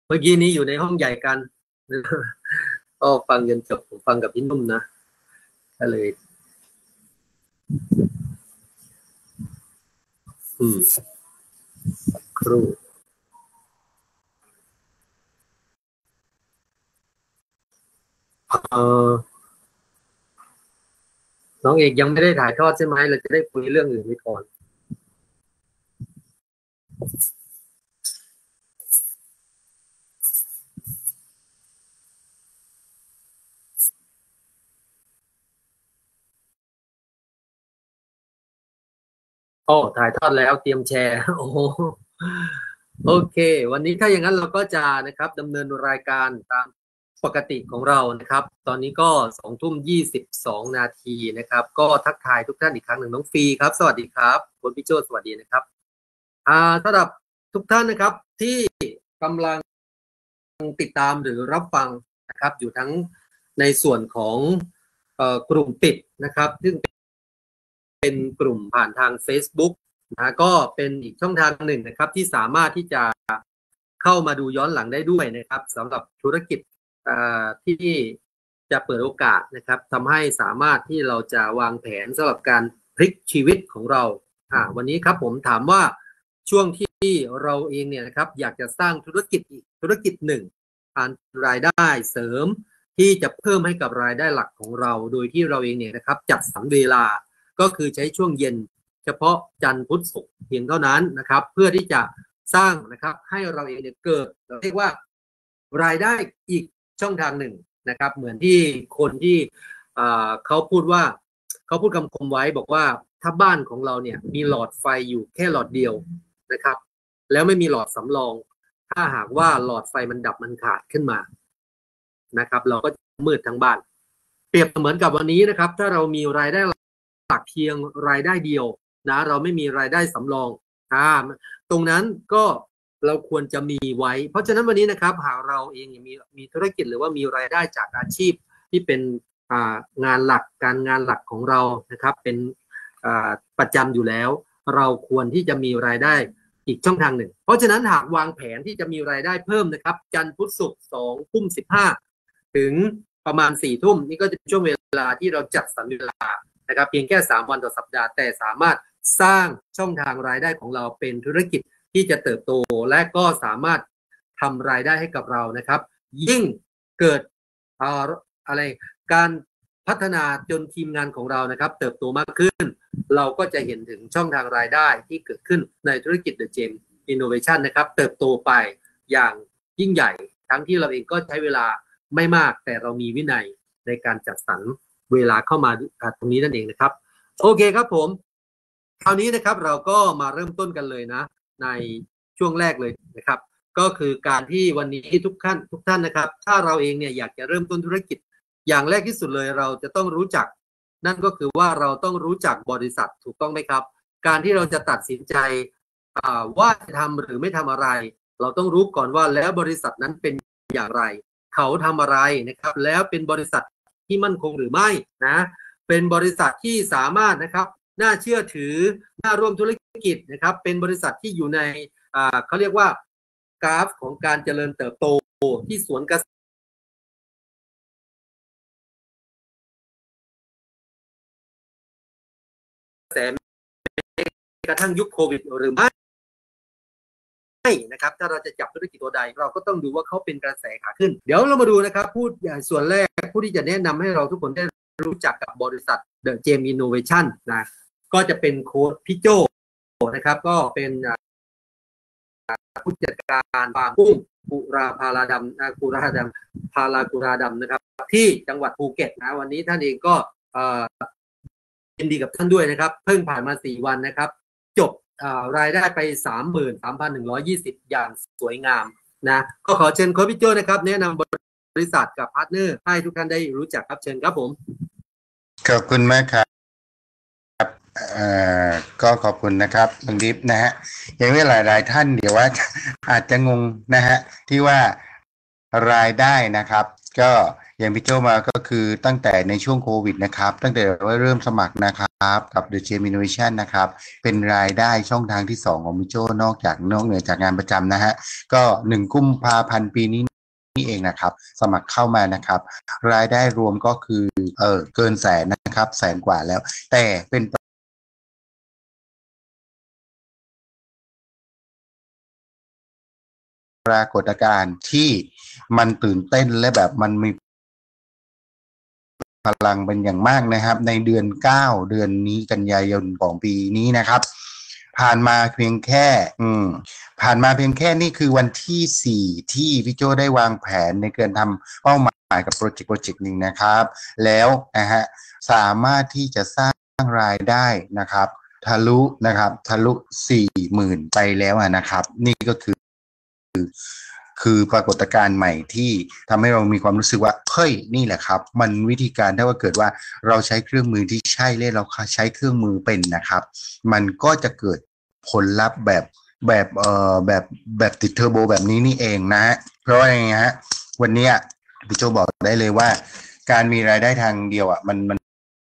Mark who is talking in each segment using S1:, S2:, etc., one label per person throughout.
S1: เมื่อกี้นี้อยู่ในห้องใหญ่กันก็ฟังจนจบผมฟังกับพี่นุ่มนะก็เลยครูน้องเอกยังไม่ได้ถ่ายทอดใช่ไหมเราจะได้คุยเรื่องอื่นไปก่อนโอ้ถ่ายทอดแล้วเตรียมแชร์โอ้โอเควันนี้ถ้าอย่างนั้นเราก็จะนะครับดำเนินรายการตามปกติของเรานะครับตอนนี้ก็20:22 นาทีนะครับก็ทักทายทุกท่านอีกครั้งหนึ่งน้องฟีครับสวัสดีครับคุณพี่โจสวัสดีนะครับสำหรับทุกท่านนะครับที่กำลังติดตามหรือรับฟังนะครับอยู่ทั้งในส่วนของกลุ่มปิดนะครับซึ่งเป็นกลุ่มผ่านทาง Facebook นะก็เป็นอีกช่องทางหนึ่งนะครับที่สามารถที่จะเข้ามาดูย้อนหลังได้ด้วยนะครับสำหรับธุรกิจที่จะเปิดโอกาสนะครับทำให้สามารถที่เราจะวางแผนสำหรับการพลิกชีวิตของเราวันนี้ครับผมถามว่าช่วงที่เราเองเนี่ยนะครับอยากจะสร้างธุรกิจอีกธุรกิจหนึ่งผ่านรายได้เสริมที่จะเพิ่มให้กับรายได้หลักของเราโดยที่เราเองเนี่ยนะครับจัดสรรเวลาก็คือใช้ช่วงเย็นเฉพาะจันทร์พุธศุกร์เพียงเท่านั้นนะครับเพื่อที่จะสร้างนะครับให้เราเองเนี่ยเกิดเรียกว่ารายได้อีกช่องทางหนึ่งนะครับเหมือนที่คนที่เขาพูดว่าเขาพูดคำคมไว้บอกว่าถ้าบ้านของเราเนี่ยมีหลอดไฟอยู่แค่หลอดเดียวนะครับแล้วไม่มีหลอดสำรองถ้าหากว่าหลอดไฟมันดับมันขาดขึ้นมานะครับเราก็มืดทั้งบ้านเปรียบเหมือนกับวันนี้นะครับถ้าเรามีรายได้หลักเพียงรายได้เดียวนะเราไม่มีรายได้สำรองตรงนั้นก็เราควรจะมีไว้เพราะฉะนั้นวันนี้นะครับหากเราเองมีธุรกิจหรือว่ามีรายได้จากอาชีพที่เป็นงานหลักการงานหลักของเรานะครับเป็นประจำอยู่แล้วเราควรที่จะมีรายได้อีกช่องทางหนึ่งเพราะฉะนั้นหากวางแผนที่จะมีรายได้เพิ่มนะครับจันทร์พุธศุกร์20:15ถึงประมาณ4 ทุ่มนี่ก็จะเป็นช่วงเวลาที่เราจัดสรรเวลานะครับเพียงแค่3 วันต่อสัปดาห์แต่สามารถสร้างช่องทางรายได้ของเราเป็นธุรกิจที่จะเติบโตและก็สามารถทำรายได้ให้กับเรานะครับยิ่งเกิดอะไรการพัฒนาจนทีมงานของเรานะครับเติบโตมากขึ้นเราก็จะเห็นถึงช่องทางรายได้ที่เกิดขึ้นในธุรกิจ The Gem Innovation นะครับเติบโตไปอย่างยิ่งใหญ่ทั้งที่เราเองก็ใช้เวลาไม่มากแต่เรามีวินัยในการจัดสรรเวลาเข้ามาตรงนี้นั่นเองนะครับโอเคครับผมคราวนี้นะครับเราก็มาเริ่มต้นกันเลยนะในช่วงแรกเลยนะครับก็คือการที่วันนี้ทุกท่านนะครับถ้าเราเองเนี่ยอยากจะเริ่มต้นธุรกิจอย่างแรกที่สุดเลยเราจะต้องรู้จักนั่นก็คือว่าเราต้องรู้จักบริษัทถูกต้องไหมครับการที่เราจะตัดสินใจว่าจะทำหรือไม่ทำอะไรเราต้องรู้ก่อนว่าแล้วบริษัทนั้นเป็นอย่างไรเขาทำอะไรนะครับแล้วเป็นบริษัทที่มั่นคงหรือไม่นะเป็นบริษัทที่สามารถนะครับน่าเชื่อถือน่าร่วมธุรกิจนะครับเป็นบริษัทที่อยู่ในเขาเรียกว่ากราฟของการเจริญเติบโตที่สวนกระแสกระทั่งยุคโควิดหรือไม่นะครับถ้าเราจะจับธุรกิจตัวใดเราก็ต้องดูว่าเขาเป็นกระแสขาขึ้นเดี๋ยวเรามาดูนะครับพูดอย่างส่วนแรกผู้ที่จะแนะนำให้เราทุกคนได้รู้จักกับบริษัท The Gem Innovation นะก็จะเป็นโค้ชพี่โจนะครับก็เป็นผู้จัดการฟาร์มกุ้งกุราพาราดำกุราดำพารากุราดำนะครับที่จังหวัดภูเก็ตนะวันนี้ท่านเองก็ยินดีกับท่านด้วยนะครับเพิ่งผ่านมา4 วันนะครับจบรายได้ไป 33,120 อย่างสวยงามนะก็ขอเชิญโค้ชพี่โจนะครับแนะนำบริษัทกับพาร์ทเนอร์ให้ทุกท่านได้รู้จักครับเชิญครับผม
S2: ขอบคุณมากครับก็ขอบคุณนะครับลุงดิฟนะฮะอย่างนี้หลายๆท่านเดี๋ยวว่าอาจจะงงนะฮะที่ว่ารายได้นะครับก็อย่างพี่โจมาก็คือตั้งแต่ในช่วงโควิดนะครับตั้งแต่ว่าเริ่มสมัครนะครับกับ The Gem Innovation นะครับเป็นรายได้ช่องทางที่2ของพี่โจนอกเหนือจากงานประจำนะฮะก็1 กุมภาพันธ์ปีนี้นี่เองนะครับสมัครเข้ามานะครับรายได้รวมก็คือเกินแสนนะครับแสนกว่าแล้วแต่เป็นปรากฏการณ์ที่มันตื่นเต้นและแบบมันมีพลังเป็นอย่างมากนะครับในเดือน9เดือนนี้กันยายนของปีนี้นะครับผ่านมาเพียงแค่ผ่านมาเพียงแค่นี่คือวันที่4ที่พี่โจได้วางแผนในการทำเป้าหมายกับโปรเจกต์หนึ่งนะครับแล้วนะฮะสามารถที่จะสร้างรายได้นะครับทะลุ40,000ไปแล้วนะครับนี่ก็คือปรากฏการณ์ใหม่ที่ทำให้เรามีความรู้สึกว่าเฮ้ยนี่แหละครับมันวิธีการถ้าว่าเกิดว่าเราใช้เครื่องมือที่ใช่และเราใช้เครื่องมือเป็นนะครับมันก็จะเกิดผลลัพธ์แบบติดเทอร์โบแบบนี้นี่เองนะฮะเพราะว่าอย่างเงี้ยวันนี้พี่โจบอกได้เลยว่าการมีรายได้ทางเดียวมัน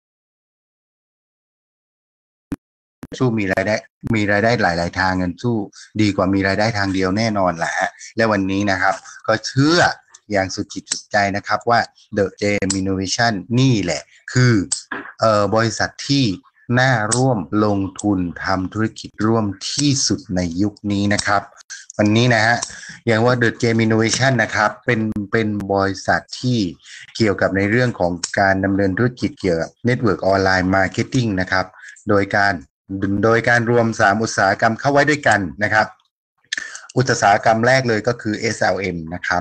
S2: สู้มีรายได้หลายๆทางเงินสู้ดีกว่ามีรายได้ทางเดียวแน่นอนแหละและวันนี้นะครับก็เชื่ออย่างสุดจิตสุดใจนะครับว่า The Gem Innovation นี่แหละคือบริษัทที่น่าร่วมลงทุนทำธุรกิจร่วมที่สุดในยุคนี้นะครับวันนี้นะฮะอย่างว่า The Gem Innovation นะครับเป็นบริษัทที่เกี่ยวกับในเรื่องของการดำเนินธุรกิจเกี่ยวกับ Network Online Marketing นะครับโดยการรวม3อุตสาหกรรมเข้าไว้ด้วยกันนะครับอุตสาหกรรมแรกเลยก็คือ SLM นะครับ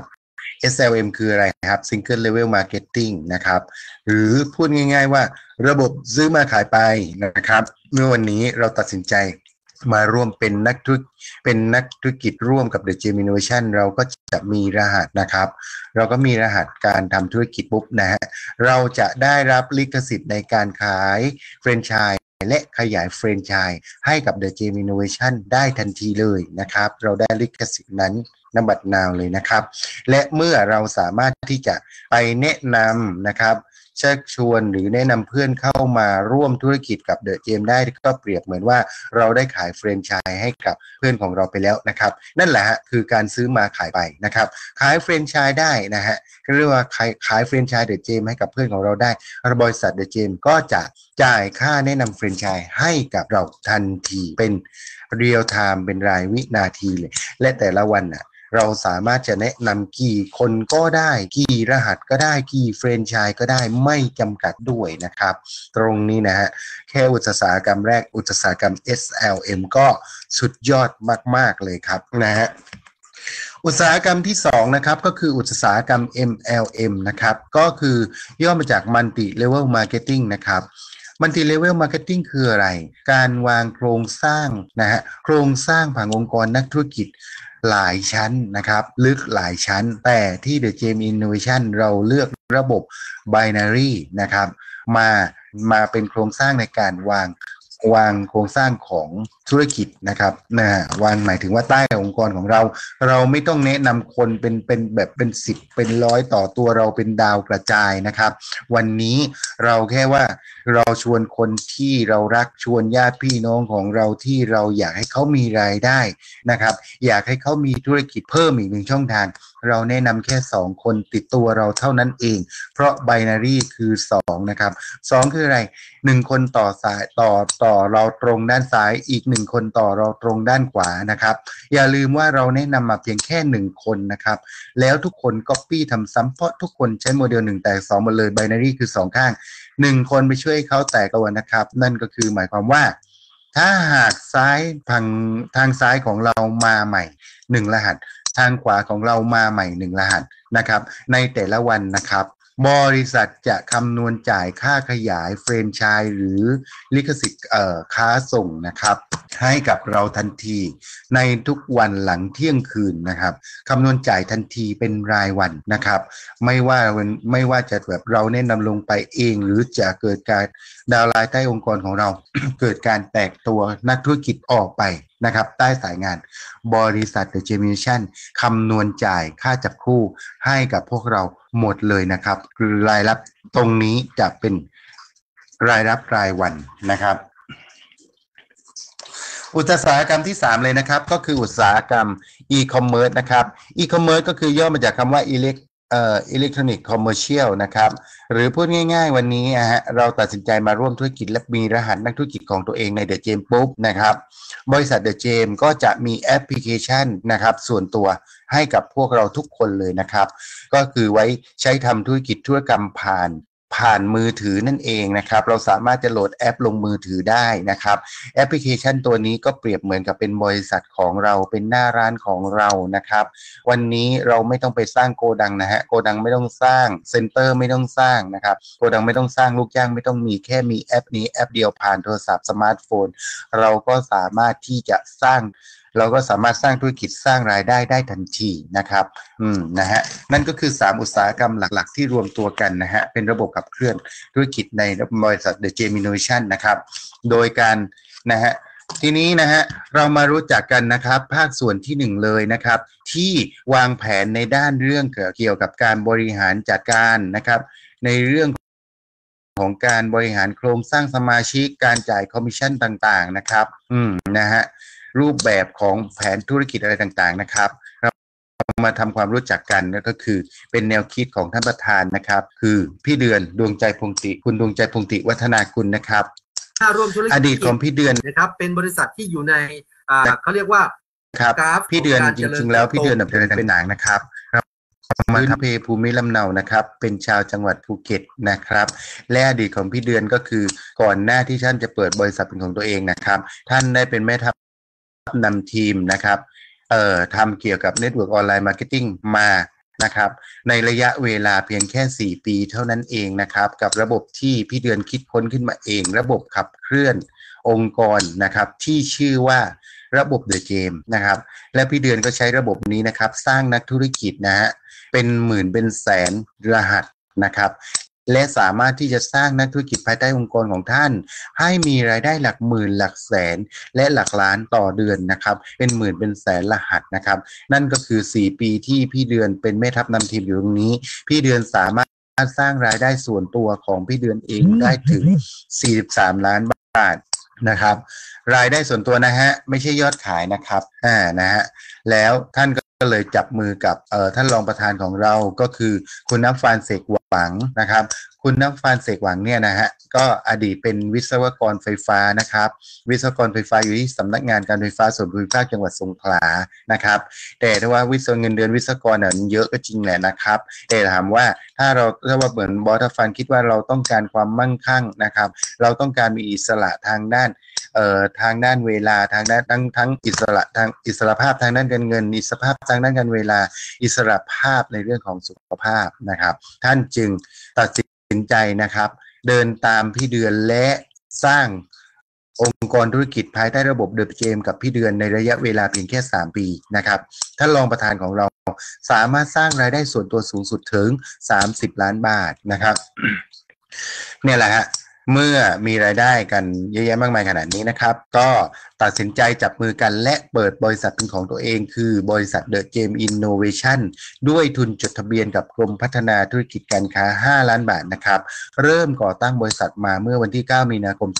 S2: SLM คืออะไรครับ Single Level Marketing นะครับหรือพูดง่ายๆว่าระบบซื้อมาขายไปนะครับเมื่อวันนี้เราตัดสินใจมาร่วมเป็นนักธุรกิจร่วมกับ The Gem Innovation เราก็จะมีรหัสนะครับเราก็มีรหัสการทำธุรกิจปุ๊บนะฮะเราจะได้รับลิขสิทธิ์ในการขายแฟรนไชส์และขยายแฟรนไชส์ให้กับ The Gem Innovation ได้ทันทีเลยนะครับเราได้ลิขสิทธิ์นั้นณบัดนาวเลยนะครับและเมื่อเราสามารถที่จะไปแนะนำนะครับชักชวนหรือแนะนำเพื่อนเข้ามาร่วมธุรกิจกับ The Gem ได้ก็เปรียบเหมือนว่าเราได้ขายแฟรนไชส์ให้กับเพื่อนของเราไปแล้วนะครับนั่นแหละฮะคือการซื้อมาขายไปนะครับขายแฟรนไชส์ได้นะฮะเรียกว่าขายแฟรนไชส์ The Gem ให้กับเพื่อนของเราได้บริษัท The Gem ก็จะจ่ายค่าแนะนำแฟรนไชส์ให้กับเราทันทีเป็นเรียลไทม์เป็นรายวินาทีเลยและแต่ละวันน่ะเราสามารถจะแนะนำกี่คนก็ได้กี่รหัสก็ได้กี่แฟรนไชส์ก็ได้ไม่จำกัดด้วยนะครับตรงนี้นะฮะแค่อุตสาหกรรมแรกอุตสาหกรรม SLM ก็สุดยอดมากๆเลยครับนะฮะอุตสาหกรรมที่2นะครับก็คืออุตสาหกรรม MLM นะครับก็คือย่อมาจาก Multi Level Marketing นะครับ Multi Level Marketing คืออะไรการวางโครงสร้างนะฮะโครงสร้างผังองค์กรนักธุรกิจหลายชั้นนะครับลึกหลายชั้นแต่ที่ The Gem Innovation เราเลือกระบบ Binary นะครับมาเป็นโครงสร้างในการวางโครงสร้างของธุรกิจนะครับวางหมายถึงว่าใต้องค์กรของเราไม่ต้องแนะนำคนเป็นแบบเป็น10เป็น100ต่อตัวเราเป็นดาวกระจายนะครับวันนี้เราแค่ว่าเราชวนคนที่เรารักชวนญาติพี่น้องของเราที่เราอยากให้เขามีรายได้นะครับอยากให้เขามีธุรกิจเพิ่มอีก1ช่องทางเราแนะนำแค่2คนติดตัวเราเท่านั้นเองเพราะ Binary คือ2นะครับ2คืออะไร1คนต่อสายต่อเราตรงด้านซ้ายอีก1คนต่อเราตรงด้านขวานะครับอย่าลืมว่าเราแนะนำมาเพียงแค่1คนนะครับแล้วทุกคน Copy ทำซ้ำเพราะทุกคนใช้โมเดล1แตก2หมดเลย Binary คือ2ข้าง1คนไปช่วยเขาแตกตัวนะครับนั่นก็คือหมายความว่าถ้าหากทางซ้ายของเรามาใหม่1รหัสทางขวาของเรามาใหม่1รหัสนะครับในแต่ละวันนะครับบริษัทจะคำนวณจ่ายค่าขยายแฟรนไชส์หรือลิขสิทธิ์ค้าส่งนะครับให้กับเราทันทีในทุกวันหลังเที่ยงคืนนะครับคำนวณจ่ายทันทีเป็นรายวันนะครับไม่ว่าจะแบบเราแนะนำลงไปเองหรือจะเกิดการดาวน์ไลน์ใต้องค์กรของเรา เกิดการแตกตัวนักธุรกิจออกไปนะครับใต้สายงานบริษัท The Generation คำนวณจ่ายค่าจับคู่ให้กับพวกเราหมดเลยนะครับรายรับตรงนี้จะเป็นรายรับรายวันนะครับอุตสาหกรรมที่3เลยนะครับก็คืออุตสาหกรรม e-commerce นะครับ e-commerce ก็คือย่อมาจากคำว่าelectronic commercial นะครับหรือพูดง่ายๆวันนี้เราตัดสินใจมาร่วมธุรกิจและมีรหัสนักธุรกิจของตัวเองใน The Gem ปุ๊บนะครับบริษัท The Gem ก็จะมีแอปพลิเคชันนะครับส่วนตัวให้กับพวกเราทุกคนเลยนะครับก็คือไว้ใช้ทำธุรกิจธุรกรรมผ่านมือถือนั่นเองนะครับเราสามารถจะโหลดแอปลงมือถือได้นะครับแอปพลิเคชันตัวนี้ก็เปรียบเหมือนกับเป็นบริษัทของเราเป็นหน้าร้านของเรานะครับวันนี้เราไม่ต้องไปสร้างโกดังนะฮะโกดังไม่ต้องสร้างเซ็นเตอร์ไม่ต้องสร้างนะครับโกดังไม่ต้องสร้างลูกจ้างไม่ต้องมีแค่มีแอปนี้แอปเดียวผ่านโทรศัพท์สมาร์ทโฟนเราก็สามารถที่จะสร้างธุรกิจสร้างรายได้ได้ทันทีนะครับนะฮะนั่นก็คือ3อุตสาหกรรมหลักๆที่รวมตัวกันนะฮะเป็นระบบขับเคลื่อนธุรกิจในบริษัท The Gem Innovation นะครับโดยการนะฮะทีนี้นะฮะเรามารู้จักกันนะครับภาคส่วนที่1เลยนะครับที่วางแผนในด้านเรื่องเกี่ยวกับการบริหารจัดการนะครับในเรื่องของการบริหารโครงสร้างสมาชิกการจ่ายคอมมิชชั่นต่างๆนะครับนะฮะรูปแบบของแผนธุรกิจอะไรต่างๆนะครับเรามาทำความรู้จักกันก็คือเป็นแนวคิดของท่านประธานนะครับคือพี่เดือนดวงใจพงติคุณดวงใจพงติวัฒนากุลนะครับ
S1: ร่วมธุรกิจ
S2: อดีตของพี่เดือน
S1: นะครับเป็นบริษัทที่อยู่ในเขาเรียกว่า
S2: ครับพี่เดือนจริงๆแล้วพี่เดือนเป็นต่างๆนะครับมาทัพเพภูมิลำเนานะครับเป็นชาวจังหวัดภูเก็ตนะครับและอดีตของพี่เดือนก็คือก่อนหน้าที่ท่านจะเปิดบริษัทเป็นของตัวเองนะครับท่านได้เป็นแม่ทัพนำทีมนะครับทำเกี่ยวกับ Network Online Marketing มานะครับในระยะเวลาเพียงแค่4 ปีเท่านั้นเองนะครับกับระบบที่พี่เดือนคิดค้นขึ้นมาเองระบบขับเคลื่อนองค์กรนะครับที่ชื่อว่าระบบ The Gem นะครับและพี่เดือนก็ใช้ระบบนี้นะครับสร้างนักธุรกิจนะฮะเป็นหมื่นเป็นแสนรหัสนะครับและสามารถที่จะสร้างนักธุรกิจภายใต้องค์กรของท่านให้มีรายได้หลักหมื่นหลักแสนและหลักล้านต่อเดือนนะครับเป็นหมื่นเป็นแสนรหัสนะครับนั่นก็คือ4 ปีที่พี่เดือนเป็นแม่ทัพนำทีมอยู่ตรงนี้พี่เดือนสามารถสร้างรายได้ส่วนตัวของพี่เดือนเองได้ถึง43 ล้านบาทนะครับรายได้ส่วนตัวนะฮะไม่ใช่ยอดขายนะครับนะฮะแล้วท่านก็เลยจับมือกับท่านรองประธานของเราก็คือคุณน้ำฟานเสกหวังนะครับคุณน้ำฟานเสกหวังเนี่ยนะฮะก็อดีตเป็นวิศวกรไฟฟ้านะครับวิศวกรไฟฟ้าอยู่ที่สำนักงานการไฟฟ้าส่วนภูมิภาคจังหวัดสงขลานะครับแต่ถ้าว่าเงินเดือนวิศวกรเนี่ยเยอะก็จริงแหละนะครับแต่ถามว่าถ้าว่าเหมือนบอสฟันคิดว่าเราต้องการความมั่งคั่งนะครับเราต้องการมีอิสระทางด้านเวลาทางด้านทั้งอิสระภาพทางด้านการเงินอิสระภาพทางด้านการเวลาอิสระภาพในเรื่องของสุขภาพนะครับท่านจึงตัดสินใจนะครับเดินตามพี่เดือนและสร้างองค์กรธุรกิจภายใต้ระบบ The Gem กับพี่เดือนในระยะเวลาเพียงแค่3 ปีนะครับท่านรองประธานของเราสามารถสร้างรายได้ส่วนตัวสูงสุดถึง30 ล้านบาทนะครับ เนี่ยแหละฮะเมื่อมีรายได้กันเยอะแยะมากมายขนาดนี้นะครับก็ตัดสินใจจับมือกันและเปิดบริษัทเป็นของตัวเองคือบริษัท The Gem Innovation ด้วยทุนจดทะเบียนกับกรมพัฒนาธุรกิจการค้า5 ล้านบาทนะครับเริ่มก่อตั้งบริษัทมาเมื่อวันที่9 มีนาคม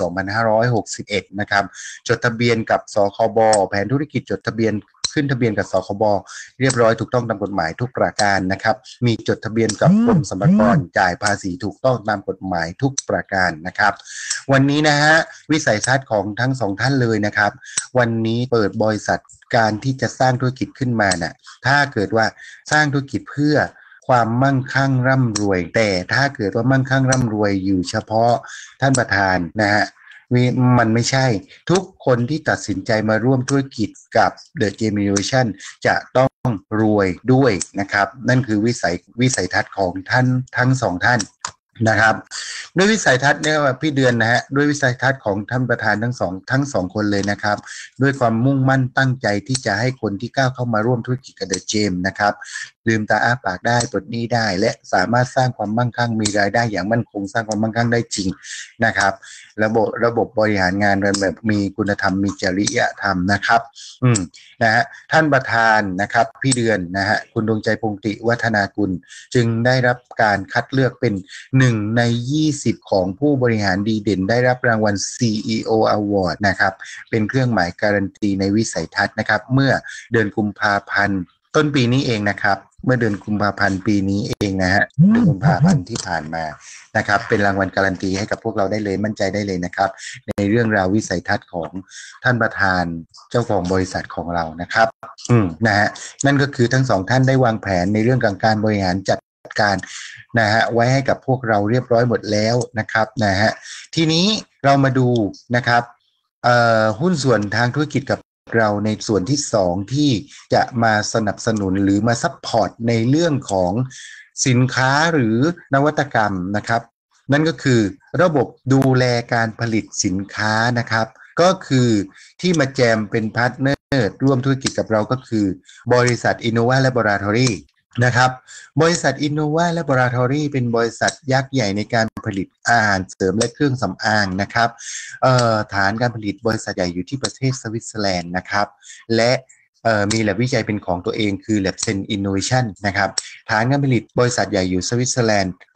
S2: 2561นะครับจดทะเบียนกับสคบแผนธุรกิจจดทะเบียนขึ้นทะเบียนกับสคบเรียบร้อยถูกต้องตามกฎหมายทุกประการนะครับมีจดทะเบียนกับกรมสรรพากรจ่ายภาษีถูกต้องตามกฎหมายทุกประการนะครับวันนี้นะฮะวิสัยทัศน์ของทั้ง2 ท่านเลยนะครับวันนี้เปิดบริษัทการที่จะสร้างธุรกิจขึ้นมาน่ะถ้าเกิดว่าสร้างธุรกิจเพื่อความมั่งคั่งร่ำรวยแต่ถ้าเกิดว่ามั่งคั่งร่ำรวยอยู่เฉพาะท่านประธานนะฮะมันไม่ใช่ทุกคนที่ตัดสินใจมาร่วมธุรกิจกับ The Gem Innovation จะต้องรวยด้วยนะครับนั่นคือวิสัยทัศน์ของท่านทั้ง2 ท่านนะครับด้วยวิสัยทัศน์เนี่ยพี่เดือนนะฮะด้วยวิสัยทัศน์ของท่านประธานทั้งสองคนเลยนะครับด้วยความมุ่งมั่นตั้งใจที่จะให้คนที่ก้าวเข้ามาร่วมธุรกิจกับเดอะเจมส์นะครับลืมตาอ้าปากได้ปลดหนี้ได้และสามารถสร้างความมั่งคั่งมีรายได้อย่างมั่นคงสร้างความมั่งคั่งได้จริงนะครับระบบบริหารงานแบบมีคุณธรรมมีจริยธรรมนะครับนะฮะท่านประธานนะครับพี่เดือนนะฮะคุณดวงใจพงติวัฒนากุลจึงได้รับการคัดเลือกเป็น1 ใน 20ของผู้บริหารดีเด่นได้รับรางวัล CEO Award นะครับเป็นเครื่องหมายการันตีในวิสัยทัศน์นะครับเมื่อเดือนกุมภาพันธ์ต้นปีนี้เองนะครับเมื่อเดือนกุมภาพันธ์ปีนี้เองนะฮะเดือนกุมภาพันธ์ที่ผ่านมานะครับเป็นรางวัลการันตีให้กับพวกเราได้เลยมั่นใจได้เลยนะครับในเรื่องราววิสัยทัศน์ของท่านประธานเจ้าของบริษัทของเรานะครับนะฮะนั่นก็คือทั้งสองท่านได้วางแผนในเรื่องของการบริหารจัดการนะฮะไว้ให้กับพวกเราเรียบร้อยหมดแล้วนะครับนะฮะทีนี้เรามาดูนะครับหุ้นส่วนทางธุรกิจกับเราในส่วนที่2ที่จะมาสนับสนุนหรือมาซัพพอร์ตในเรื่องของสินค้าหรือนวัตกรรมนะครับนั่นก็คือระบบดูแลการผลิตสินค้านะครับก็คือที่มาแจมเป็นพาร์ทเนอร์ร่วมธุรกิจกับเราก็คือบริษัท Innova Laboratory นะครับบริษัท Innova Laboratory เป็นบริษัทยักษ์ใหญ่ในการผลิตอาหารเสริมและเครื่องสำอางนะครับฐานการผลิตบริษัทใหญ่อยู่ที่ประเทศสวิตเซอร์แลนด์นะครับและมีแลบวิจัยเป็นของตัวเองคือ LabSen Innovation นะครับฐานการผลิตบริษัทใหญ่อยู่สวิตเซอร์แลนด์แต่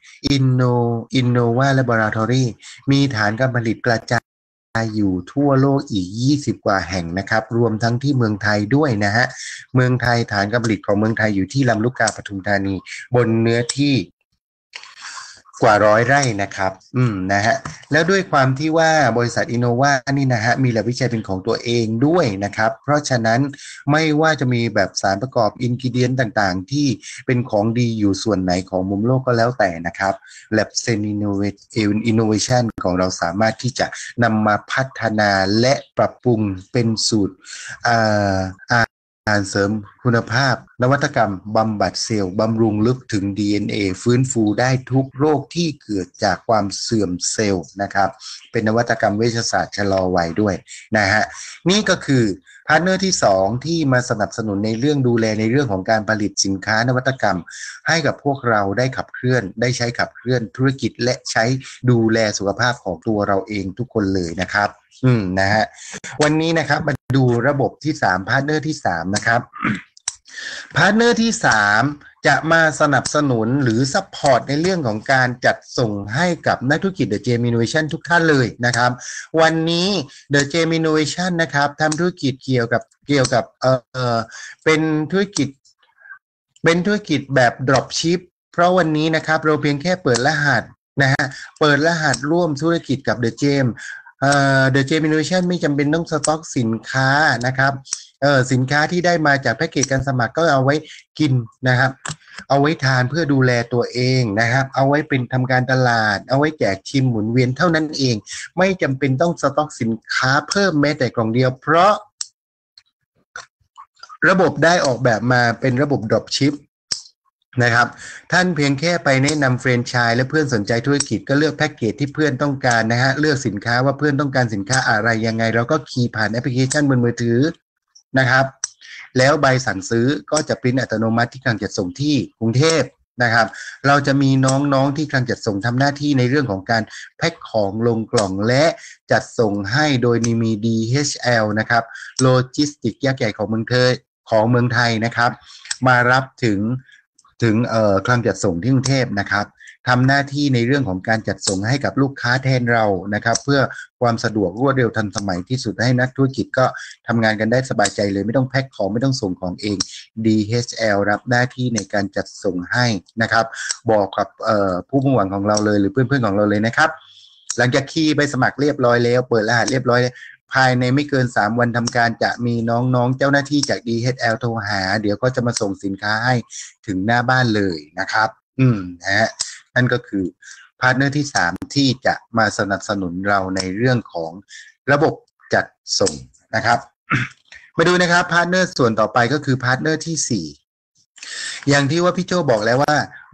S2: Innova Laboratory มีฐานการผลิตกระจายอยู่ทั่วโลกอีก20 กว่าแห่งนะครับรวมทั้งที่เมืองไทยด้วยนะฮะเมืองไทยฐานการผลิตของเมืองไทยอยู่ที่ลำลูกกาปทุมธานีบนเนื้อที่กว่า100 ไร่นะครับนะฮะแล้วด้วยความที่ว่าบริษัท Innova นี่นะฮะมีแลบวิจัยเป็นของตัวเองด้วยนะครับเพราะฉะนั้นไม่ว่าจะมีแบบสารประกอบอินกิเดียนต่างๆที่เป็นของดีอยู่ส่วนไหนของมุมโลกก็แล้วแต่นะครับ LabSen Innovation ของเราสามารถที่จะนำมาพัฒนาและปรับปรุงเป็นสูตรอาหารเสริมคุณภาพนวัตกรรมบำบัดเซลล์บำรุงลึกถึง DNA ฟื้นฟูได้ทุกโรคที่เกิดจากความเสื่อมเซลล์นะครับเป็นนวัตกรรมเวชศาสตร์ชะลอวัยด้วยนะฮะนี่ก็คือพาร์ทเนอร์ที่2ที่มาสนับสนุนในเรื่องดูแลในเรื่องของการผลิตสินค้านวัตกรรมให้กับพวกเราได้ขับเคลื่อนได้ใช้ขับเคลื่อนธุรกิจและใช้ดูแลสุขภาพของตัวเราเองทุกคนเลยนะครับนะฮะวันนี้นะครับมาดูระบบที่3พาร์ทเนอร์ที่3นะครับพาร์ทเนอร์ที่3จะมาสนับสนุนหรือซัพพอร์ตในเรื่องของการจัดส่งให้กับนักธุรกิจ The Gem Innovation ทุกท่านเลยนะครับวันนี้ The Gem Innovation นะครับทำธุรกิจเกี่ยวกับเป็นธุรกิจแบบ drop ship เพราะวันนี้นะครับเราเพียงแค่เปิดรหัสนะฮะเปิดรหัสร่วมธุรกิจกับ The Gem The Gem Innovation ไม่จำเป็นต้องสต็อกสินค้านะครับสินค้าที่ได้มาจากแพ็กเกจการสมัครก็เอาไว้กินนะครับเอาไว้ทานเพื่อดูแลตัวเองนะครับเอาไว้เป็นทำการตลาดเอาไว้แจกชิมหมุนเวียนเท่านั้นเองไม่จำเป็นต้องสต็อกสินค้าเพิ่มแม้แต่กล่องเดียวเพราะระบบได้ออกแบบมาเป็นระบบ drop ship นะครับท่านเพียงแค่ไปแนะนำแฟรนไชส์และเพื่อนสนใจธุรกิจก็เลือกแพ็กเกจที่เพื่อนต้องการนะฮะเลือกสินค้าว่าเพื่อนต้องการสินค้าอะไรยังไงเราก็คีย์ผ่านแอปพลิเคชันบนมือถือนะครับแล้วใบสั่งซื้อก็จะปริ้นอัตโนมัติที่คลังจัดส่งที่กรุงเทพนะครับเราจะมีน้องๆที่คลังจัดส่งทำหน้าที่ในเรื่องของการแพ็คของลงกล่องและจัดส่งให้โดยมี DHL นะครับโลจิสติกยักษ์ใหญ่ของเมืองไทยนะครับมารับถึงคลังจัดส่งที่กรุงเทพนะครับทำหน้าที่ในเรื่องของการจัดส่งให้กับลูกค้าแทนเรานะครับเพื่อความสะดวกรวดเร็วทันสมัยที่สุดให้นักธุรกิจก็ทำงานกันได้สบายใจเลยไม่ต้องแพ็คของไม่ต้องส่งของเอง DHL รับหน้าที่ในการจัดส่งให้นะครับบอกกับผู้มุ่งหวังของเราเลยหรือเพื่อนๆของเราเลยนะครับหลังจากคีย์ใบสมัครเรียบร้อยแล้วเปิดรหัสเรียบร้อยภายในไม่เกิน3 วันทำการจะมีน้องๆเจ้าหน้าที่จาก DHL โทรหาเดี๋ยวก็จะมาส่งสินค้าให้ถึงหน้าบ้านเลยนะครับนะฮะนั่นก็คือพาร์ทเนอร์ที่3ที่จะมาสนับสนุนเราในเรื่องของระบบจัดส่งนะครับ มาดูนะครับพาร์ทเนอร์ส่วนต่อไปก็คือพาร์ทเนอร์ที่4อย่างที่ว่าพี่โจบอกแล้วว่า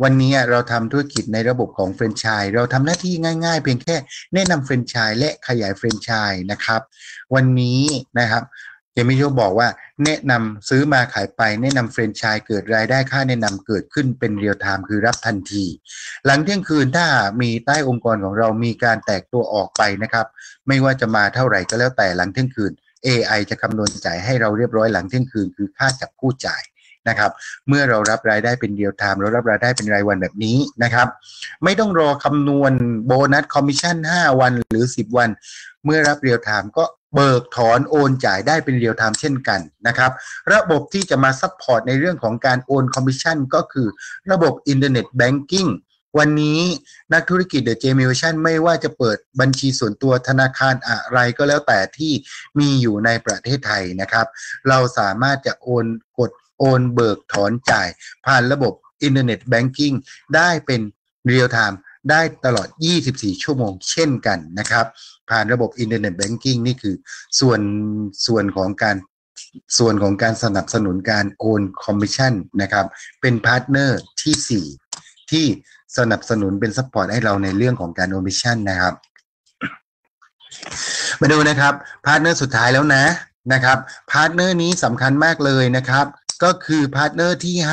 S2: วันนี้เราทำธุรกิจในระบบของแฟรนไชส์เราทำหน้าที่ง่ายๆเพียงแค่แนะนำแฟรนไชส์และขยายแฟรนไชส์นะครับวันนี้นะครับเจมิโชบอกว่าแนะนำซื้อมาขายไปแนะนำแฟรนไชส์เกิดรายได้ค่าแนะนำเกิดขึ้นเป็นเรียลไทม์คือรับทันทีหลังเที่ยงคืนถ้ามีใต้องค์กรของเรามีการแตกตัวออกไปนะครับไม่ว่าจะมาเท่าไหร่ก็แล้วแต่หลังเที่ยงคืน AI จะคำนวณจ่ายให้เราเรียบร้อยหลังเที่ยงคืนคือค่าจับคู่จ่ายนะครับเมื่อเรารับรายได้เป็นเรียลไทม์เรารับรายได้เป็นรายวันแบบนี้นะครับไม่ต้องรอคำนวณโบนัสคอมมิชชั่น5วันหรือ10วันเมื่อรับเรียลไทม์ก็เบิกถอนโอนจ่ายได้เป็นเรียลไทม์เช่นกันนะครับระบบที่จะมาซัพพอร์ตในเรื่องของการโอนคอมมิชชั่นก็คือระบบอินเทอร์เน็ตแบงกิ้งวันนี้นักธุรกิจ The J-Mission ไม่ว่าจะเปิดบัญชีส่วนตัวธนาคารอะไรก็แล้วแต่ที่มีอยู่ในประเทศไทยนะครับเราสามารถจะกดโอนเบิกถอนจ่ายผ่านระบบอินเทอร์เน็ตแบงกิ้งได้เป็นเรียลไทม์ได้ตลอด24ชั่วโมงเช่นกันนะครับผ่านระบบอินเทอร์เน็ตแบงกิ้งนี่คือส่วนของการสนับสนุนการโอนคอมมิชชั่นนะครับเป็นพาร์ทเนอร์ที่4ที่สนับสนุนเป็นซัพพอร์ตให้เราในเรื่องของการโอนคอมมิชชั่นนะครับมาดูนะครับพาร์ทเนอร์สุดท้ายแล้วนะครับพาร์ทเนอร์นี้สำคัญมากเลยนะครับก็คือพาร์ทเนอร์ที่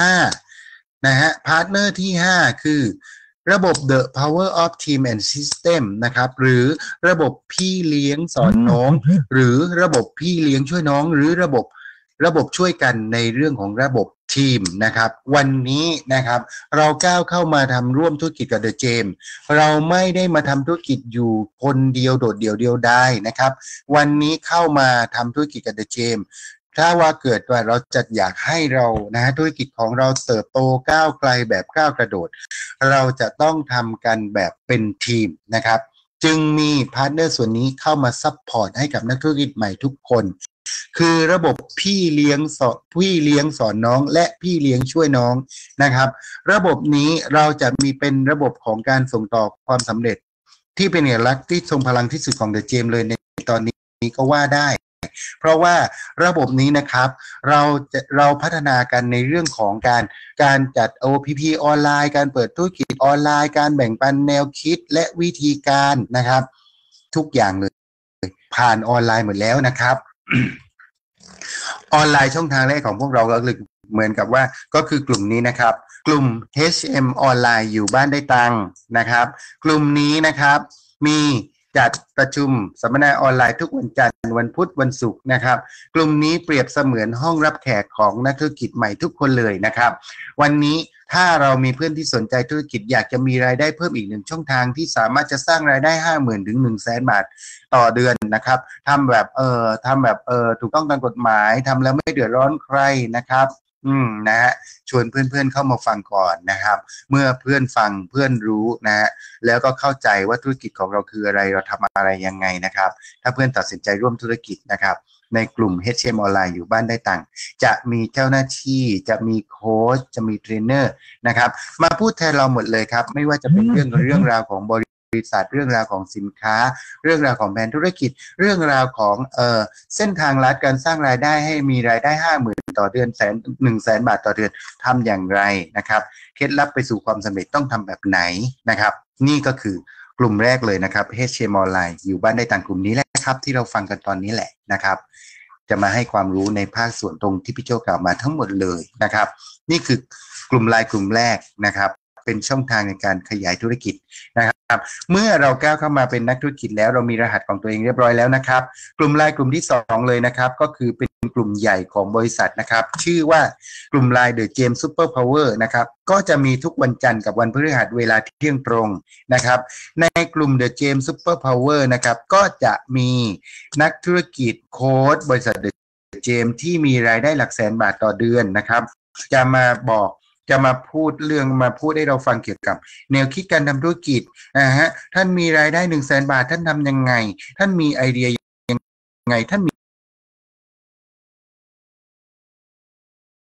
S2: 5นะฮะพาร์ทเนอร์ที่5คือระบบ The Power of Team and System นะครับหรือระบบพี่เลี้ยงสอนน้องหรือระบบพี่เลี้ยงช่วยน้องหรือระบบช่วยกันในเรื่องของระบบทีมนะครับวันนี้นะครับเราก้าวเข้ามาทำร่วมธุรกิจกับ The James เราไม่ได้มาทำธุรกิจอยู่คนเดียวโดดเดี่ยวเดียวดายนะครับวันนี้เข้ามาทำธุรกิจกับ The James ถ้าว่าเกิดว่าเราจะอยากให้เราธุรกิจของเราเติบโตก้าวไกลแบบก้าวกระโดดเราจะต้องทำกันแบบเป็นทีมนะครับจึงมีพาร์ทเนอร์ส่วนนี้เข้ามาซัพพอร์ตให้กับนักธุรกิจใหม่ทุกคนคือระบบพี่เลี้ยงสอนน้องและพี่เลี้ยงช่วยน้องนะครับระบบนี้เราจะมีเป็นระบบของการส่งต่อความสำเร็จที่เป็นเอกลักษณ์ที่ทรงพลังที่สุดของ The James เลยในตอนนี้ก็ว่าได้เพราะว่าระบบนี้นะครับเราพัฒนากันในเรื่องของการจัด OPP ออนไลน์การเปิดธุรกิจออนไลน์การแบ่งปันแนวคิดและวิธีการนะครับทุกอย่างเลยผ่านออนไลน์หมดแล้วนะครับ ออนไลน์ช่องทางแรกของพวกเราก็เหมือนกับว่าก็คือกลุ่มนี้นะครับกลุ่ม HM ออนไลน์อยู่บ้านได้ตังค์นะครับกลุ่มนี้นะครับมีจัดประชุมสัมมนาออนไลน์ทุกวันจันทร์วันพุธวันศุกร์นะครับกลุ่มนี้เปรียบเสมือนห้องรับแขกของนักธุรกิจใหม่ทุกคนเลยนะครับวันนี้ถ้าเรามีเพื่อนที่สนใจธุรกิจอยากจะมีรายได้เพิ่มอีก1ช่องทางที่สามารถจะสร้างรายได้ 50,000 ถึง 100,000 บาทต่อเดือนนะครับทำแบบถูกต้องตามกฎหมายทำแล้วไม่เดือดร้อนใครนะครับนะฮะชวนเพื่อนๆเข้ามาฟังก่อนนะครับเมื่อเพื่อนฟังเพื่อนรู้นะฮะแล้วก็เข้าใจว่าธุรกิจของเราคืออะไรเราทำอะไรยังไงนะครับถ้าเพื่อนตัดสินใจร่วมธุรกิจนะครับในกลุ่ม HM ออนไลน์อยู่บ้านได้ตังค์จะมีเจ้าหน้าที่จะมีโค้ชจะมีเทรนเนอร์นะครับมาพูดแทนเราหมดเลยครับไม่ว่าจะเป็นเรื่องราวของบริษัทเรื่องราวของสินค้าเรื่องราวของแผนธุรกิจเรื่องราวของเส้นทางลัดการสร้างรายได้ให้มีรายได้ 50,000 ต่อเดือน100,000 บาทต่อเดือนทำอย่างไรนะครับเคล็ดลับไปสู่ความสำเร็จต้องทำแบบไหนนะครับนี่ก็คือกลุ่มแรกเลยนะครับ HM ออนไลน์อยู่บ้านได้ตังค์กลุ่มนี้แหละครับที่เราฟังกันตอนนี้แหละนะครับจะมาให้ความรู้ในภาคส่วนตรงที่พี่โจกล่าวมาทั้งหมดเลยนะครับนี่คือกลุ่มไลน์กลุ่มแรกนะครับเป็นช่องทางในการขยายธุรกิจนะครับเมื่อเราก้าวเข้ามาเป็นนักธุรกิจแล้วเรามีรหัสของตัวเองเรียบร้อยแล้วนะครับกลุ่มไลน์กลุ่มที่2เลยนะครับก็คือเป็นกลุ่มใหญ่ของบริษัทนะครับชื่อว่ากลุ่มไลน์ The James Super Power นะครับก็จะมีทุกวันจันทร์กับวันพฤหัสเวลาเที่ยงตรงนะครับในกลุ่ม The James Super Power นะครับก็จะมีนักธุรกิจโค้ชบริษัท The James ที่มีรายได้หลักแสนบาทต่อเดือนนะครับจะมาพูดให้เราฟังเกี่ยวกับแนวคิดการทำธุรกิจท่านมีรายได้ 100,000 บาทท่านทำยังไงท่านมีไอเดียยังไงท่านมี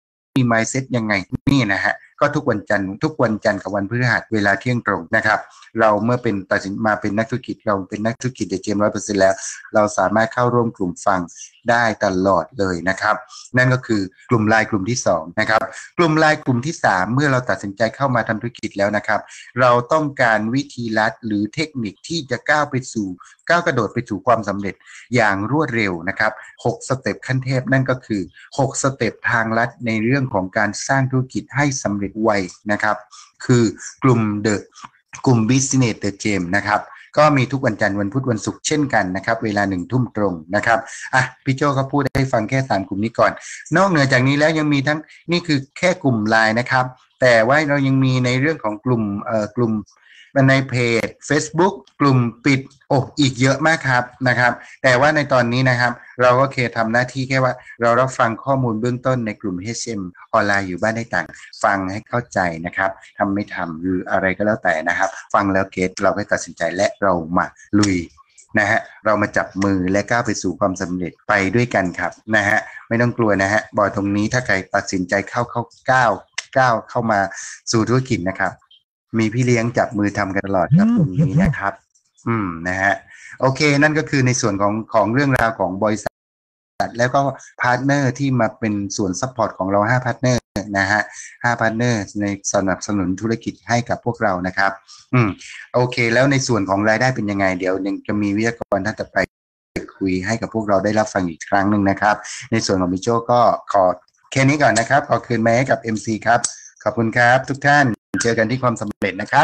S2: mindset ยังไงนี่นะฮะก็ทุกวันจันทร์กับวันพฤหัสเวลาเที่ยงตรงนะครับเราเมื่อเป็นตัดสินมาเป็นนักธุรกิจเราเป็นนักธุรกิจเดอะเจม100%แล้วเราสามารถเข้าร่วมกลุ่มฟังได้ตลอดเลยนะครับนั่นก็คือกลุ่มไลน์กลุ่มที่2นะครับกลุ่มไลน์กลุ่มที่3เมื่อเราตัดสินใจเข้ามาทำธุรกิจแล้วนะครับเราต้องการวิธีลัดหรือเทคนิคที่จะก้าวกระโดดไปสู่ความสำเร็จอย่างรวดเร็วนะครับ6สเต็ปขั้นเทพนั่นก็คือ6สเต็ปทางลัดในเรื่องของการสร้างธุรกิจให้สำเร็จไวนะครับคือกลุ่ม Business The Gem นะครับก็มีทุกวันจันทร์วันพุธวันศุกร์เช่นกันนะครับเวลา1 ทุ่มตรงนะครับพี่โจก็พูดให้ฟังแค่3กลุ่มนี้ก่อนนอกเหนือจากนี้แล้วยังมีทั้งนี่คือแค่กลุ่มไลน์นะครับแต่ว่าเรายังมีในเรื่องของกลุ่มในเพจ Facebook กลุ่มปิดอีกเยอะมากครับนะครับแต่ว่าในตอนนี้นะครับเราก็เคทำหน้าที่แค่ว่าเรารับฟังข้อมูลเบื้องต้นในกลุ่ม HM ออนไลน์อยู่บ้านได้ต่างฟังให้เข้าใจนะครับทำไม่ทำหรืออะไรก็แล้วแต่นะครับฟังแล้วเก็ตเราให้ตัดสินใจและเรามาลุยนะฮะเรามาจับมือและก้าวไปสู่ความสำเร็จไปด้วยกันครับนะฮะไม่ต้องกลัวนะฮะบอกตรงนี้ถ้าใครตัดสินใจก้าวเข้ามาสู่ธุรกิจนะครับมีพี่เลี้ยงจับมือทำกันตลอดครับตรงนี้นะครับนะฮะโอเคนั่นก็คือในส่วนของเรื่องราวของบริษัทแล้วก็พาร์ทเนอร์ที่มาเป็นส่วนซัพพอร์ตของเรา5พาร์ทเนอร์นะฮะ5พาร์ทเนอร์ในสนับสนุนธุรกิจให้กับพวกเรานะครับโอเคแล้วในส่วนของรายได้เป็นยังไงเดี๋ยวจะมีวิทยากรท่านต่อไปคุยให้กับพวกเราได้รับฟังอีกครั้งหนึ่งนะครับในส่วนของพี่โจก็ขอแค่นี้ก่อนนะครับขอคืนไมค์ให้กับ MC ครับขอบคุณครับทุกท่านเจอกันที่ความสำเร็จนะครับ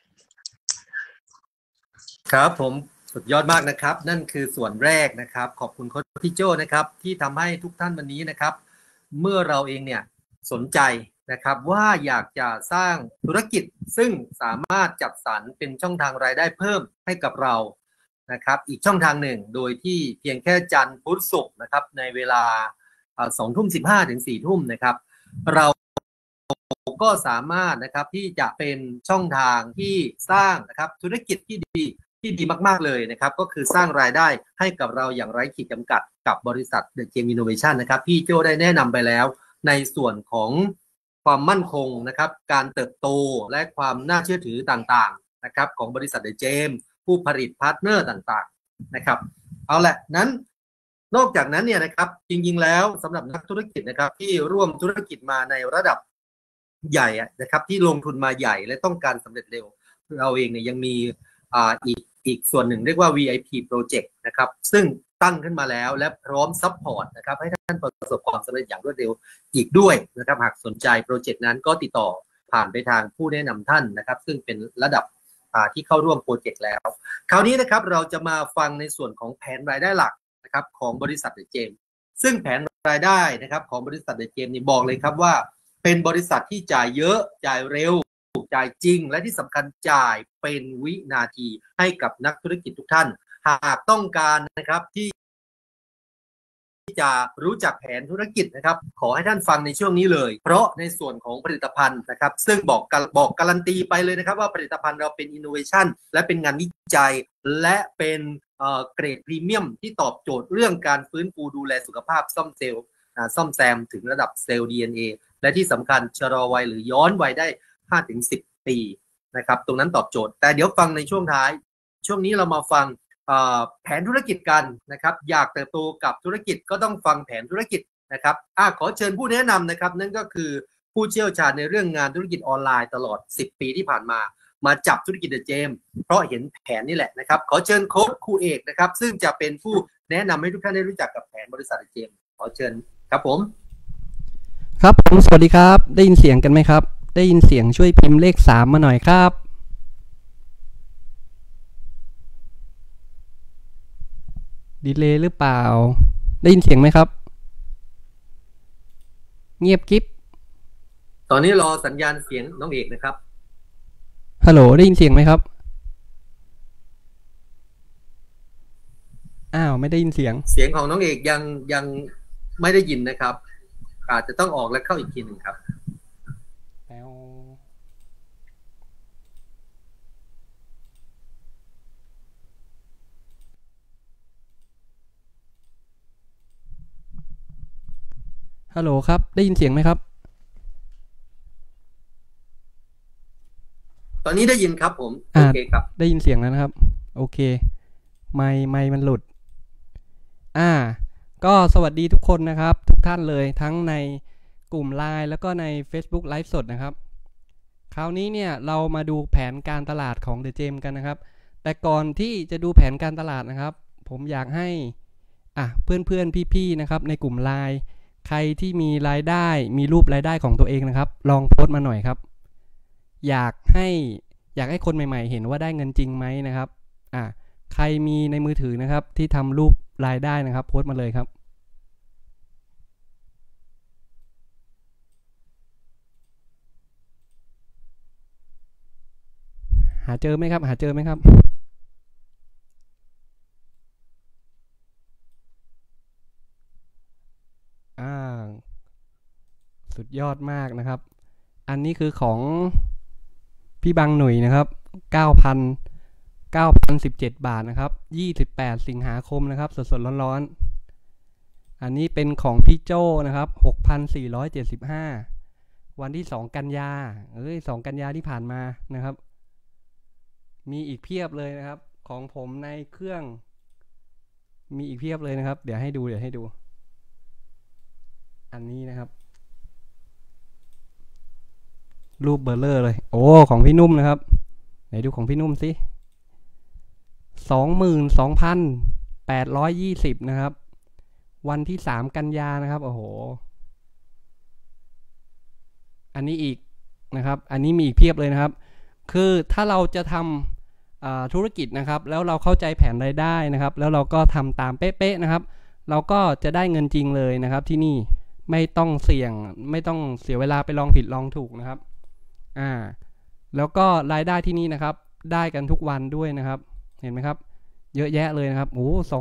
S1: ครับผมสุดยอดมากนะครับนั่นคือส่วนแรกนะครับขอบคุณพี่โจนะครับที่ทำให้ทุกท่านวันนี้นะครับเมื่อเราเองเนี่ยสนใจนะครับว่าอยากจะสร้างธุรกิจซึ่งสามารถจัดสรรเป็นช่องทางรายได้เพิ่มให้กับเรานะครับอีกช่องทางหนึ่งโดยที่เพียงแค่จันทร์พุธศุกร์นะครับในเวลา20:15 ถึง 4 ทุ่มนะครับเราก็สามารถนะครับที่จะเป็นช่องทางที่สร้างนะครับธุรกิจที่ดีมากๆเลยนะครับก็คือสร้างรายได้ให้กับเราอย่างไร้ขีดจำกัดกับบริษัท The Gem Innovation นะครับพี่โจได้แนะนำไปแล้วในส่วนของความมั่นคงนะครับการเติบโตและความน่าเชื่อถือต่างๆนะครับของบริษัท The Gem ผู้ผลิตพาร์ทเนอร์ต่างๆนะครับเอาละนั้นนอกจากนั้นเนี่ยนะครับจริงๆแล้วสำหรับนักธุรกิจนะครับที่ร่วมธุรกิจมาในระดับใหญ่นะครับที่ลงทุนมาใหญ่และต้องการสำเร็จเร็วเราเองเนี่ยยังมีอีกส่วนหนึ่งเรียกว่า VIP Project นะครับซึ่งตั้งขึ้นมาแล้วและพร้อมซัพพอร์ตนะครับให้ท่านประสบความสำเร็จอย่างรวดเร็วอีกด้วยนะครับหากสนใจโปรเจกต์นั้นก็ติดต่อผ่านไปทางผู้แนะนำท่านนะครับซึ่งเป็นระดับที่เข้าร่วมโปรเจกต์แล้วคราวนี้นะครับเราจะมาฟังในส่วนของแผนรายได้หลักนะครับของบริษัทเดอะเจมซึ่งแผนรายได้นะครับของบริษัทเดอะเจมนี่บอกเลยครับว่าเป็นบริษัทที่จ่ายเยอะจ่ายเร็วจ่ายจริงและที่สำคัญจ่ายเป็นวินาทีให้กับนักธุรกิจทุกท่านหากต้องการนะครับที่จะรู้จักแผนธุรกิจนะครับขอให้ท่านฟังในช่วงนี้เลยเพราะในส่วนของผลิตภัณฑ์นะครับซึ่งบอกการันตีไปเลยนะครับว่าผลิตภัณฑ์เราเป็นอินโนเวชันและเป็นงานวิจัยและเป็นเกรดพรีเมียมที่ตอบโจทย์เรื่องการฟื้นฟูดูแลสุขภาพซ่อมแซมถึงระดับเซลล์ DNA และที่สำคัญชะลอวัยหรือย้อนวัยได้ 5-10 ปีนะครับตรงนั้นตอบโจทย์แต่เดี๋ยวฟังในช่วงท้ายช่วงนี้เรามาฟังแผนธุรกิจกันนะครับอยากเติบโตกับธุรกิจก็ต้องฟังแผนธุรกิจนะครับขอเชิญผู้แนะนำนะครับนั่นก็คือผู้เชี่ยวชาญในเรื่องงานธุรกิจออนไลน์ตลอด10 ปีที่ผ่านมาจับธุรกิจเดอะเจมเพราะเห็นแผนนี่แหละนะครับขอเชิญโค้ชครูเอกนะครับซึ่งจะเป็นผู้แนะนำให้ทุกท่านได้รู้จักกับแผนบริษัทเดอะเจมขอเชิญครับผม
S3: ครับผมสวัสดีครับได้ยินเสียงกันไหมครับได้ยินเสียงช่วยพิมพ์เลข3มาหน่อยครับดีเลย์หรือเปล่าได้ยินเสียงไหมครับเงียบกิ๊บ
S1: ตอนนี้รอสัญญาณเสียงน้องเอกนะครับ
S3: ฮัลโหลได้ยินเสียงไหมครับไม่ได้ยินเสียง
S1: ของน้องเอกยังไม่ได้ยินนะครับอาจจะต้องออกและเข้าอีกทีหนึ่งครับ
S3: ฮัลโหลครับได้ยินเสียงไหมครับ
S1: ตอนนี้ได้ยินครับผมโอเคครับ
S3: ได้ยินเสียงแล้วนะครับโอเคไมค์มันหลุดก็สวัสดีทุกคนนะครับทุกท่านเลยทั้งในกลุ่ม LINE แล้วก็ใน Facebook ไลฟ์สดนะครับคราวนี้เนี่ยเรามาดูแผนการตลาดของ The Gem กันนะครับแต่ก่อนที่จะดูแผนการตลาดนะครับผมอยากให้เพื่อนพี่ๆนะครับในกลุ่ม LINE ใครที่มีรายได้มีรูปรายได้ของตัวเองนะครับลองโพสต์มาหน่อยครับอยากให้คนใหม่ๆเห็นว่าได้เงินจริงไหมนะครับใครมีในมือถือนะครับที่ทำรูปรายได้นะครับโพสต์มาเลยครับหาเจอไหมครับสุดยอดมากนะครับอันนี้คือของพี่บังหนุ่ยนะครับ9,017 บาทนะครับ28 สิงหาคมนะครับสดๆร้อนๆอันนี้เป็นของพี่โจ้นะครับ 6,475 วันที่2 กันยา2 กันยาที่ผ่านมานะครับมีอีกเพียบเลยนะครับของผมในเครื่องมีอีกเพียบเลยนะครับเดี๋ยวให้ดูอันนี้นะครับรูปเบลเลอร์เลยของพี่นุ่มนะครับไหนดูของพี่นุ่มสิ 22,820 นะครับวันที่3 กันยานะครับอันนี้อีกนะครับอันนี้มีอีกเพียบเลยนะครับคือถ้าเราจะทำธุรกิจนะครับแล้วเราเข้าใจแผนรายได้นะครับแล้วเราก็ทำตามเป๊ะๆนะครับเราก็จะได้เงินจริงเลยนะครับที่นี่ไม่ต้องเสี่ยงไม่ต้องเสียเวลาไปลองผิดลองถูกนะครับแล้วก็รายได้ที่นี่นะครับได้กันทุกวันด้วยนะครับเห็นไหมครับเยอะแยะเลยนะครับ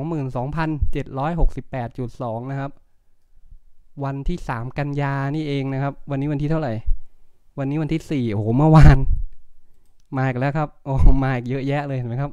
S3: 22,768.2 นะครับวันที่3 กันยานี่เองนะครับวันนี้วันที่เท่าไหร่วันนี้วันที่4เมื่อวานมาอีกแล้วครับมาอีกเยอะแยะเลยเห็นไหมครับ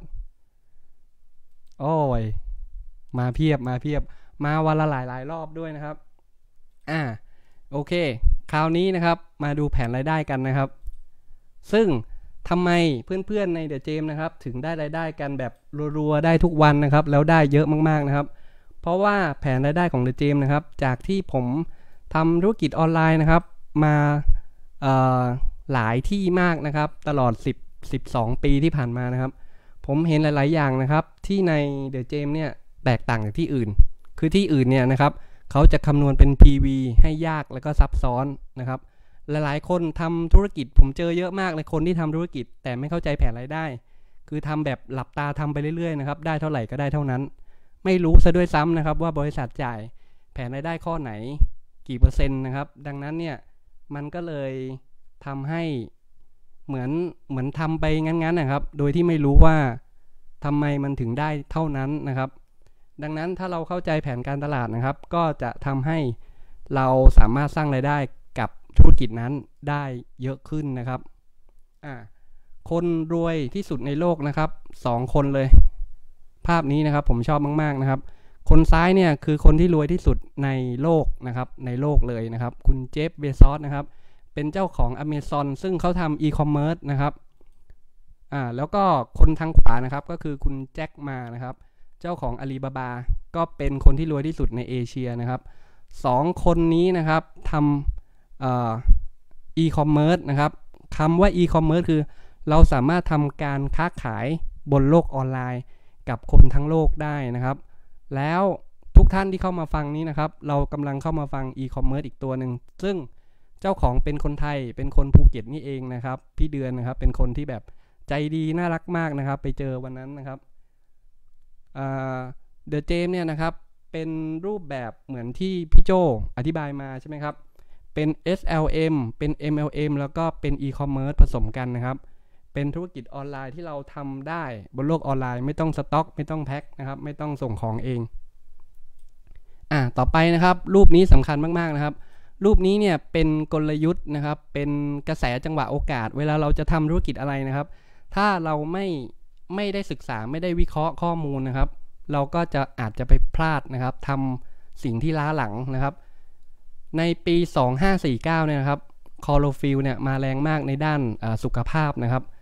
S3: มาเพียบมาวันละหลายรอบด้วยนะครับโอเคคราวนี้นะครับมาดูแผนรายได้กันนะครับซึ่งทำไมเพื่อนๆใน The Gem นะครับถึงได้รายได้กันแบบรัวๆได้ทุกวันนะครับแล้วได้เยอะมากๆนะครับเพราะว่าแผนรายได้ของ The Gem นะครับจากที่ผมทำธุรกิจออนไลน์นะครับมาหลายที่มากนะครับตลอด12 ปีที่ผ่านมานะครับผมเห็นหลายๆอย่างนะครับที่ใน The Gem เนี่ยแตกต่างจากที่อื่นคือที่อื่นเนี่ยนะครับเขาจะคำนวณเป็น PV ให้ยากแล้วก็ซับซ้อนนะครับหลายๆคนทำธุรกิจผมเจอเยอะมากเลยคนที่ทำธุรกิจแต่ไม่เข้าใจแผนรายได้คือทำแบบหลับตาทำไปเรื่อยๆนะครับได้เท่าไหร่ก็ได้เท่านั้นไม่รู้ซะด้วยซ้ำนะครับว่าบริษัทจ่ายแผนรายได้ข้อไหนกี่เปอร์เซ็นต์นะครับดังนั้นเนี่ยมันก็เลยทำให้เหมือนทำไปงั้นๆนะครับโดยที่ไม่รู้ว่าทำไมมันถึงได้เท่านั้นนะครับดังนั้นถ้าเราเข้าใจแผนการตลาดนะครับก็จะทำให้เราสามารถสร้างรายได้กับธุรกิจนั้นได้เยอะขึ้นนะครับคนรวยที่สุดในโลกนะครับ2 คนเลยภาพนี้นะครับผมชอบมากๆนะครับคนซ้ายเนี่ยคือคนที่รวยที่สุดในโลกนะครับในโลกเลยนะครับคุณเจฟ เบซอสนะครับเป็นเจ้าของ Amazon ซึ่งเขาทำอีคอมเมิร์ซนะครับแล้วก็คนทางขวานะครับก็คือคุณแจ็คมานะครับเจ้าของอาลีบาบาก็เป็นคนที่รวยที่สุดในเอเชียนะครับ2 คนนี้นะครับทำอีคอมเมิร์ซนะครับคำว่าอีคอมเมิร์ซคือเราสามารถทำการค้าขายบนโลกออนไลน์กับคนทั้งโลกได้นะครับแล้วทุกท่านที่เข้ามาฟังนี้นะครับเรากำลังเข้ามาฟังอีคอมเมิร์ซอีกตัวหนึ่งซึ่งเจ้าของเป็นคนไทยเป็นคนภูเก็ตนี่เองนะครับพี่เดือนนะครับเป็นคนที่แบบใจดีน่ารักมากนะครับไปเจอวันนั้นนะครับThe Gem เนี่ยนะครับเป็นรูปแบบเหมือนที่พี่โจอธิบายมาใช่ไหมครับเป็น SLM เป็น MLM แล้วก็เป็น e-commerce ผสมกันนะครับเป็นธุรกิจออนไลน์ที่เราทำได้บนโลกออนไลน์ไม่ต้องสต็อกไม่ต้องแพ็คนะครับไม่ต้องส่งของเองต่อไปนะครับรูปนี้สำคัญมากๆนะครับรูปนี้เนี่ยเป็นกลยุทธ์นะครับเป็นกระแสจังหวะโอกาสเวลาเราจะทำธุรกิจอะไรนะครับถ้าเราไม่ได้ศึกษาไม่ได้วิเคราะห์ข้อมูลนะครับเราก็จะอาจจะไปพลาดนะครับทำสิ่งที่ล้าหลังนะครับในปี 2549 เนี่ยนะครับคลอโรฟิลล์เนี่ยมาแรงมากในด้านสุขภาพนะครับ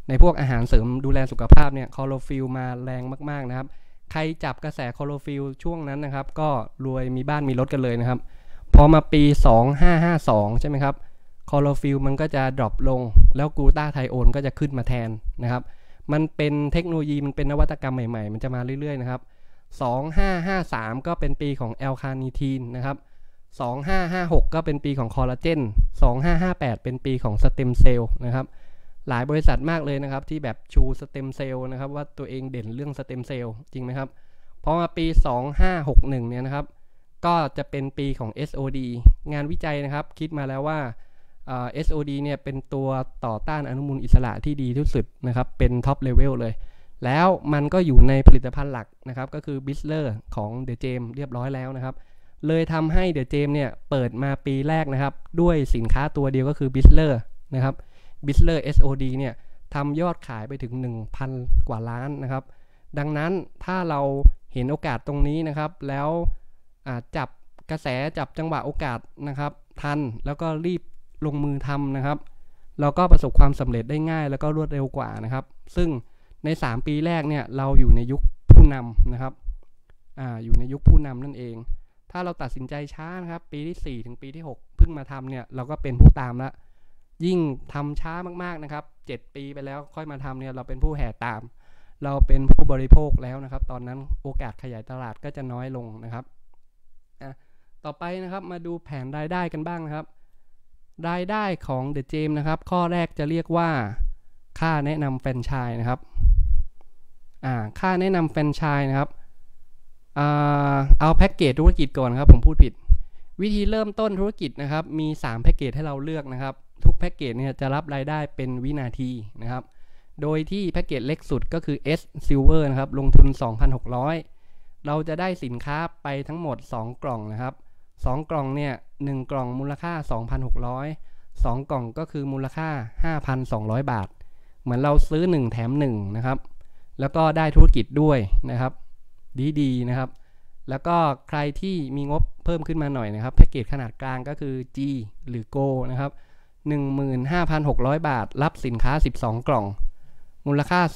S3: ในพวกอาหารเสริมดูแลสุขภาพเนี่ยคลอโรฟิลมาแรงมากๆนะครับใครจับกระแสคลอโรฟิลช่วงนั้นนะครับก็รวยมีบ้านมีรถกันเลยนะครับพอมาปี2552ใช่ไหมครับคลอโรฟิลมันก็จะดรอปลงแล้วกลูตาไทโอนก็จะขึ้นมาแทนนะครับมันเป็นเทคโนโลยีมันเป็นนวัตกรรมใหม่ๆมันจะมาเรื่อยๆนะครับ2553ก็เป็นปีของแอลคาเนทีนนะครับ2556ก็เป็นปีของคอลลาเจน2558เป็นปีของสเต็มเซลล์นะครับหลายบริษัทมากเลยนะครับที่แบบชูสเต็มเซลล์นะครับว่าตัวเองเด่นเรื่องสเต็มเซลล์จริงไหมครับพอมาปี2561เนี่ยนะครับก็จะเป็นปีของ SOD งานวิจัยนะครับคิดมาแล้วว่าSOD เนี่ยเป็นตัวต่อต้านอนุมูลอิสระที่ดีที่สุดนะครับเป็นท็อปเลเวลเลยแล้วมันก็อยู่ในผลิตภัณฑ์หลักนะครับก็คือบิสเลอร์ของเดอะเจมเรียบร้อยแล้วนะครับเลยทำให้เดอะเจมเนี่ยเปิดมาปีแรกนะครับด้วยสินค้าตัวเดียวก็คือบิสเลอร์นะครับบิสเลอร์ SOD เนี่ยทำยอดขายไปถึง 1,000 กว่าล้านนะครับดังนั้นถ้าเราเห็นโอกาสตรงนี้นะครับแล้วจับกระแสจับจังหวะโอกาสนะครับทันแล้วก็รีบลงมือทำนะครับเราก็ประสบความสำเร็จได้ง่ายแล้วก็รวดเร็วกว่านะครับซึ่งใน3ปีแรกเนี่ยเราอยู่ในยุคผู้นำนะครับอยู่ในยุคผู้นำนั่นเองถ้าเราตัดสินใจช้านะครับปีที่4ถึงปีที่6เพิ่งมาทำเนี่ยเราก็เป็นผู้ตามละยิ่งทำช้ามากๆนะครับ7ปีไปแล้วค่อยมาทำเนี่ยเราเป็นผู้แห่ตามเราเป็นผู้บริโภคแล้วนะครับตอนนั้นโอกาสขยายตลาดก็จะน้อยลงนะครับต่อไปนะครับมาดูแผนรายได้กันบ้างนะครับรายได้ของ The Gem นะครับข้อแรกจะเรียกว่าค่าแนะนำแฟรนไชส์นะครับค่าแนะนำแฟรนไชส์นะครับเอาแพ็กเกจธุรกิจก่อนครับผมพูดผิดวิธีเริ่มต้นธุรกิจนะครับมี3แพ็กเกจให้เราเลือกนะครับทุกแพ็กเกจเนี่ยจะรับรายได้เป็นวินาทีนะครับโดยที่แพ็กเกจเล็กสุดก็คือ S Silver นะครับลงทุน 2,600 เราจะได้สินค้าไปทั้งหมด2กล่องนะครับ2กล่องเนี่ย1กล่องมูลค่า 2,600 2กล่องก็คือมูลค่า 5,200 บาทเหมือนเราซื้อ1แถม1นะครับแล้วก็ได้ธุรกิจด้วยนะครับดีๆนะครับแล้วก็ใครที่มีงบเพิ่มขึ้นมาหน่อยนะครับแพ็กเกจขนาดกลางก็คือ G หรือ Go นะครับ 15,600 บาทรับสินค้า12กล่องมูลค่า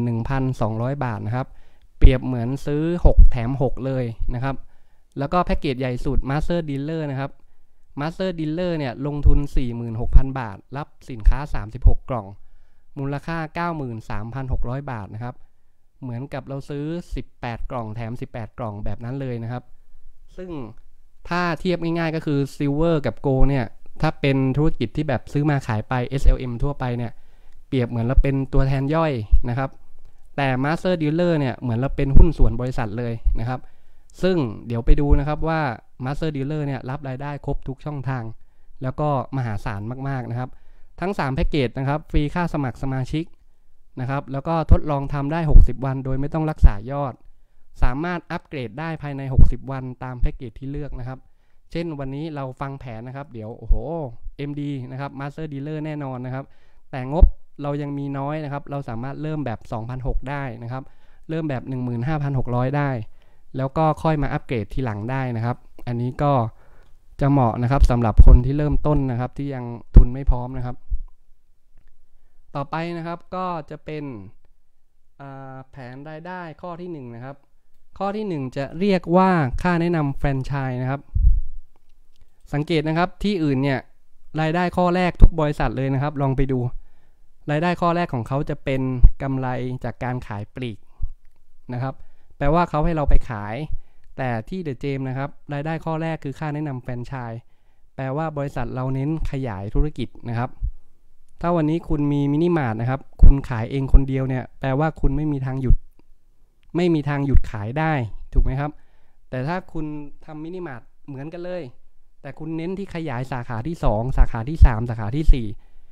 S3: 31,200 บาทนะครับเปรียบเหมือนซื้อ6แถม6เลยนะครับแล้วก็แพ็กเกจใหญ่สุด Master Dealer นะครับ Master Dealer เนี่ยลงทุน 46,000 บาทรับสินค้า36กล่องมูลค่า 93,600 บาทนะครับเหมือนกับเราซื้อ18กล่องแถม18กล่องแบบนั้นเลยนะครับซึ่งถ้าเทียบง่ายๆก็คือ Silver กับ Go เนี่ยถ้าเป็นธุรกิจที่แบบซื้อมาขายไป SLM ทั่วไปเนี่ยเปรียบเหมือนเราเป็นตัวแทนย่อยนะครับแต่ Master Dealer เนี่ยเหมือนเราเป็นหุ้นส่วนบริษัทเลยนะครับซึ่งเดี๋ยวไปดูนะครับว่า Master Dealer เนี่ยรับรายได้ครบทุกช่องทางแล้วก็มหาศาลมากๆนะครับทั้ง3แพ็กเกจนะครับฟรีค่าสมัครสมาชิกนะครับแล้วก็ทดลองทำได้60วันโดยไม่ต้องรักษายอดสามารถอัปเกรดได้ภายใน60วันตามแพ็กเกจที่เลือกนะครับเช่นวันนี้เราฟังแผนนะครับเดี๋ยวโอ้โห MD นะครับ Master Dealer แน่นอนนะครับแต่งบเรายังมีน้อยนะครับเราสามารถเริ่มแบบ 2,600 ได้นะครับเริ่มแบบ 15,600 ได้แล้วก็ค่อยมาอัปเกรดทีหลังได้นะครับอันนี้ก็จะเหมาะนะครับสำหรับคนที่เริ่มต้นนะครับที่ยังทุนไม่พร้อมนะครับต่อไปนะครับก็จะเป็นแผนรายได้ข้อที่1นะครับข้อที่1จะเรียกว่าค่าแนะนำแฟรนไชส์นะครับสังเกตนะครับที่อื่นเนี่ยรายได้ข้อแรกทุกบริษัทเลยนะครับลองไปดูรายได้ข้อแรกของเขาจะเป็นกำไรจากการขายปลีกนะครับแปลว่าเขาให้เราไปขายแต่ที่เดอะเจมนะครับรายได้ข้อแรกคือค่าแนะนำแฟรนไชส์แปลว่าบริษัทเราเน้นขยายธุรกิจนะครับถ้าวันนี้คุณมีมินิมาร์ทนะครับคุณขายเองคนเดียวเนี่ยแปลว่าคุณไม่มีทางหยุดขายได้ถูกไหมครับแต่ถ้าคุณทำมินิมาร์ทเหมือนกันเลยแต่คุณเน้นที่ขยายสาขาที่2สาขาที่3สาขาที่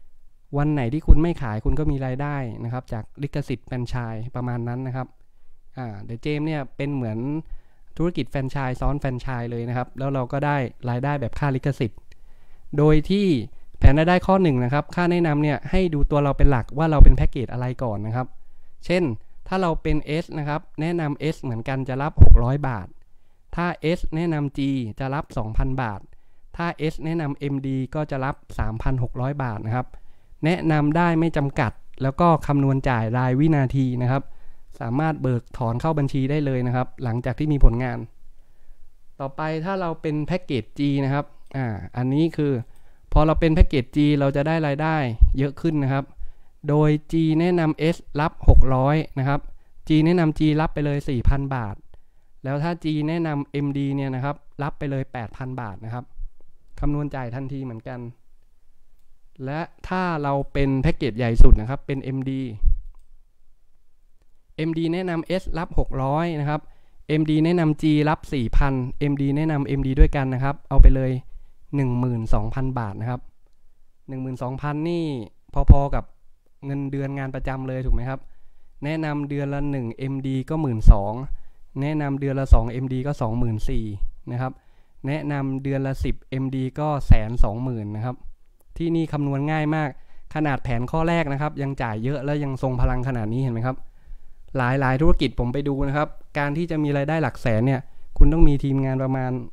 S3: 4วันไหนที่คุณไม่ขายคุณก็มีรายได้นะครับจากลิขสิทธิ์แฟรนไชส์ประมาณนั้นนะครับเดอะเจมเนี่ยเป็นเหมือนธุรกิจแฟรนไชส์ซ้อนแฟรนไชส์เลยนะครับแล้วเราก็ได้รายได้แบบค่าลิขสิทธิ์โดยที่แผนรายได้ข้อ1นะครับค่าแนะนำเนี่ยให้ดูตัวเราเป็นหลักว่าเราเป็นแพ็กเกจอะไรก่อนนะครับเช่นถ้าเราเป็น S นะครับแนะนำ S เหมือนกันจะรับ600บาทถ้า S แนะนำ G จะรับ 2,000 บาทถ้า S แนะนำ MD ก็จะรับ 3,600 บาทนะครับแนะนำได้ไม่จำกัดแล้วก็คำนวณจ่ายรายวินาทีนะครับสามารถเบิกถอนเข้าบัญชีได้เลยนะครับหลังจากที่มีผลงานต่อไปถ้าเราเป็นแพ็กเกจ G นะครับอันนี้คือพอเราเป็นแพ็กเกจ G เราจะได้รายได้เยอะขึ้นนะครับโดย G แนะนำ S รับ600นะครับ G แนะนำ G รับไปเลย 4,000 บาทแล้วถ้า G แนะนำ MD เนี่ยนะครับรับไปเลย 8,000 บาทนะครับคำนวณจ่ายทันทีเหมือนกันและถ้าเราเป็นแพ็กเกจใหญ่สุดนะครับเป็น MD แนะนำ S รับ600นะครับ MD แนะนำ G รับ 4,000 MD แนะนำ MD ด้วยกันนะครับเอาไปเลย 12,000 บาทนะครับ 12,000 นี่พอๆกับเงินเดือนงานประจำเลยถูกไหมครับแนะนำเดือนละ1 MD ก็ 12,000 แนะนำเดือนละ2 MD ก็ 24,000 นะครับแนะนำเดือนละ10 MD ก็ 120,000 นะครับที่นี่คำนวณง่ายมากขนาดแผนข้อแรกนะครับยังจ่ายเยอะและยังทรงพลังขนาดนี้เห็นไหมครับหลายธุรกิจผมไปดูนะครับการที่จะมีรายได้หลักแสนเนี่ยคุณต้องมีทีมงานประมาณ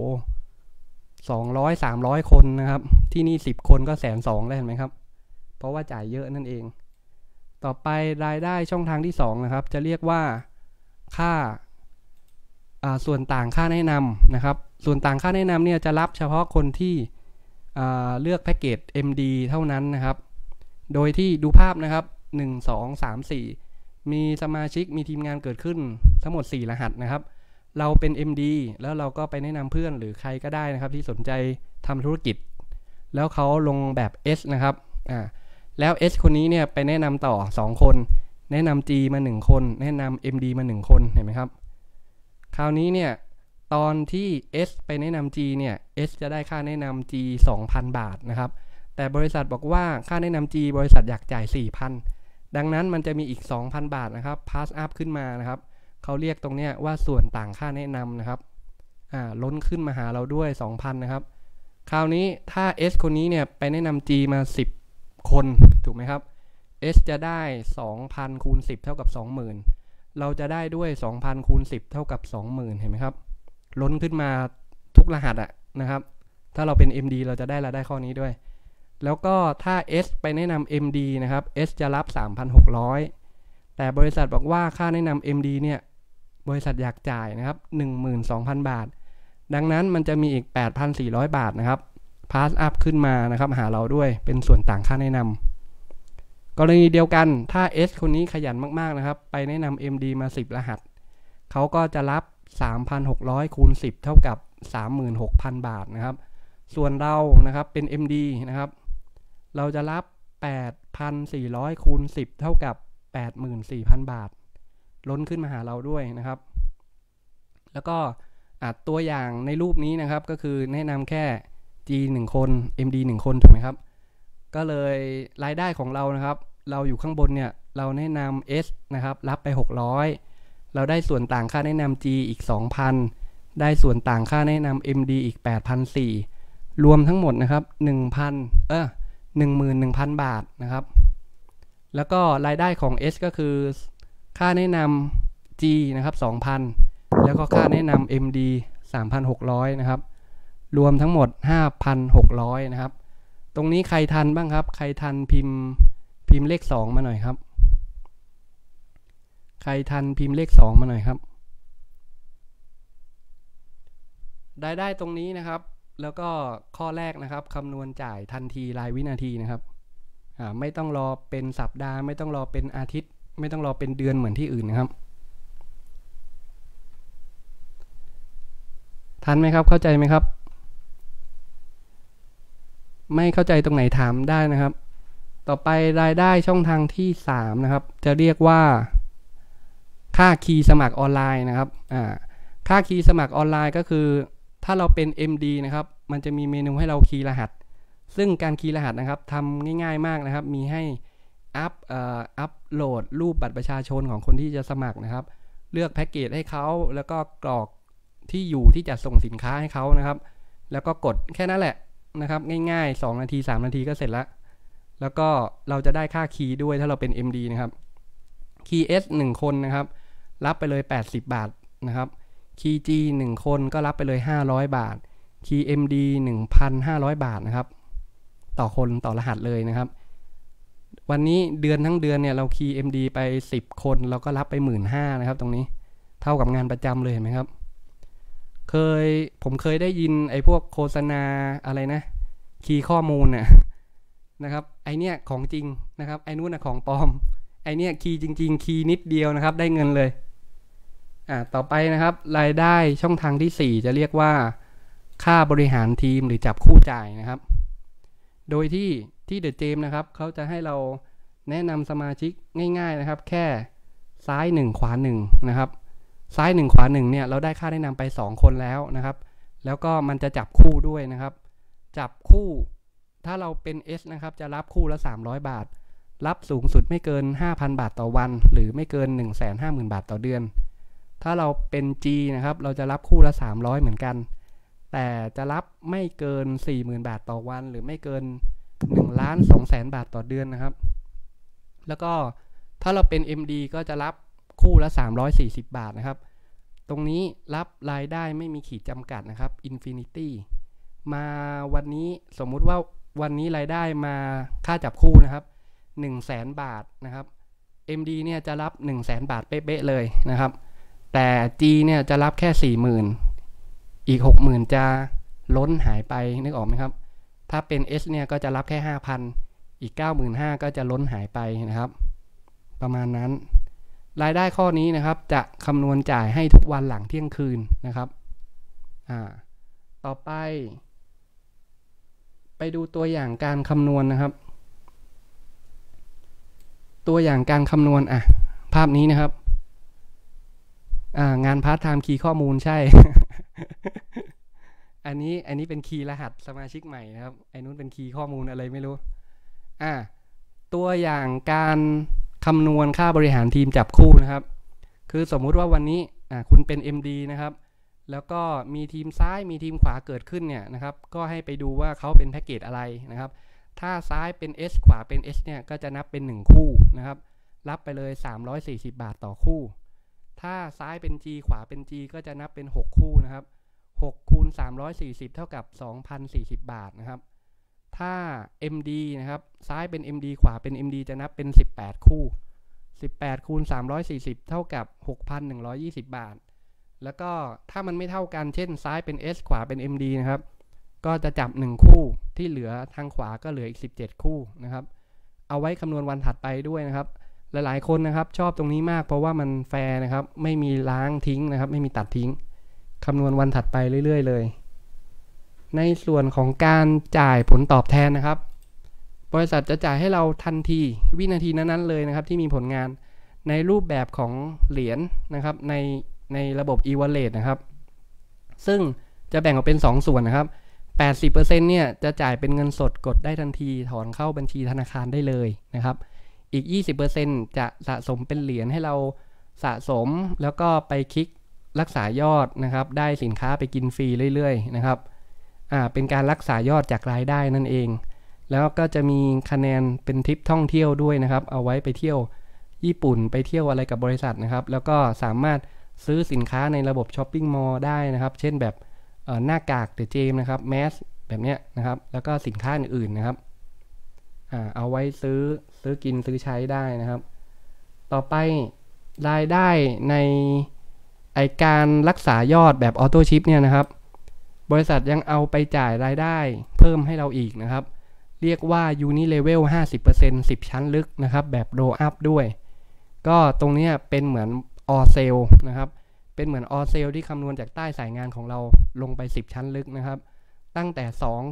S3: 200-300 คนนะครับที่นี่10 คนก็120,000แล้วเห็นไหมครับเพราะว่าจ่ายเยอะนั่นเองต่อไปรายได้ช่องทางที่2นะครับจะเรียกว่าค่าส่วนต่างค่าแนะนำนะครับส่วนต่างค่าแนะนำเนี่ยจะรับเฉพาะคนที่เลือกแพ็กเกจ MD เท่านั้นนะครับโดยที่ดูภาพนะครับ1 2 3 4มีสมาชิกมีทีมงานเกิดขึ้นทั้งหมด4รหัสนะครับเราเป็น MD แล้วเราก็ไปแนะนำเพื่อนหรือใครก็ได้นะครับที่สนใจทำธุรกิจแล้วเขาลงแบบ S นะครับแล้ว S คนนี้เนี่ยไปแนะนำต่อ2 คนแนะนำ G มา1 คนแนะนำ MD มา1 คนเห็นไหมครับคราวนี้เนี่ยตอนที่ S ไปแนะนำ G เนี่ย S จะได้ค่าแนะนำ G 2,000 บาทนะครับแต่บริษัทบอกว่าค่าแนะนำ G บริษัทอยากจ่าย 4,000 ดังนั้นมันจะมีอีก 2,000 บาทนะครับ pass up ขึ้นมานะครับเขาเรียกตรงเนี้ยว่าส่วนต่างค่าแนะนำนะครับล้นขึ้นมาหาเราด้วย 2,000 นะครับคราวนี้ถ้า S คนนี้เนี่ยไปแนะนำ G มา10 คนถูกไหมครับ S จะได้ 2,000 คูณ 10 เท่ากับ 20,000 เราจะได้ด้วย 2,000 คูณ 10 เท่ากับ 20,000 เห็นไหมครับล้นขึ้นมาทุกรหัสนะครับถ้าเราเป็น MD เราจะได้รายได้ข้อนี้ด้วยแล้วก็ถ้า S ไปแนะนำ MD นะครับ S จะรับ 3,600 แต่บริษัทบอกว่าค่าแนะนำ MD เนี่ยบริษัทอยากจ่ายนะครับ 12,000 บาทดังนั้นมันจะมีอีก 8,400 บาทนะครับ pass up ขึ้นมานะครับหาเราด้วยเป็นส่วนต่างค่าแนะนำกรณีเดียวกันถ้า S คนนี้ขยันมากๆนะครับไปแนะนำ MD มา10รหัสเขาก็จะรับ 3,600 คูณ 10 เท่ากับ 36,000 บาทนะครับส่วนเรานะครับเป็น MD นะครับเราจะรับ 8,400 คูณ 10 เท่ากับ 84,000 บาทล้นขึ้นมาหาเราด้วยนะครับแล้วก็ตัวอย่างในรูปนี้นะครับก็คือแนะนำแค่ G 1 คน MD 1 คนถูกไหมครับก็เลยรายได้ของเรานะครับเราอยู่ข้างบนเนี่ยเราแนะนำ S นะครับรับไป600เราได้ส่วนต่างค่าแนะนำ G อีก 2,000 ได้ส่วนต่างค่าแนะนำ MD อีก 8,400 รวมทั้งหมดนะครับ 11,000 บาทนะครับแล้วก็รายได้ของ S ก็คือค่าแนะนำ G นะครับ 2,000 แล้วก็ค่าแนะนำ MD 3,600 นะครับรวมทั้งหมด 5,600 นะครับตรงนี้ใครทันบ้างครับใครทันพิมพ์เลข2มาหน่อยครับใครทันพิมพ์เลข2มาหน่อยครับได้ตรงนี้นะครับแล้วก็ข้อแรกนะครับคำนวณจ่ายทันทีรายวินาทีนะครับไม่ต้องรอเป็นสัปดาห์ไม่ต้องรอเป็นอาทิตย์ไม่ต้องรอเป็นเดือนเหมือนที่อื่นนะครับทันไหมครับเข้าใจไหมครับไม่เข้าใจตรงไหนถามได้นะครับต่อไปรายได้ช่องทางที่3นะครับจะเรียกว่าค่าคีย์สมัครออนไลน์นะครับค่าคีย์สมัครออนไลน์ก็คือถ้าเราเป็น MD นะครับมันจะมีเมนูให้เราคีย์รหัสซึ่งการคีย์รหัสนะครับทำง่ายๆมากนะครับมีให้อัพโหลดรูปบัตรประชาชนของคนที่จะสมัครนะครับเลือกแพ็กเกจให้เขาแล้วก็กรอกที่อยู่ที่จะส่งสินค้าให้เขานะครับแล้วก็กดแค่นั้นแหละนะครับง่ายๆ2 นาที 3 นาทีก็เสร็จแล้วก็เราจะได้ค่าคีย์ด้วยถ้าเราเป็น MD นะครับคีย์ S 1 คนนะครับรับไปเลย80 บาทนะครับคีย์ G 1 คนก็รับไปเลย500 บาทคีย์ MD 1,500 บาทนะครับต่อคนต่อรหัสเลยนะครับวันนี้เดือนทั้งเดือนเนี่ยเราคีย์ MD ไป10 คนเราก็รับไป 15,000 นะครับตรงนี้เท่ากับงานประจำเลยเห็นไหมครับผมเคยได้ยินไอ้พวกโฆษณาอะไรนะคีย์ข้อมูลน่ะนะครับไอเนี้ยของจริงนะครับไอนู้นนะของปลอมไอเนี้ยคีย์จริงๆคีย์นิดเดียวนะครับได้เงินเลยต่อไปนะครับรายได้ช่องทางที่4จะเรียกว่าค่าบริหารทีมหรือจับคู่จ่ายนะครับโดยที่เดอะเจมนะครับเขาจะให้เราแนะนำสมาชิกง่ายๆนะครับแค่ซ้าย1ขวา1นะครับซ้าย1ขวา1เนี่ยเราได้ค่าแนะนำไป2คนแล้วนะครับแล้วก็มันจะจับคู่ด้วยนะครับจับคู่ถ้าเราเป็น S นะครับจะรับคู่ละ300 บาทรับสูงสุดไม่เกิน 5,000 บาทต่อวันหรือไม่เกิน 150,000 บาทต่อเดือนถ้าเราเป็น G นะครับเราจะรับคู่ละ300เหมือนกันแต่จะรับไม่เกิน 40,000 บาทต่อวันหรือไม่เกิน1,200,000 บาทต่อเดือนนะครับแล้วก็ถ้าเราเป็น MD ก็จะรับคู่ละ340 บาทนะครับตรงนี้รับรายได้ไม่มีขีดจำกัดนะครับ Infinity มาวันนี้สมมุติว่าวันนี้รายได้มาค่าจับคู่นะครับ100,000 บาทนะครับ MD เนี่ยจะรับ100,000 บาทเป๊ะๆเลยนะครับแต่ G เนี่ยจะรับแค่ 40,000 อีก 60,000 จะล้นหายไปนึกออกไหมครับถ้าเป็น S เนี่ยก็จะรับแค่ 5,000 อีก 95,000 ก็จะล้นหายไปนะครับประมาณนั้นรายได้ข้อนี้นะครับจะคำนวณจ่ายให้ทุกวันหลังเที่ยงคืนนะครับต่อไปดูตัวอย่างการคำนวณนะครับตัวอย่างการคำนวณภาพนี้นะครับงานพาร์ทไทม์คีย์ข้อมูลใช่ อันนี้เป็นคีย์รหัสสมาชิกใหม่นะครับไอ้นู้นเป็นคีย์ข้อมูลอะไรไม่รู้ตัวอย่างการคำนวณค่าบริหารทีมจับคู่นะครับคือสมมุติว่าวันนี้คุณเป็น MD นะครับแล้วก็มีทีมซ้ายมีทีมขวาเกิดขึ้นเนี่ยนะครับก็ให้ไปดูว่าเขาเป็นแพ็กเกจอะไรนะครับถ้าซ้ายเป็น S ขวาเป็น S เนี่ยก็จะนับเป็น1คู่นะครับรับไปเลย340 บาทต่อคู่ถ้าซ้ายเป็น G ขวาเป็น G ก็จะนับเป็น6คู่นะครับ6คูณ340เท่ากับ 2,040 บาทนะครับถ้า MD นะครับซ้ายเป็น MD ขวาเป็น MD จะนับเป็น18คู่18คูณ340เท่ากับ 6,120 บาทแล้วก็ถ้ามันไม่เท่ากันเช่นซ้ายเป็น S ขวาเป็น MD นะครับก็จะจับ1คู่ที่เหลือทางขวาก็เหลืออีก17คู่นะครับเอาไว้คำนวณวันถัดไปด้วยนะครับหลายๆคนนะครับชอบตรงนี้มากเพราะว่ามันแฟร์นะครับไม่มีล้างทิ้งนะครับไม่มีตัดทิ้งคำนวณวันถัดไปเรื่อยๆเลยในส่วนของการจ่ายผลตอบแทนนะครับบริษัทจะจ่ายให้เราทันทีวินาทีนั้นๆเลยนะครับที่มีผลงานในรูปแบบของเหรียญนะครับในระบบ e-wallet นะครับซึ่งจะแบ่งออกเป็น2ส่วนนะครับ 80% เนี่ยจะจ่ายเป็นเงินสดกดได้ทันทีถอนเข้าบัญชีธนาคารได้เลยนะครับอีก 20% จะสะสมเป็นเหรียญให้เราสะสมแล้วก็ไปคลิกรักษายอดนะครับได้สินค้าไปกินฟรีเรื่อยๆนะครับเป็นการรักษายอดจากรายได้นั่นเองแล้วก็จะมีคะแนนเป็นทริปท่องเที่ยวด้วยนะครับเอาไว้ไปเที่ยวญี่ปุ่นไปเที่ยวอะไรกับบริษัทนะครับแล้วก็สามารถซื้อสินค้าในระบบช้อปปิ้งมอลล์ได้นะครับเช่นแบบหน้ากากเดอะเจมนะครับแมสแบบเนี้ยนะครับแล้วก็สินค้าอื่นๆนะครับเอาไว้ซื้อกินซื้อใช้ได้นะครับต่อไปรายได้ในการรักษายอดแบบออโต้ชิปเนี่ยนะครับบริษัทยังเอาไปจ่ายรายได้เพิ่มให้เราอีกนะครับเรียกว่า Unilevel 50% 10 ชั้นลึกนะครับแบบ Roll Up ด้วยก็ตรงนี้เป็นเหมือน All Sale นะครับเป็นเหมือน All Sale ที่คำนวณจากใต้สายงานของเราลงไป10ชั้นลึกนะครับตั้งแต่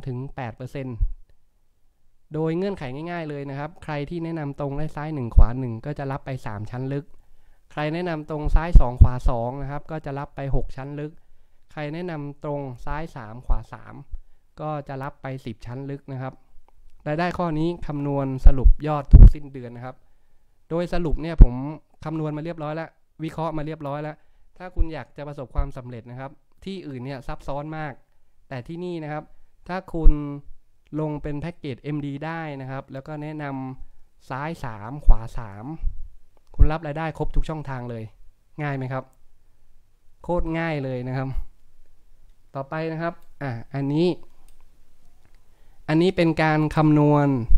S3: 2-8% โดยเงื่อนไขง่ายๆเลยนะครับใครที่แนะนำตรงได้ซ้าย1ขวา1ก็จะรับไป3ชั้นลึกใครแนะนำตรงซ้าย2ขวา2นะครับก็จะรับไป6ชั้นลึกใครแนะนำตรงซ้าย3ขวา3ก็จะรับไป10ชั้นลึกนะครับรายได้ข้อนี้คำนวณสรุปยอดทุกสิ้นเดือนนะครับโดยสรุปเนี่ยผมคำนวณมาเรียบร้อยแล้ววิเคราะห์มาเรียบร้อยแล้วถ้าคุณอยากจะประสบความสำเร็จนะครับที่อื่นเนี่ยซับซ้อนมากแต่ที่นี่นะครับถ้าคุณลงเป็นแพ็กเกจ MD ได้นะครับแล้วก็แนะนำซ้าย3ขวา3คุณรับรายได้ครบทุกช่องทางเลยง่ายไหมครับโคตรง่ายเลยนะครับต่อไปนะครับอันนี้เป็นการคำนวณ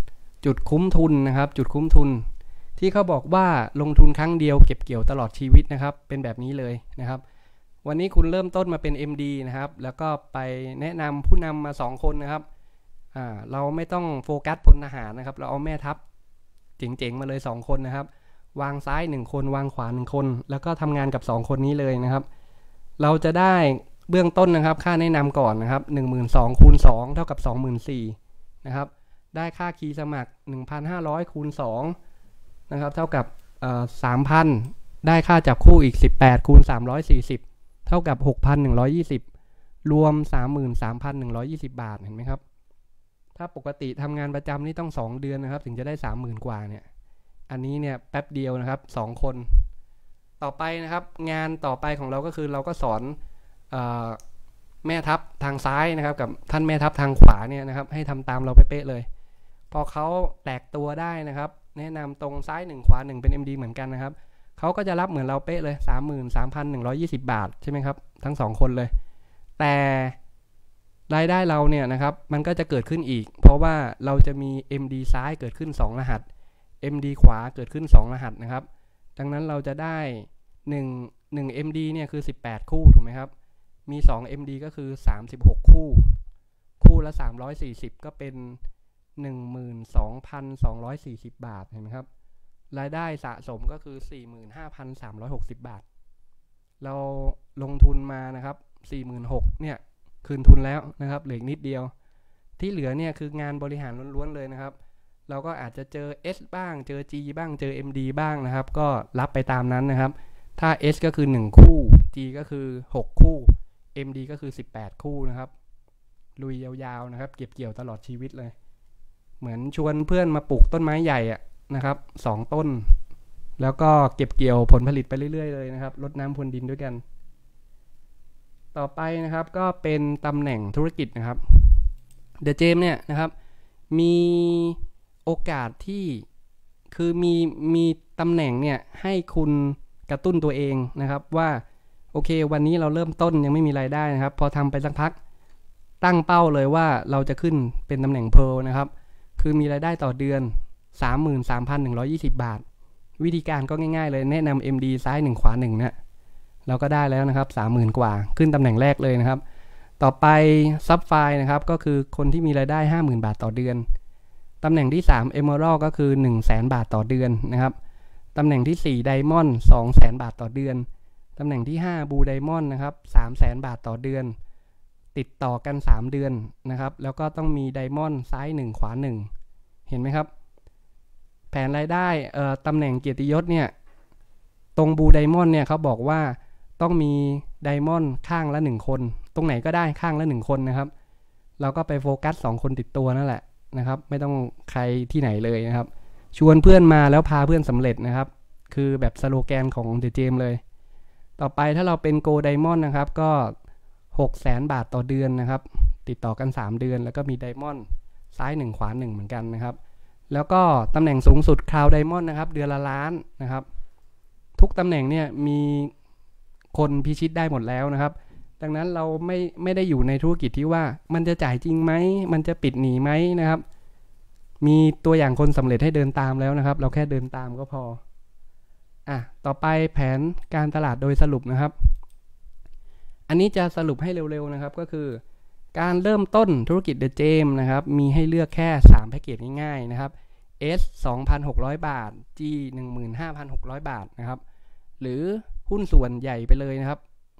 S3: จุดคุ้มทุนนะครับจุดคุ้มทุนที่เขาบอกว่าลงทุนครั้งเดียวเก็บเกี่ยวตลอดชีวิตนะครับเป็นแบบนี้เลยนะครับวันนี้คุณเริ่มต้นมาเป็น MD นะครับแล้วก็ไปแนะนำผู้นำมา2คนนะครับเราไม่ต้องโฟกัสพลทหารนะครับเราเอาแม่ทัพเจ๋งๆมาเลย2คนนะครับวางซ้าย1คนวางขวา1คนแล้วก็ทำงานกับ2คนนี้เลยนะครับเราจะได้เบื้องต้นนะครับค่าแนะนำก่อนนะครับ 12,000 คูณ 2 เท่ากับ 24,000 นะครับได้ค่าคีย์สมัคร 1,500 คูณ 2 นะครับเท่ากับ3,000 ได้ค่าจับคู่อีก18คูณ 340 เท่ากับ 6,120 รวม 33,120 บาทเห็นไหมครับถ้าปกติทำงานประจำนี่ต้อง2เดือนนะครับถึงจะได้ 30,000 กว่าเนี่ยอันนี้เนี่ยแป๊บเดียวนะครับ2คนต่อไปนะครับงานต่อไปของเราก็คือเราก็สอนแม่ทัพทางซ้ายนะครับกับท่านแม่ทัพทางขวาเนี่ยนะครับให้ทำตามเราเป๊ะๆเลยพอเขาแตกตัวได้นะครับแนะนำตรงซ้าย1ขวา1เป็น MD เหมือนกันนะครับเขาก็จะรับเหมือนเราเป๊ะเลย 33,120 บาทใช่ไหมครับทั้ง2คนเลยแต่รายได้เราเนี่ยนะครับมันก็จะเกิดขึ้นอีกเพราะว่าเราจะมี MD ซ้ายเกิดขึ้น2รหัส MD ขวาเกิดขึ้น2รหัสนะครับดังนั้นเราจะได้1 MD เนี่ยคือ18คู่ถูกไหมครับมี2 MD ก็คือ36คู่ละ340ก็เป็น 12,240 บาทเห็นไหมครับรายได้สะสมก็คือ 45,360 บาทเราลงทุนมานะครับ 46,000 เนี่ยคืนทุนแล้วนะครับเหลืออีกนิดเดียวที่เหลือเนี่ยคืองานบริหารล้วนๆเลยนะครับเราก็อาจจะเจอ S บ้างเจอ G บ้างเจอ MD บ้างนะครับก็รับไปตามนั้นนะครับถ้า S ก็คือ1คู่ G ก็คือ6คู่ MD ก็คือ18คู่นะครับลุยยาวๆนะครับเก็บเกี่ยวตลอดชีวิตเลยเหมือนชวนเพื่อนมาปลูกต้นไม้ใหญ่อะนะครับ2ต้นแล้วก็เก็บเกี่ยวผลผลิตไปเรื่อยๆเลยนะครับรดน้ำพรวนดินด้วยกันต่อไปนะครับก็เป็นตำแหน่งธุรกิจนะครับเดอะเจมเนี่ยนะครับมีโอกาสที่คือมีตำแหน่งเนี่ยให้คุณกระตุ้นตัวเองนะครับว่าโอเควันนี้เราเริ่มต้นยังไม่มีรายได้นะครับพอทำไปสักพักตั้งเป้าเลยว่าเราจะขึ้นเป็นตำแหน่งเพร์ลนะครับคือมีรายได้ต่อเดือน 33,120 บาทวิธีการก็ง่ายๆเลยแนะนำ MD ซ้าย1ขวา1เนี่ยเราก็ได้แล้วนะครับ 30,000 กว่าขึ้นตำแหน่งแรกเลยนะครับต่อไปซับไฟนะครับก็คือคนที่มีรายได้ 50,000 บาทต่อเดือนตำแหน่งที่3 Emerald ก็คือ 100,000 บาทต่อเดือนนะครับตำแหน่งที่4 Diamond 200,000 บาทต่อเดือนตำแหน่งที่5 Blue Diamond นะครับ 300,000 บาทต่อเดือนติดต่อกัน3เดือนนะครับแล้วก็ต้องมี Diamond ซ้าย1ขวา1เห็นไหมครับแผนรายได้ตำแหน่งเกียรติยศเนี่ยตรง Blue Diamond เนี่ยเขาบอกว่าต้องมี Diamond ข้างละ1คนตรงไหนก็ได้ข้างละ1คนนะครับเราก็ไปโฟกัส2คนติดตัวนั่นแหละนะครับไม่ต้องใครที่ไหนเลยนะครับชวนเพื่อนมาแล้วพาเพื่อนสำเร็จนะครับคือแบบสโลแกนของ The Gem เลยต่อไปถ้าเราเป็น Gold Diamond นะครับก็ 600,000 บาทต่อเดือนนะครับติดต่อกัน3เดือนแล้วก็มี Diamond ซ้าย1ขวา1เหมือนกันนะครับแล้วก็ตำแหน่งสูงสุด Crown Diamond นะครับเดือนละล้านนะครับทุกตำแหน่งเนี่ยมีคนพิชิตได้หมดแล้วนะครับดังนั้นเราไม่ได้อยู่ในธุรกิจที่ว่ามันจะจ่ายจริงไหมมันจะปิดหนีไหมนะครับมีตัวอย่างคนสำเร็จให้เดินตามแล้วนะครับเราแค่เดินตามก็พอต่อไปแผนการตลาดโดยสรุปนะครับอันนี้จะสรุปให้เร็วๆนะครับก็คือการเริ่มต้นธุรกิจ The Gem นะครับมีให้เลือกแค่3แพ็กเกจง่ายๆนะครับ S 2,600 บาท G 15,600 บาทนะครับหรือหุ้นส่วนใหญ่ไปเลยนะครับ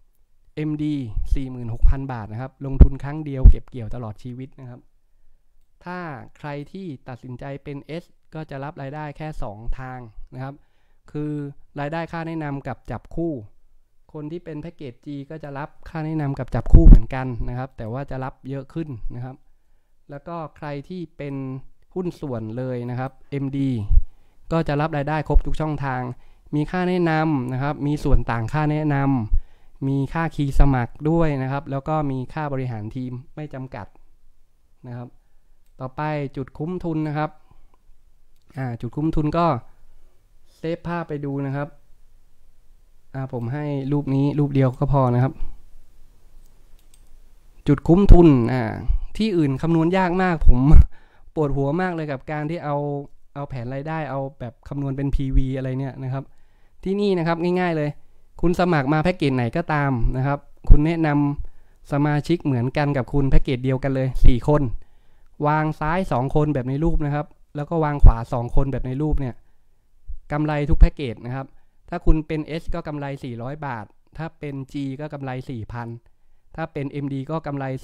S3: MD 46,000 บาทนะครับลงทุนครั้งเดียวเก็บเกี่ยวตลอดชีวิตนะครับถ้าใครที่ตัดสินใจเป็น S ก็จะรับรายได้แค่2ทางนะครับคือรายได้ค่าแนะนำกับจับคู่คนที่เป็นแพ็กเกจ G ก็จะรับค่าแนะนำกับจับคู่เหมือนกันนะครับแต่ว่าจะรับเยอะขึ้นนะครับแล้วก็ใครที่เป็นหุ้นส่วนเลยนะครับ MD ก็จะรับรายได้ครบทุกช่องทางมีค่าแนะนำนะครับมีส่วนต่างค่าแนะนำมีค่าคีย์สมัครด้วยนะครับแล้วก็มีค่าบริหารทีมไม่จำกัดนะครับต่อไปจุดคุ้มทุนนะครับจุดคุ้มทุนก็เซฟภาพไปดูนะครับผมให้รูปนี้รูปเดียวก็พอนะครับจุดคุ้มทุนที่อื่นคำนวณยากมากปวดหัวมากเลยกับการที่เอาแผนรายได้เอาแบบคำนวณเป็น PV อะไรเนี่ยนะครับที่นี่นะครับง่ายๆเลยคุณสมัครมาแพ็กเกจไหนก็ตามนะครับคุณแนะนำสมาชิกเหมือนกันกับคุณแพ็กเกจเดียวกันเลย4คนวางซ้าย2คนแบบในรูปนะครับแล้วก็วางขวา2คนแบบในรูปเนี่ยกำไรทุกแพ็กเกจนะครับถ้าคุณเป็น S ก็กำไร400 บาทถ้าเป็น G ก็กำไร 4,000 ถ้าเป็น MD ก็กำไร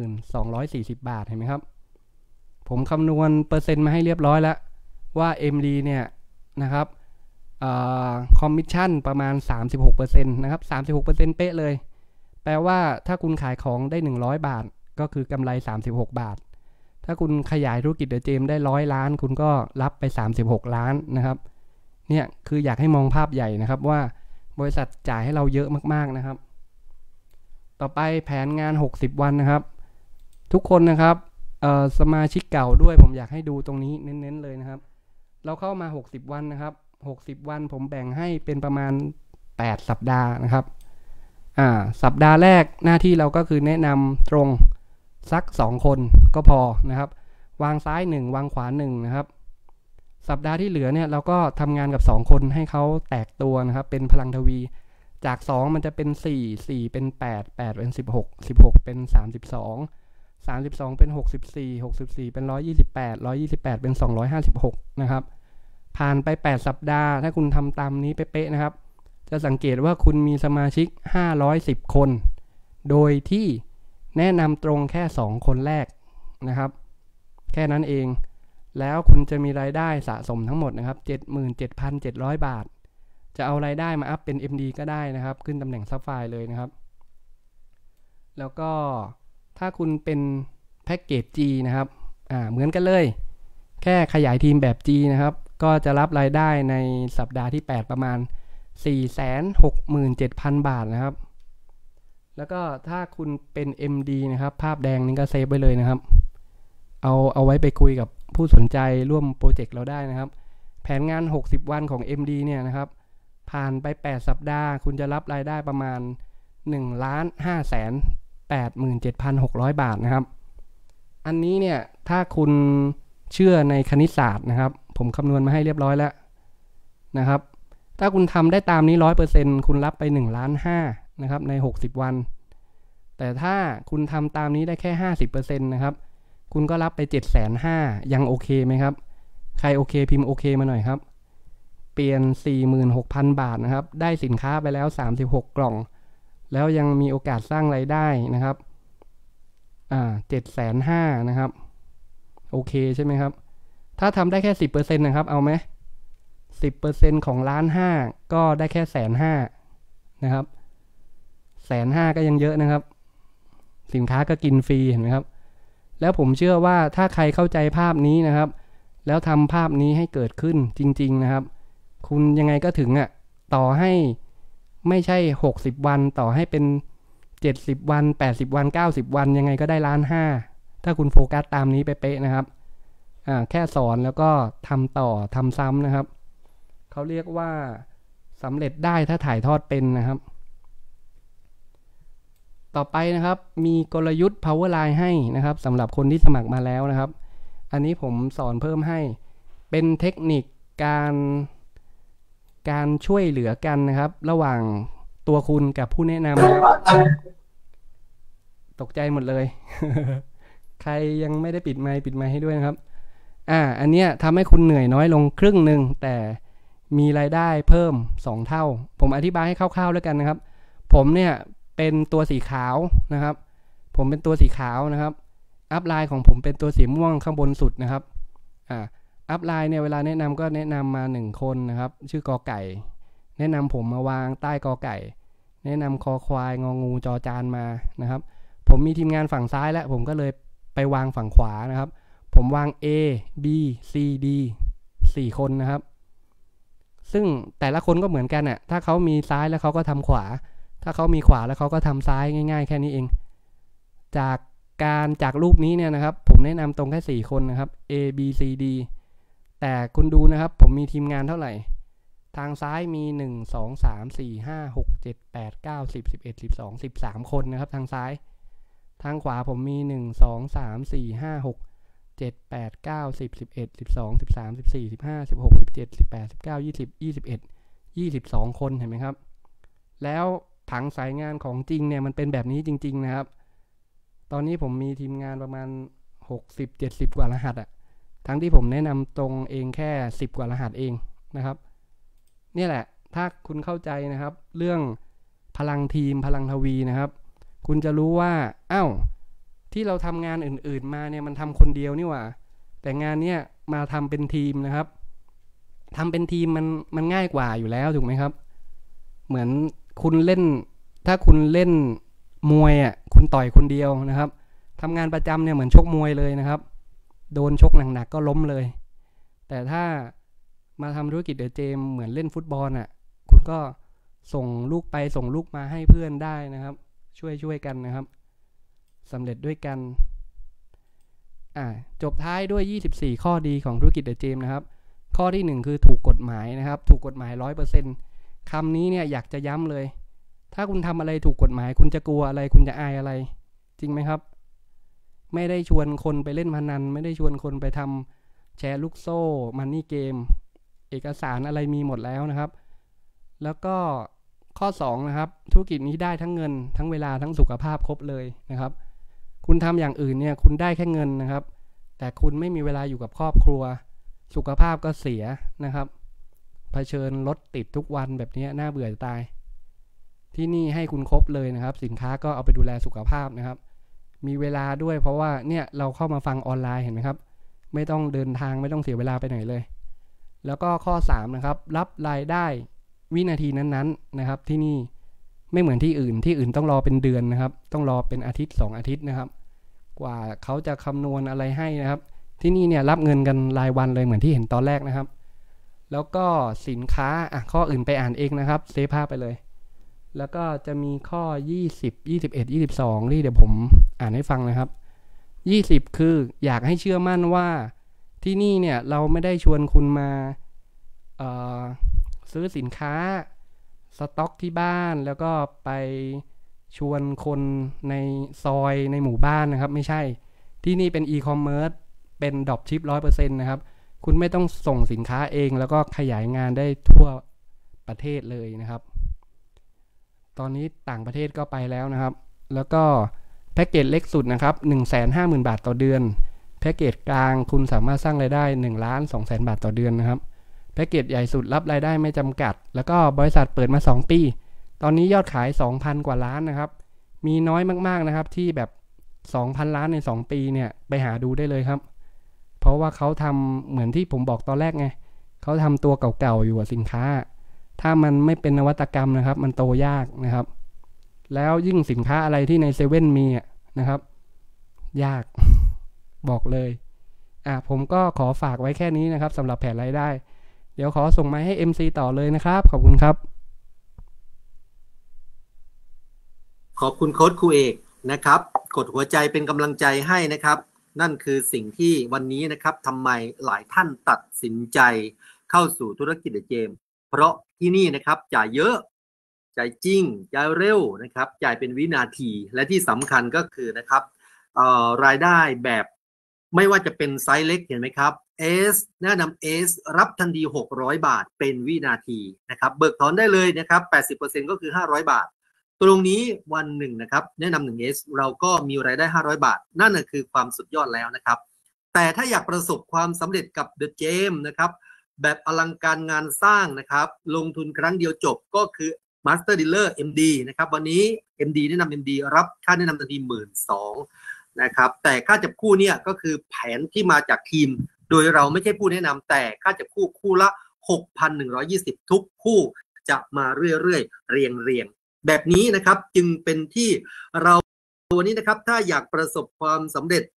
S3: 2240 บาทเห็นไหมครับผมคำนวณเปอร์เซ็นต์มาให้เรียบร้อยแล้วว่า MD เนี่ยนะครับคอมมิชชั่นประมาณ 36% นะครับ 36% เป๊ะเลยแปลว่าถ้าคุณขายของได้100 บาทก็คือกำไร36 บาทถ้าคุณขยายธุรกิจเดอะเจมได้100 ล้านคุณก็รับไป36 ล้านนะครับเนี่ยคืออยากให้มองภาพใหญ่นะครับว่าบริษัทจ่ายให้เราเยอะมากๆนะครับต่อไปแผนงาน60 วันนะครับทุกคนนะครับสมาชิกเก่าด้วยผมอยากให้ดูตรงนี้เน้นๆเลยนะครับเราเข้ามา60 วันนะครับ60 วันผมแบ่งให้เป็นประมาณ8 สัปดาห์นะครับสัปดาห์แรกหน้าที่เราก็คือแนะนำตรงสัก2คนก็พอนะครับวางซ้าย1วางขวา1นะครับสัปดาห์ที่เหลือเนี่ยเราก็ทำงานกับ2คนให้เขาแตกตัวนะครับเป็นพลังทวีจาก2มันจะเป็น4 4เป็น8 8เป็น16 16เป็น32 32เป็น64 64เป็น128 128เป็น256นะครับผ่านไป8 สัปดาห์ถ้าคุณทำตามนี้เป๊ะๆนะครับจะสังเกตว่าคุณมีสมาชิก510 คนโดยที่แนะนำตรงแค่2คนแรกนะครับแค่นั้นเองแล้วคุณจะมีรายได้สะสมทั้งหมดนะครับ 77,700 บาทจะเอารายได้มาอัพเป็น MD ก็ได้นะครับขึ้นตำแหน่งซับไฟล์เลยนะครับแล้วก็ถ้าคุณเป็นแพ็กเกจ G นะครับเหมือนกันเลยแค่ขยายทีมแบบ G นะครับก็จะรับรายได้ในสัปดาห์ที่8ประมาณ 467,000 บาทนะครับแล้วก็ถ้าคุณเป็น MD นะครับภาพแดงนี้ก็เซฟไว้เลยนะครับเอาไว้ไปคุยกับผู้สนใจร่วมโปรเจกต์เราได้นะครับแผนงาน60 วันของ MD เนี่ยนะครับผ่านไป8 สัปดาห์คุณจะรับรายได้ประมาณ 1,587,600 บาทนะครับอันนี้เนี่ยถ้าคุณเชื่อในคณิตศาสตร์นะครับผมคำนวณมาให้เรียบร้อยแล้วนะครับถ้าคุณทำได้ตามนี้ 100% คุณรับไป1.5 ล้านนะครับใน60 วันแต่ถ้าคุณทำตามนี้ได้แค่ 50% นะครับคุณก็รับไป 750,000 ยังโอเคไหมครับใครโอเคพิมพ์โอเคมาหน่อยครับเปลี่ยน 46,000 บาทนะครับได้สินค้าไปแล้ว36 กล่องแล้วยังมีโอกาสสร้างรายได้นะครับ750,000 นะครับโอเคใช่ไหมครับถ้าทำได้แค่ 10% นะครับเอาไหม 10% ของ1.5 ล้านก็ได้แค่150,000นะครับ150,000ก็ยังเยอะนะครับสินค้าก็กินฟรีเห็นไหมครับแล้วผมเชื่อว่าถ้าใครเข้าใจภาพนี้นะครับแล้วทำภาพนี้ให้เกิดขึ้นจริงๆนะครับคุณยังไงก็ถึงต่อให้ไม่ใช่60 วันต่อให้เป็น70 วัน80 วัน90 วันยังไงก็ได้1.5 ล้านถ้าคุณโฟกัสตามนี้เป๊ะๆนะครับแค่สอนแล้วก็ทำต่อทำซ้ำนะครับเขาเรียกว่าสำเร็จได้ถ้าถ่ายทอดเป็นนะครับต่อไปนะครับมีกลยุทธ์ Powerline ให้นะครับสำหรับคนที่สมัครมาแล้วนะครับอันนี้ผมสอนเพิ่มให้เป็นเทคนิคการช่วยเหลือกันนะครับระหว่างตัวคุณกับผู้แนะนำนะครับตกใจหมดเลย ใครยังไม่ได้ปิดไมค์ให้ด้วยนะครับอันเนี้ยทำให้คุณเหนื่อยน้อยลงครึ่งหนึ่งแต่มีรายได้เพิ่ม2 เท่าผมอธิบายให้คร่าวๆแล้วกันนะครับผมเนี่ยเป็นตัวสีขาวนะครับผมเป็นตัวสีขาวนะครับอัพไลน์ของผมเป็นตัวสีม่วงข้างบนสุดนะครับอัพไลน์เนี่ยเวลาแนะนำก็แนะนำมา1 คนนะครับชื่อกอไก่แนะนำผมมาวางใต้กอไก่แนะนำคอควายงองูจอจานมานะครับผมมีทีมงานฝั่งซ้ายแล้วผมก็เลยไปวางฝั่งขวานะครับผมวาง A B C D 4 คนนะครับซึ่งแต่ละคนก็เหมือนกันถ้าเขามีซ้ายแล้วเขาก็ทำขวาถ้าเขามีขวาแล้วเขาก็ทำซ้ายง่ายๆแค่นี้เองจากรูปนี้เนี่ยนะครับผมแนะนำตรงแค่4 คนนะครับ A B C D แต่คุณดูนะครับผมมีทีมงานเท่าไหร่ทางซ้ายมี1 2 3 4 5 6 7 8 9 10 11 12 13 คนนะครับทางซ้ายทางขวาผมมี1 2 3 4 5 6 7 8 9 10 11 12 13 14 15 16 17 18 19 20 21 22คนเห็นไหมครับแล้วผังสายงานของจริงเนี่ยมันเป็นแบบนี้จริงๆนะครับตอนนี้ผมมีทีมงานประมาณ60-70 กว่ารหัสอะทั้งที่ผมแนะนำตรงเองแค่10 กว่ารหัสเองนะครับนี่แหละถ้าคุณเข้าใจนะครับเรื่องพลังทีมพลังทวีนะครับคุณจะรู้ว่าที่เราทำงานอื่นๆมาเนี่ยมันทำคนเดียวนี่หว่าแต่งานเนี้ยมาทำเป็นทีมนะครับทำเป็นทีมมันง่ายกว่าอยู่แล้วถูกไหมครับเหมือนคุณเล่นถ้าคุณเล่นมวยคุณต่อยคนเดียวนะครับทำงานประจำเนี่ยเหมือนชกมวยเลยนะครับโดนชกหนักๆก็ล้มเลยแต่ถ้ามาทำธุรกิจเดอะเจมเหมือนเล่นฟุตบอลคุณก็ส่งลูกไปส่งลูกมาให้เพื่อนได้นะครับช่วยกันนะครับสำเร็จด้วยกันจบท้ายด้วย24ข้อดีของธุรกิจเดอะเจมนะครับข้อที่1คือถูกกฎหมายนะครับถูกกฎหมาย 100% คำนี้เนี่ยอยากจะย้ำเลยถ้าคุณทำอะไรถูกกฎหมายคุณจะกลัวอะไรคุณจะอายอะไรจริงไหมครับไม่ได้ชวนคนไปเล่นพนันไม่ได้ชวนคนไปทำแชร์ลูกโซ่มันนี่เกมเอกสารอะไรมีหมดแล้วนะครับแล้วก็ข้อ2นะครับธุรกิจนี้ได้ทั้งเงินทั้งเวลาทั้งสุขภาพครบเลยนะครับคุณทำอย่างอื่นเนี่ยคุณได้แค่เงินนะครับแต่คุณไม่มีเวลาอยู่กับครอบครัวสุขภาพก็เสียนะครับเผชิญรถติดทุกวันแบบนี้น่าเบื่อจะตายที่นี่ให้คุณครบเลยนะครับสินค้าก็เอาไปดูแลสุขภาพนะครับมีเวลาด้วยเพราะว่าเนี่ยเราเข้ามาฟังออนไลน์เห็นไหมครับไม่ต้องเดินทางไม่ต้องเสียเวลาไปไหนเลยแล้วก็ข้อ3นะครับรับรายได้วินาทีนั้นๆนะครับที่นี่ไม่เหมือนที่อื่นต้องรอเป็นเดือนนะครับต้องรอเป็นอาทิตย์2อาทิตย์นะครับกว่าเขาจะคำนวณอะไรให้นะครับที่นี่เนี่ยรับเงินกันรายวันเลยเหมือนที่เห็นตอนแรกนะครับแล้วก็สินค้าข้ออื่นไปอ่านเองนะครับเซฟภาพไปเลยแล้วก็จะมีข้อ20 21 22ที่เดี๋ยวผมอ่านให้ฟังนะครับ20คืออยากให้เชื่อมั่นว่าที่นี่เนี่ยเราไม่ได้ชวนคุณมาซื้อสินค้าสต็อกที่บ้านแล้วก็ไปชวนคนในซอยในหมู่บ้านนะครับไม่ใช่ที่นี่เป็นอีคอมเมิร์ซเป็นดรอปชิป 100% นะครับคุณไม่ต้องส่งสินค้าเองแล้วก็ขยายงานได้ทั่วประเทศเลยนะครับตอนนี้ต่างประเทศก็ไปแล้วนะครับแล้วก็แพ็กเกจเล็กสุดนะครับ 150,000 บาทต่อเดือนแพ็กเกจกลางคุณสามารถสร้างรายได้ 1,200,000 บาทต่อเดือนนะครับแพ็กเกจใหญ่สุดรับรายได้ไม่จำกัดแล้วก็บริษัทเปิดมา2ปีตอนนี้ยอดขาย 2,000 กว่าล้านนะครับมีน้อยมากๆนะครับที่แบบ 2,000 ล้านใน2ปีเนี่ยไปหาดูได้เลยครับเพราะว่าเขาทำเหมือนที่ผมบอกตอนแรกไงเขาทำตัวเก่าๆอยู่สินค้าถ้ามันไม่เป็นนวัตกรรมนะครับมันโตยากนะครับแล้วยิ่งสินค้าอะไรที่ในเซเว่นมีนะครับยาก บอกเลยผมก็ขอฝากไว้แค่นี้นะครับสำหรับแผนรายได้เดี๋ยวขอส่งไม้ให้ MC ต่อเลยนะครับขอบคุณครับ
S1: ขอบคุณโค้ชครูเอกนะครับกดหัวใจเป็นกำลังใจให้นะครับนั่นคือสิ่งที่วันนี้นะครับทำไมหลายท่านตัดสินใจเข้าสู่ธุรกิจเดอะเจมเพราะที่นี่นะครับจ่ายเยอะจ่ายจริงจ่ายเร็วนะครับจ่ายเป็นวินาทีและที่สำคัญก็คือนะครับรายได้แบบไม่ว่าจะเป็นไซส์เล็กเห็นไหมครับ S แนะนำ S รับทันที600 บาทเป็นวินาทีนะครับเบิกถอนได้เลยนะครับ 80% ก็คือ500 บาทตรงนี้วันหนึ่งนะครับแนะนำ 1S เราก็มีรายได้500 บาทนั่นคือความสุดยอดแล้วนะครับแต่ถ้าอยากประสบความสำเร็จกับ The Gem นะครับแบบอลังการงานสร้างนะครับลงทุนครั้งเดียวจบก็คือ Master Dealer MD นะครับวันนี้ MD แนะนำ MD รับค่าแนะนำทันที 12,000 นะครับแต่ค่าจับคู่เนี่ยก็คือแผนที่มาจากทีมโดยเราไม่ใช่ผู้แนะนำแต่ค่าจับคู่ละ 6,120 ทุกคู่จะมาเรื่อยๆเรียงแบบนี้นะครับจึงเป็นที่เราตัวนี้นะครับถ้าอยากประสบความสำเร็จ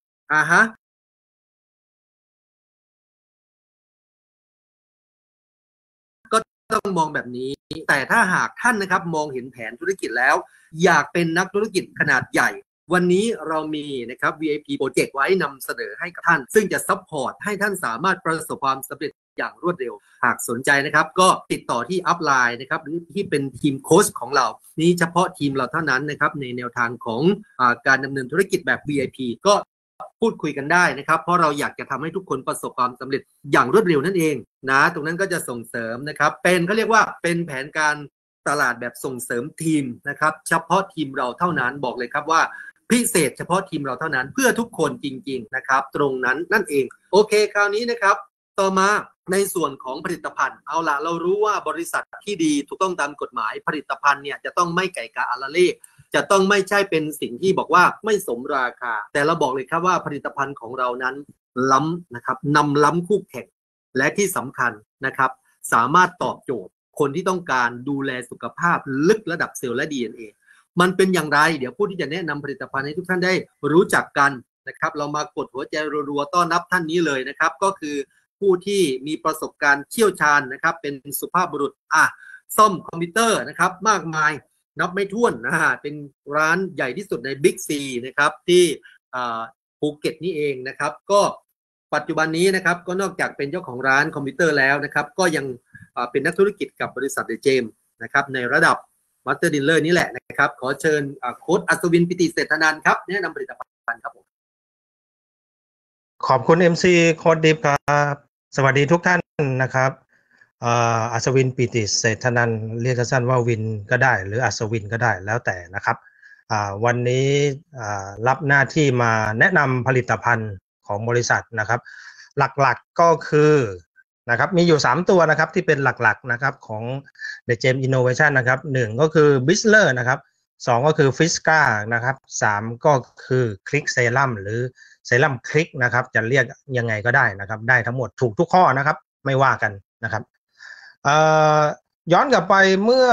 S1: ก็ต้องมองแบบนี้แต่ถ้าหากท่านนะครับมองเห็นแผนธุรกิจแล้วอยากเป็นนักธุรกิจขนาดใหญ่วันนี้เรามีนะครับ VIP โปรเจกต์ไว้นำเสนอให้กับท่านซึ่งจะซัพพอร์ตให้ท่านสามารถประสบความสำเร็จอย่างรวดเร็วหากสนใจนะครับก็ติดต่อที่อัพไลน์นะครับหรือที่เป็นทีมโค้ชของเรานี้เฉพาะทีมเราเท่านั้นนะครับในแนวทางของการดำเนินธุรกิจแบบ VIP ก็พูพูดคุยกันได้นะครับเพราะเราอยากจะทำให้ทุกคนประสบความสำเร็จอย่างรวดเร็วนั่นเองนะตรงนั้นก็จะส่งเสริมนะครับเป็นเขาเรียกว่าเป็นแผนการตลาดแบบส่งเสริมทีมนะครับเฉพาะทีมเราเท่านั้นบอกเลยครับว่าพิเศษเฉพาะทีมเราเท่านั้นเพื่อทุกคนจริงๆนะครับตรงนั้นนั่นเองโอเคคราวนี้นะครับต่อมาในส่วนของผลิตภัณฑ์เอาล่ะเรารู้ว่าบริษัทที่ดีถูกต้องตามกฎหมายผลิตภัณฑ์เนี่ยจะต้องไม่ไก่กาอาละเล่จะต้องไม่ใช่เป็นสิ่งที่บอกว่าไม่สมราคาแต่เราบอกเลยครับว่าผลิตภัณฑ์ของเรานั้นล้ำนะครับนำล้ำคู่แข่งและที่สำคัญนะครับสามารถตอบโจทย์คนที่ต้องการดูแลสุขภาพลึกระดับเซลล์และ DNA มันเป็นอย่างไรเดี๋ยวผู้ที่จะแนะนำผลิตภัณฑ์ให้ทุกท่านได้รู้จักกันนะครับเรามากดหัวใจรัวๆต้อนรับท่านนี้เลยนะครับก็คือผู้ที่มีประสบการณ์เชี่ยวชาญนะครับเป็นสุภาพบุรุษซ่อมคอมพิวเตอร์นะครับมากมายนับไม่ถ้วนเป็นร้านใหญ่ที่สุดในบิ๊กซีนะครับที่ภูเก็ตนี่เองนะครับก็ปัจจุบันนี้นะครับก็นอกจากเป็นเจ้าของร้านคอมพิวเตอร์แล้วนะครับก็ยังเป็นนักธุรกิจกับบริษัทเดเจมนะครับในระดับมาสเตอร์ดีลเลอร์นี่แหละนะครับขอเชิญโค้ชอัศวินปิติเศรษฐนันท์ครับแนะนำผลิตภัณฑ์ครับผม
S4: ขอบคุณ MC โค้ชดิฟครับสวัสดีทุกท่านนะครับอัศวินปิติเศรษฐนันท์เรียกสั้นว่าวินก็ได้หรืออัศวินก็ได้แล้วแต่นะครับวันนี้รับหน้าที่มาแนะนำผลิตภัณฑ์ของบริษัทนะครับหลักๆก็คือนะครับมีอยู่3ตัวนะครับที่เป็นหลักๆนะครับของ The Gem Innovation นะครับ1ก็คือ Whistler นะครับ2ก็คือ Fiska นะครับ3ก็คือ Click Serum หรือเซรั่มคลิกนะครับจะเรียกยังไงก็ได้นะครับได้ทั้งหมดถูกทุกข้อนะครับไม่ว่ากันนะครับย้อนกลับไปเมื่อ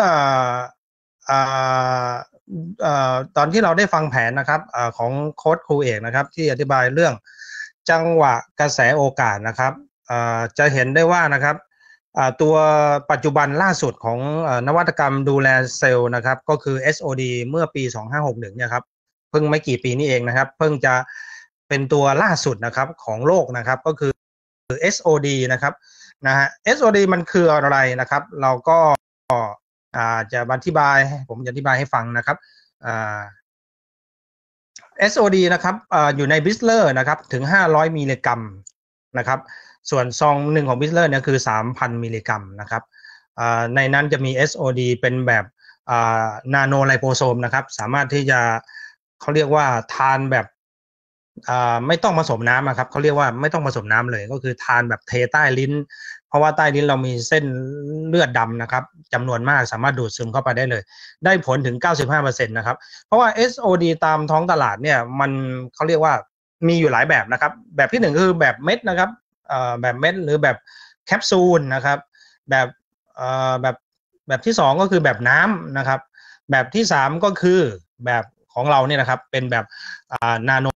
S4: ตอนที่เราได้ฟังแผนนะครับของโค้ชครูเอกนะครับที่อธิบายเรื่องจังหวะกระแสโอกาสนะครับจะเห็นได้ว่านะครับตัวปัจจุบันล่าสุดของนวัตกรรมดูแลเซลล์นะครับก็คือ SOD เมื่อปี2561เนี่ยครับเพิ่งไม่กี่ปีนี้เองนะครับเพิ่งจะเป็นตัวล่าสุดนะครับของโลกนะครับก็คือ SOD นะครับนะฮะ SOD มันคืออะไรนะครับเราก็จะอธิบายผมจะอธิบายให้ฟังนะครับSOD นะครับอยู่ในบิสเลอร์นะครับถึง500มิลลิกรัมนะครับส่วนซองหนึ่งของบิสเลอร์เนี่ยคือ 3,000 มิลลิกรัมนะครับในนั้นจะมี SOD เป็นแบบนาโนไลโปโซมนะครับสามารถที่จะเขาเรียกว่าทานแบบไม่ต้องผสมน้ำนะครับเขาเรียกว่าไม่ต้องผสมน้ำเลยก็คือทานแบบเทใต้ลิ้นเพราะว่าใต้ลิ้นเรามีเส้นเลือดดำนะครับจำนวนมากสามารถดูดซึมเข้าไปได้เลยได้ผลถึง 95% นะครับเพราะว่า SOD ตามท้องตลาดเนี่ยมันเขาเรียกว่ามีอยู่หลายแบบนะครับแบบที่1คือแบบเม็ดนะครับแบบเม็ดหรือแบบแคปซูลนะครับแบบที่2ก็คือแบบน้ำนะครับแบบที่3ก็คือแบบของเราเนี่ยนะครับเป็นแบบนาโน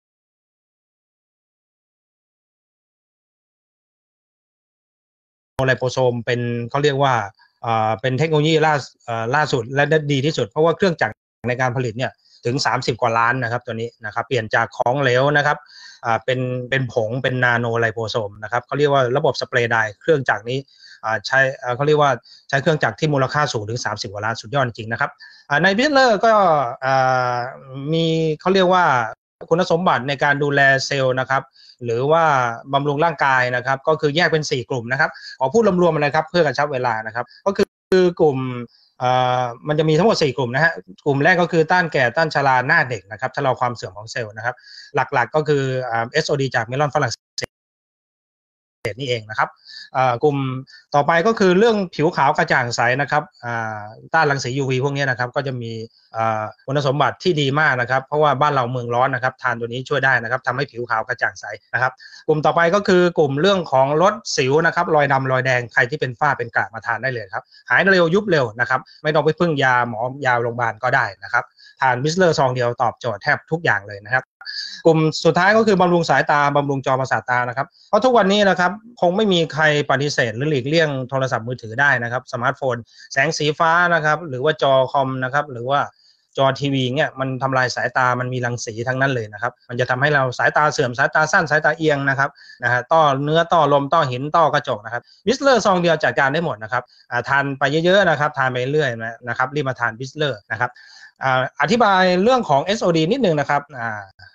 S4: ไลโปโซมเป็นเขาเรียกว่าเป็นเทคโนโลยีล่าสุดและดีที่สุดเพราะว่าเครื่องจักรในการผลิตเนี่ยถึง30กว่าล้านนะครับตัวนี้นะครับเปลี่ยนจากของเหลวนะครับเป็นผงเป็นนาโนไลโปโซมนะครับเขาเรียกว่าระบบสเปรย์ไดร์เครื่องจักรนี้ใช้เขาเรียกว่าใช้เครื่องจักรที่มูลค่าสูงถึง30กว่าล้านสุดยอดจริงนะครับในบิสเลอร์ก็มีเขาเรียกว่าคุณสมบัติในการดูแลเซลล์นะครับหรือว่าบำรุงร่างกายนะครับก็คือแยกเป็น4กลุ่มนะครับขอพูดรวมๆนะครับเพื่อกระชับเวลานะครับก็คือกลุ่มมันจะมีทั้งหมด4กลุ่มนะฮะกลุ่มแรกก็คือต้านแก่ต้านชราหน้าเด็กนะครับชะลอความเสื่อมของเซลล์นะครับหลักๆก็คือSOD จากเมลอนฝรั่งเศสนี่เองนะครับกลุ่มต่อไปก็คือเรื่องผิวขาวกระจ่างใสนะครับต้านรังสี UV พวกนี้นะครับก็จะมีคุณสมบัติที่ดีมากนะครับเพราะว่าบ้านเราเมืองร้อนนะครับทานตัวนี้ช่วยได้นะครับทำให้ผิวขาวกระจ่างใสนะครับกลุ่มต่อไปก็คือกลุ่มเรื่องของลดสิวนะครับรอยดำรอยแดงใครที่เป็นฝ้าเป็นกระมาทานได้เลยครับหายเร็วยุบเร็วนะครับไม่ต้องไปพึ่งยาหมอยาโรงพยาบาลก็ได้นะครับทานบิสเลอร์ซองเดียวตอบโจทย์แทบทุกอย่างเลยนะครับกลุ่มสุดท้ายก็คือบำรุงสายตาบำรุงจอประสาทตานะครับเพราะทุกวันนี้นะครับคงไม่มีใครปฏิเสธหรือหลีกเลี่ยงโทรศัพท์มือถือได้นะครับสมาร์ทโฟนแสงสีฟ้านะครับหรือว่าจอคอมนะครับหรือว่าจอทีวีเนี่ยมันทำลายสายตามันมีรังสีทั้งนั้นเลยนะครับมันจะทำให้เราสายตาเสื่อมสายตาสั้นสายตาเอียงนะครับต้อเนื้อต้อลมต้อหินต้อกระจกนะครับบิสเลอร์ซองเดียวจัดการได้หมดนะครับทานไปเยอะๆนะครับทานไปเรื่อยนะครับรีบมาทานบิสเลอร์นะครับอธิบายเรื่องของ SOD นิดนึงนะครับ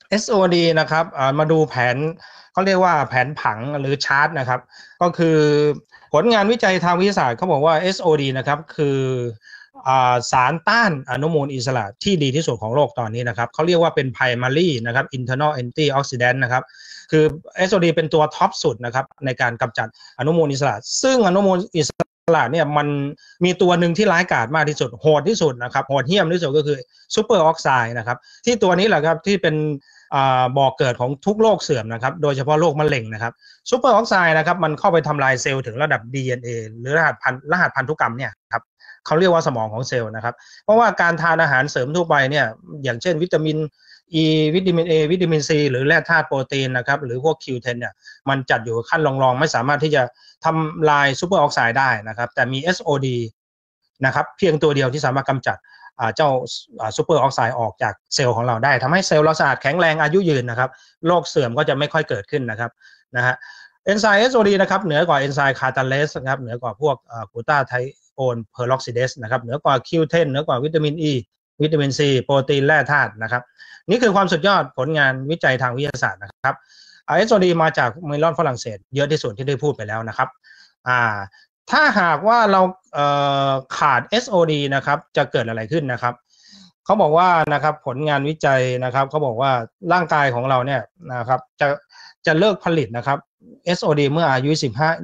S4: SOD นะครับมาดูแผนเขาเรียกว่าแผนผังหรือชาร์ตนะครับก็คือผลงานวิจัยทางวิทยาศาสตร์เขาบอกว่า SOD นะครับคือสารต้านอนุมูลอิสระที่ดีที่สุดของโลกตอนนี้นะครับเขาเรียกว่าเป็น primary นะครับ internal antioxidant นะครับคือ SOD เป็นตัวท็อปสุดนะครับในการกำจัดอนุมูลอิสระซึ่งอนุมูลอิสระเนี่ยมันมีตัวหนึ่งที่ร้ายกาจมากที่สุดโหดที่สุดนะครับโหดเหี้ยมที่สุดก็คือซูเปอร์ออกไซด์นะครับที่ตัวนี้แหละครับที่เป็นบ่อเกิดของทุกโรคเสื่อมนะครับโดยเฉพาะโรคมะเร็งนะครับซูเปอร์ออกไซด์นะครับมันเข้าไปทำลายเซลล์ถึงระดับ DNA หรือรหัสพันธุกรรมเนี่ยครับเขาเรียกว่าสมองของเซลล์นะครับเพราะว่าการทานอาหารเสริมทั่วไปเนี่ยอย่างเช่นวิตามิน E วิตามิน A วิตามิน C หรือแร่ธาตุโปรตีนนะครับหรือพวก Q10 เนี่ยมันจัดอยู่ขั้นรองๆไม่สามารถที่จะทำลายซูเปอร์ออกไซด์ได้นะครับแต่มี SOD นะครับเพียงตัวเดียวที่สามารถกำจัดเจ้าซูเปอร์ออกไซด์ออกจากเซลล์ของเราได้ทำให้เซลล์เราสะอาดแข็งแรงอายุยืนนะครับโรคเสื่อมก็จะไม่ค่อยเกิดขึ้นนะครับนะฮะเอนไซม์ SOD นะครับเหนือกว่าเอนไซม์คาตาเลสนะครับเหนือกว่าพวกกลูตาไทโอนเพอร์ล็อกซิเดสนะครับเหนือกว่า Q10 เหนือกว่าวิตามิน E วิตามิน C โปรตีนแร่ธาตุนะครับนี่คือความสุดยอดผลงานวิจัยทางวิทยาศาสตร์นะครับSOD มาจากเมลอนฝรั่งเศสเยอะที่สุดที่ได้พูดไปแล้วนะครับถ้าหากว่าเราขาด SOD นะครับจะเกิดอะไรขึ้นนะครับเขาบอกว่านะครับผลงานวิจัยนะครับเขาบอกว่าร่างกายของเราเนี่ยนะครับจะเลิกผลิตนะครับ SOD เมื่ออายุ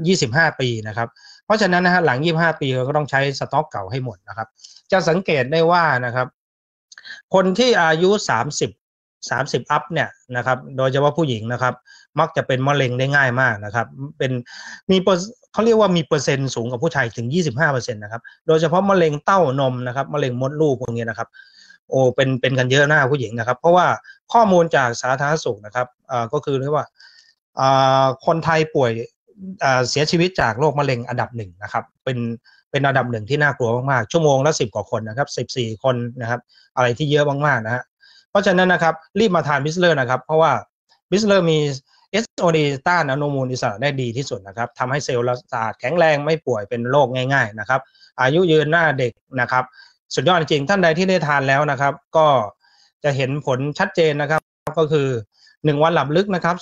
S4: 25ปีนะครับเพราะฉะนั้นนะฮะหลัง25ปีเราก็ต้องใช้สต็อกเก่าให้หมดนะครับจะสังเกตได้ว่านะครับคนที่อายุ30อัพเนี่ยนะครับโดยเฉพาะผู้หญิงนะครับมักจะเป็นมะเร็งได้ง่ายมากนะครับเขาเรียกว่ามีเปอร์เซ็นต์สูงกว่าผู้ชายถึง 25% นะครับโดยเฉพาะมะเร็งเต้านมนะครับมะเร็งมดลูกพวกนี้นะครับโอ้เป็นกันเยอะหน้าผู้หญิงนะครับเพราะว่าข้อมูลจากสาธารณสุขนะครับก็คือเรียกว่าคนไทยป่วยเสียชีวิตจากโรคมะเร็งอันดับหนึ่งนะครับเป็นอันดับหนึ่งที่น่ากลัวมากๆชั่วโมงละ10 กว่าคนนะครับ14 คนนะครับอะไรที่เยอะมากๆนะฮะเพราะฉะนั้นนะครับรีบมาทานบิสเลอร์นะครับเพราะว่าบิสเลอร์มี SOD ต้านอนุมูลอิสระได้ดีที่สุดนะครับทำให้เซลล์เราสะอาดแข็งแรงไม่ป่วยเป็นโรคง่ายๆนะครับอายุยืนหน้าเด็กนะครับสุดยอดจริงท่านใดที่ได้ทานแล้วนะครับก็จะเห็นผลชัดเจนนะครับก็คือ1 วันหลับลึกนะครับ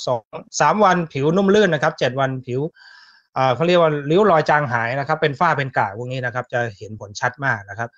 S4: 3 วันผิวนุ่มลื่นนะครับ7 วันผิวเขาเรียกว่าริ้วรอยจางหายนะครับเป็นฝ้าเป็นกระพวกนี้นะครับจะเห็นผลชัดมากนะครับ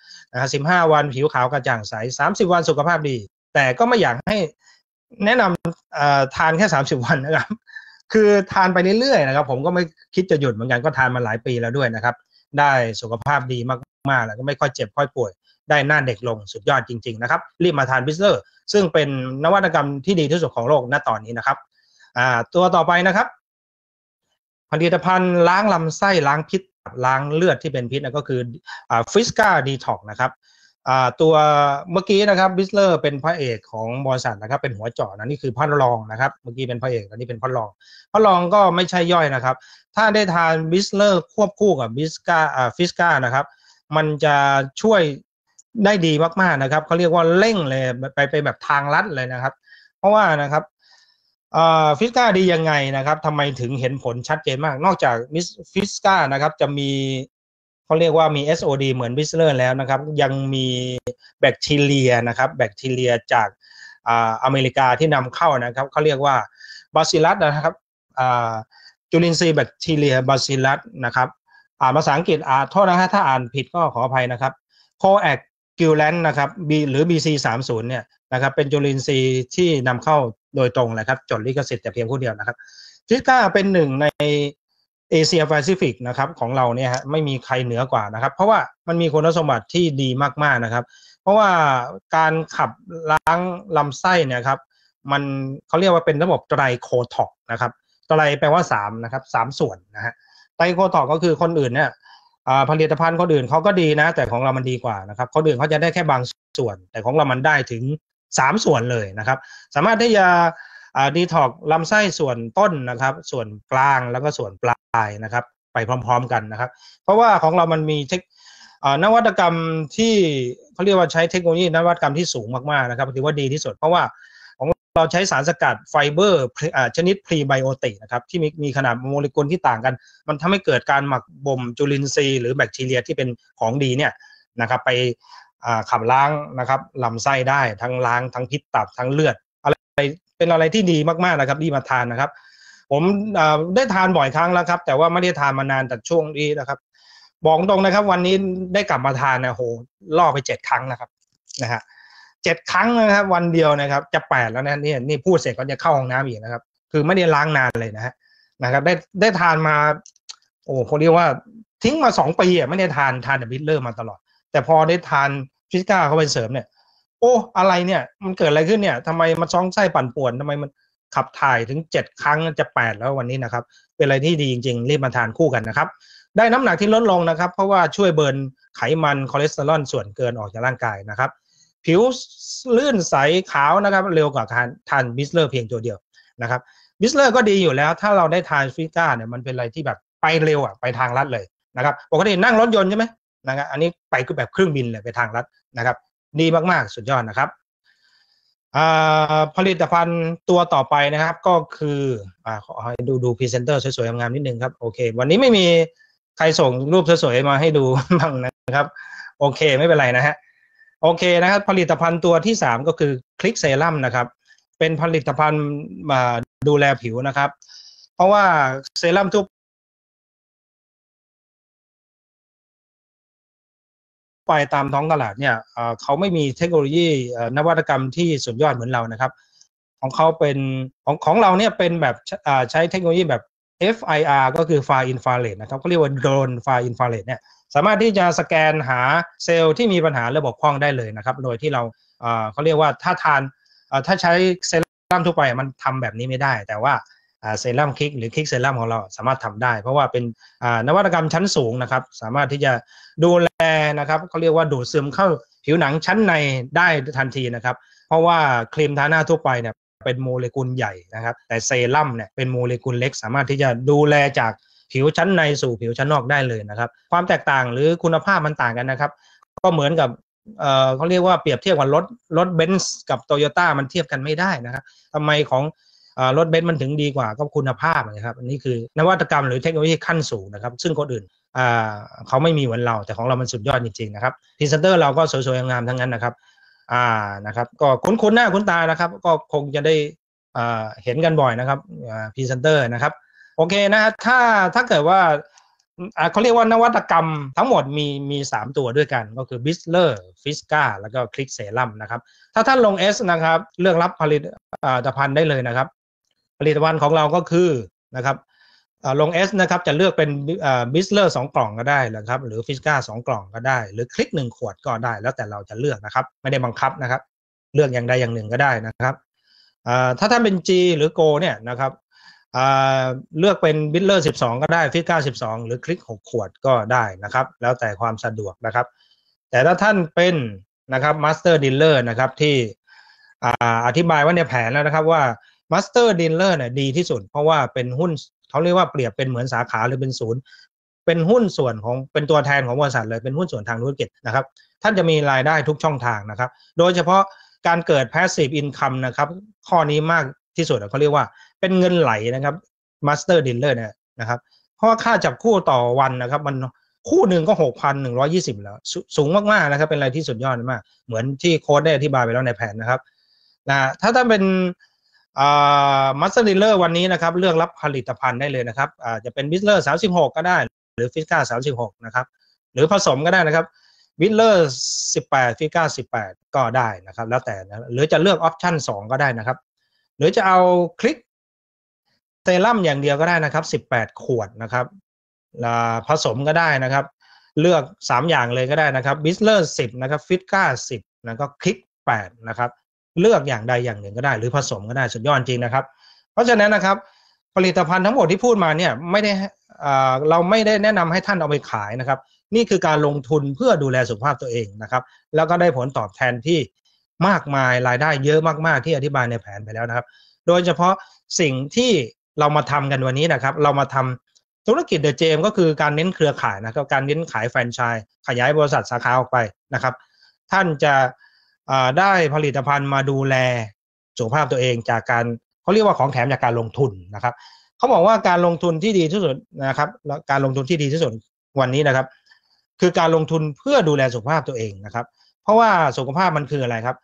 S4: 15 วันผิวขาวกระจ่างใส30 วันสุขภาพดีแต่ก็ไม่อยากให้แนะนำทานแค่30 วันนะครับคือทานไปเรื่อยๆนะครับผมก็ไม่คิดจะหยุดเหมือนกันก็ทานมาหลายปีแล้วด้วยนะครับได้สุขภาพดีมากๆแล้วก็ไม่ค่อยเจ็บค่อยป่วยได้หน้าเด็กลงสุดยอดจริงๆนะครับรีบมาทานบิสเลอร์ซึ่งเป็นนวัตกรรมที่ดีที่สุดของโลกณตอนนี้นะครับตัวต่อไปนะครับผลิตภัณฑ์ล้างลำไส้ล้างพิษล้างเลือดที่เป็นพิษนะก็คือฟิสกาดีท็อกนะครับตัวเมื่อกี้นะครับบิสเลอร์เป็นพระเอกของบริษัทนะครับเป็นหัวเจาะนะนี่คือพระรองนะครับเมื่อกี้เป็นพระเอกอันนี้เป็นพระรองก็ไม่ใช่ย่อยนะครับถ้าได้ทานบิสเลอร์ควบคู่กับฟิสกานะครับมันจะช่วยได้ดีมากๆนะครับเขาเรียกว่าเร่งเลยไปแบบทางลัดเลยนะครับเพราะว่านะครับฟิสกาดียังไงนะครับทำไมถึงเห็นผลชัดเจนมากนอกจากฟิสกานะครับจะมีเขาเรียกว่ามี SOD เหมือนบิสเลอร์แล้วนะครับยังมีแบคทีเรียนะครับแบคทีเรียจากอเมริกาที่นำเข้านะครับเขาเรียกว่าบาซิลัสนะครับจุลินทรีย์แบคทีเรียบาซิลัสนะครับภาษาอังกฤษโทษนะฮะถ้าอ่านผิดก็ขออภัยนะครับโคแอคกิลแลนนะครับหรือ BC30 เนี่ยนะครับเป็นจุลินทรีย์ที่นำเข้าโดยตรงเลยครับจดลิขสิทธิ์แต่เพียงผู้เดียวนะครับฟิสกาเป็นหนึ่งในเอเชียแปซิฟิกนะครับของเราเนี่ยฮะไม่มีใครเหนือกว่านะครับเพราะว่ามันมีคุณสมบัติที่ดีมากๆนะครับเพราะว่าการขับล้างลำไส้เนี่ยครับมันเขาเรียกว่าเป็นระบบไตรโคท็อกนะครับไตรแปลว่า3นะครับ3ส่วนนะฮะไตรโคท็อกก็คือคนอื่นเนี่ยผลิตภัณฑ์คนอื่นเขาก็ดีนะแต่ของเรามันดีกว่านะครับคนอื่นเขาจะได้แค่บางส่วนแต่ของเรามันได้ถึง3 ส่วนเลยนะครับสามารถที่จะดีท็อกลำไส้ส่วนต้นนะครับส่วนกลางแล้วก็ส่วนปลายนะครับไปพร้อมๆกันนะครับเพราะว่าของเรามันมีนวัตกรรมที่เขาเรียกว่าใช้เทคโนโลยีนวัตกรรมที่สูงมากๆนะครับถือว่าดีที่สุดเพราะว่าของเราใช้สารสกัดไฟเบอร์ชนิดพรีไบโอติกนะครับที่มีขนาดโมเลกุลที่ต่างกันมันทำให้เกิดการหมักบ่มจุลินทรีย์หรือแบคทีเรียที่เป็นของดีเนี่ยนะครับไปขับล้างนะครับลำไส้ได้ทั้งล้างทั้งพิษตับทั้งเลือดอะไรเป็นอะไรที่ดีมากๆนะครับรีบมาทานนะครับผมได้ทานบ่อยครั้งแล้วครับแต่ว่าไม่ได้ทานมานานแต่ช่วงนี้นะครับบอกตรงนะครับวันนี้ได้กลับมาทานนะโหล่อไป7 ครั้งนะครับนะฮะ7 ครั้งนะครับวันเดียวนะครับจะ8แล้วนะนี่พูดเสร็จก็จะเข้าห้องน้ำอีกนะครับคือไม่ได้ล้างนานเลยนะครับได้ทานมาโอ้เขาเรียกว่าทิ้งมา2 ปีไม่ได้ทานแต่บิทเลอร์มาตลอดแต่พอได้ทานฟิสก้าเข้าไปเสริมเนี่ยโอ้อะไรเนี่ยมันเกิดอะไรขึ้นเนี่ยทำไมมันท้องไส้ปั่นป่วนทำไมมันขับถ่ายถึง7 ครั้งจะ8แล้ววันนี้นะครับเป็นอะไรที่ดีจริงๆรีบมาทานคู่กันนะครับได้น้ำหนักที่ลดลงนะครับเพราะว่าช่วยเบิร์นไขมันคอเลสเตอรอลส่วนเกินออกจากร่างกายนะครับผิวลื่นใสขาวนะครับเร็วกว่าการทานบิสเลอร์เพียงตัวเดียวนะครับบิสเลอร์ก็ดีอยู่แล้วถ้าเราได้ทานฟิก้าเนี่ยมันเป็นอะไรที่แบบไปเร็วไปทางลัดเลยนะครับปกตินั่งรถยนต์ใช่ไหมนะครับอันนี้ไปคือแบบเครื่องบินเลยไปทางลัดนะครับดีมากๆสุดยอดนะครับผลิตภัณฑ์ตัวต่อไปนะครับก็คือขอให้ดูพรีเซนเตอร์สวยๆงามๆนิดนึงครับโอเควันนี้ไม่มีใครส่งรูปสวยๆมาให้ดูบ้างนะครับโอเคไม่เป็นไรนะฮะโอเคนะครับผลิตภัณฑ์ตัวที่3ก็คือคลิกเซรั่มนะครับเป็นผลิตภัณฑ์ดูแลผิวนะครับเพราะว่าเซรั่มทั่วไปตามท้องตลาดเนี่ยเขาไม่มีเทคโนโลยีนวัตกรรมที่สุดยอดเหมือนเรานะครับของเขาเป็นของเราเนี่ยเป็นแบบใช้เทคโนโลยีแบบ FIR ก็คือ Far Infrared นะครับเขาเรียกว่าโดรน Far Infrared เนี่ยสามารถที่จะสแกนหาเซลล์ที่มีปัญหาระบบพร่องได้เลยนะครับโดยที่เราเขาเรียกว่าถ้าใช้เซรั่มทั่วไปมันทำแบบนี้ไม่ได้แต่ว่าเซรั่มคลิกหรือคลิกเซรั่มของเราสามารถทำได้เพราะว่าเป็นนวัตกรรมชั้นสูงนะครับสามารถที่จะดูแลนะครับเขาเรียกว่าดูดซึมเข้าผิวหนังชั้นในได้ทันทีนะครับเพราะว่าครีมทาหน้าทั่วไปเนี่ยเป็นโมเลกุลใหญ่นะครับแต่เซรั่มเนี่ยเป็นโมเลกุลเล็กสามารถที่จะดูแลจากผิวชั้นในสู่ผิวชั้นนอกได้เลยนะครับความแตกต่างหรือคุณภาพมันต่างกันนะครับก็เหมือนกับเขาเรียกว่าเปรียบเทียบกับรถเบนซ์กับโตโยต้ามันเทียบกันไม่ได้นะครับทำไมของรถเบนซ์มันถึงดีกว่าก็คุณภาพนะครับอันนี้คือนวัตกรรมหรือเทคโนโลยีขั้นสูงนะครับซึ่งคนอื่นเขาไม่มีเหมือนเราแต่ของเรามันสุดยอดจริงๆนะครับพรีเซนเตอร์เราก็สวยๆงามทั้งนั้นนะครับนะครับก็คุ้นหน้าคุ้นตานะครับก็คงจะได้เห็นกันบ่อยนะครับพรีเซนเตอร์นะครับโอเคนะถ้าเกิดว่าเขาเรียกว่านวัตกรรมทั้งหมดมี3ตัวด้วยกันก็คือ Bistler Fisca แล้วก็ Click Serum นะครับถ้าท่านลง S นะครับเลือกรับผลิตภัณฑ์ได้เลยนะครับผลิตภัณฑ์ของเราก็คือนะครับลง S นะครับจะเลือกเป็นBistler 2 กล่องก็ได้นะครับหรือ Fisca 2 กล่องก็ได้หรือ Click 1 ขวดก็ได้แล้วแต่เราจะเลือกนะครับไม่ได้บังคับนะครับเลือกอย่างใดอย่างหนึ่งก็ได้นะครับถ้าท่านเป็น G หรือ Go เนี่ยนะครับเลือกเป็นบิทเลอร์12ก็ได้ฟิก้า12หรือคลิก6 ขวดก็ได้นะครับแล้วแต่ความสะดวกนะครับแต่ถ้าท่านเป็นนะครับมาสเตอร์ดีลเลอร์นะครับที่อธิบายไว้ในแผนแล้วนะครับว่ามาสเตอร์ดีลเลอร์เนี่ยดีที่สุดเพราะว่าเป็นหุ้นเขาเรียกว่าเปรียบเป็นเหมือนสาขาหรือเป็นศูนย์เป็นหุ้นส่วนของเป็นตัวแทนของบริษัทเลยเป็นหุ้นส่วนทางธุรกิจนะครับท่านจะมีรายได้ทุกช่องทางนะครับโดยเฉพาะการเกิด passive income นะครับข้อนี้มากที่สุดเขาเรียกว่าเป็นเงินไหลนะครับ Master Dealer เนี่ยนะครับเพราะว่าค่าจับคู่ต่อวันนะครับมันคู่หนึ่งก็ 6,120 แล้วสูงมากๆนะครับเป็นอะไรที่สุดยอดมากเหมือนที่โค้ดได้อธิบายไปแล้วในแผนนะครับถ้าท่านเป็นMaster Dealer วันนี้นะครับเลือกรับผลิตภัณฑ์ได้เลยนะครับจะเป็น Bistler 36ก็ได้หรือ Fisca 36นะครับหรือผสมก็ได้นะครับ Bistler 18 Fisca 18ก็ได้นะครับแล้วแต่นะหรือจะเลือกออปชั่น2ก็ได้นะครับหรือจะเอาคลิกเซรั่มอย่างเดียวก็ได้นะครับ18 ขวดนะครับผสมก็ได้นะครับเลือก3อย่างเลยก็ได้นะครับ Bistler 10นะครับ Fisca 10แล้วก็คลิก8นะครับเลือกอย่างใดอย่างหนึ่งก็ได้หรือผสมก็ได้สุดยอดจริงนะครับเพราะฉะนั้นนะครับผลิตภัณฑ์ทั้งหมดที่พูดมาเนี่ยไม่ได้เราไม่ได้แนะนำให้ท่านเอาไปขายนะครับนี่คือการลงทุนเพื่อดูแลสุขภาพตัวเองนะครับแล้วก็ได้ผลตอบแทนที่มากมายรายได้เยอะมากๆที่อธิบายในแผนไปแล้วนะครับโดยเฉพาะสิ่งที่เรามาทำกันวันนี้นะครับเรามาทำธุรกิจเดอะเจมก็คือการเน้นเครือข่ายนะครับการเน้นขายแฟรนไชส์ขยายบริษัทสาขาออกไปนะครับท่านจะได้ผลิตภัณฑ์มาดูแลสุขภาพตัวเองจากการเขาเรียกว่าของแถมจากการลงทุนนะครับเขาบอกว่าการลงทุนที่ดีที่สุดนะครับการลงทุนที่ดีที่สุดวันนี้นะครับคือการลงทุนเพื่อดูแลสุขภาพตัวเองนะครับเพราะว่าสุขภาพมันคืออะไรครับ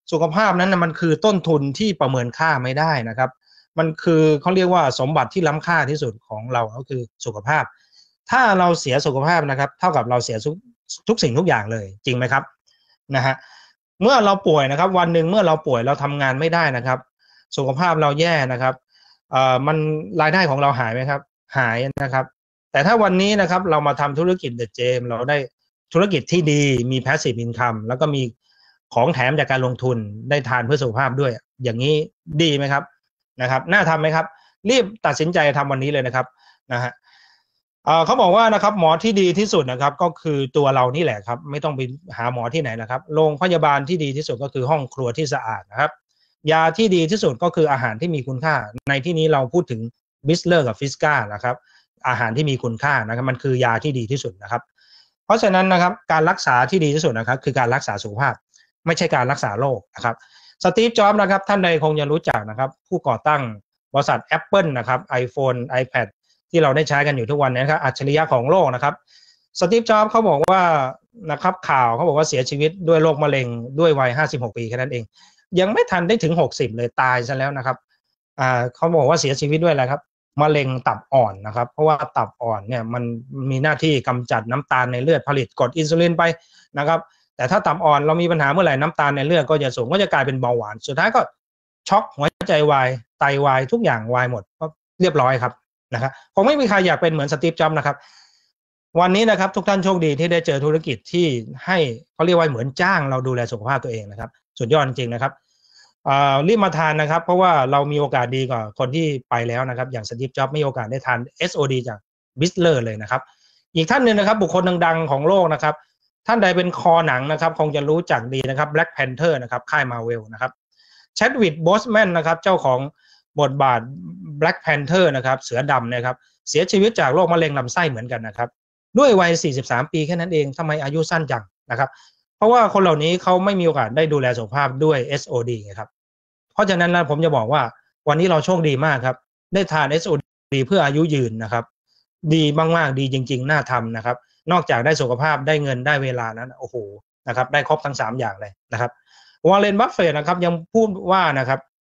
S4: สุขภาพนั้นนะมันคือต้นทุนที่ประเมินค่าไม่ได้นะครับมันคือเขาเรียกว่าสมบัติที่ล้ำค่าที่สุดของเราก็คือสุขภาพถ้าเราเสียสุขภาพนะครับเท่ากับเราเสียทุกสิ่งทุกอย่างเลยจริงไหมครับนะฮะเมื่อเราป่วยนะครับวันหนึ่งเมื่อเราป่วยเราทำงานไม่ได้นะครับสุขภาพเราแย่นะครับมันรายได้ของเราหายไหมครับหายนะครับแต่ถ้าวันนี้นะครับเรามาทำธุรกิจเดอะเจมเราได้ธุรกิจที่ดีมี passive income แล้วก็มีของแถมจากการลงทุนได้ทานเพื่อสุขภาพด้วยอย่างนี้ดีไหมครับนะครับน่าทำไหมครับรีบตัดสินใจทำวันนี้เลยนะครับนะฮะเขาบอกว่านะครับหมอที่ดีที่สุดนะครับก็คือตัวเรานี่แหละครับไม่ต้องไปหาหมอที่ไหนนะครับโรงพยาบาลที่ดีที่สุดก็คือห้องครัวที่สะอาดนะครับยาที่ดีที่สุดก็คืออาหารที่มีคุณค่าในที่นี้เราพูดถึงบิสเลอร์กับฟิสกานะครับอาหารที่มีคุณค่านะครับมันคือยาที่ดีที่สุดนะครับเพราะฉะนั้นนะครับการรักษาที่ดีที่สุดนะครับคือการรักษาสุขภาพไม่ใช่การรักษาโรคนะครับสตีฟ จ็อบส์นะครับท่านใดคงจะรู้จักนะครับผู้ก่อตั้งบริษัท Apple นะครับ iPhone iPad ที่เราได้ใช้กันอยู่ทุกวันนี้นะครับอัจฉริยะของโลกนะครับสตีฟ จ็อบส์เขาบอกว่านะครับข่าวเขาบอกว่าเสียชีวิตด้วยโรคมะเร็งด้วยวัย56 ปีแค่นั้นเองยังไม่ทันได้ถึง60เลยตายซะแล้วนะครับเขาบอกว่าเสียชีวิตด้วยอะไรครับมะเร็งตับอ่อนนะครับเพราะว่าตับอ่อนเนี่ยมันมีหน้าที่กำจัดน้ำตาลในเลือดผลิตกรดอินซูลินไปนะครับแต่ถ้าตับอ่อนเรามีปัญหาเมื่อไหร่น้ำตาลในเลือดก็จะสูงก็จะกลายเป็นเบาหวานสุดท้ายก็ช็อกหัวใจวายไตวายทุกอย่างวายหมดก็เรียบร้อยครับนะครับคงไม่มีใครอยากเป็นเหมือนสตีฟ จ็อบส์นะครับวันนี้นะครับทุกท่านโชคดีที่ได้เจอธุรกิจที่ให้เขาเรียกว่าเหมือนจ้างเราดูแลสุขภาพตัวเองนะครับสุดยอดจริงๆนะครับรีบมาทานนะครับเพราะว่าเรามีโอกาสดีกว่าคนที่ไปแล้วนะครับอย่างสตีฟ จ็อบส์มีโอกาสได้ทาน SOD จากบิสเลอร์เลยนะครับอีกท่านหนึ่งนะครับบุคคลดังๆของโลกนะครับท่านใดเป็นคอหนังนะครับคงจะรู้จักดีนะครับ Black Panther นะครับค่าย Marvel นะครับแชดวิก โบสแมนนะครับเจ้าของบทบาท Black Panther นะครับเสือดำนะครับเสียชีวิตจากโรคมะเร็งลำไส้เหมือนกันนะครับด้วยวัย43 ปีแค่นั้นเองทำไมอายุสั้นจังนะครับเพราะว่าคนเหล่านี้เขาไม่มีโอกาสได้ดูแลสุขภาพด้วย SOD ครับเพราะฉะนั้นนะผมจะบอกว่าวันนี้เราโชคดีมากครับได้ทาน SOD เพื่ออายุยืนนะครับดีมากๆดีจริงๆน่าทำนะครับนอกจากได้สุขภาพได้เงินได้เวลานั้นโอ้โหนะครับได้ครบทั้ง3อย่างเลยนะครับวอร์เรน บัฟเฟตต์นะครับยังพูดว่านะครับ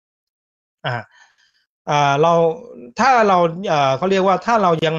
S4: เราถ้าเราเขาเรียกว่าถ้าเรายัง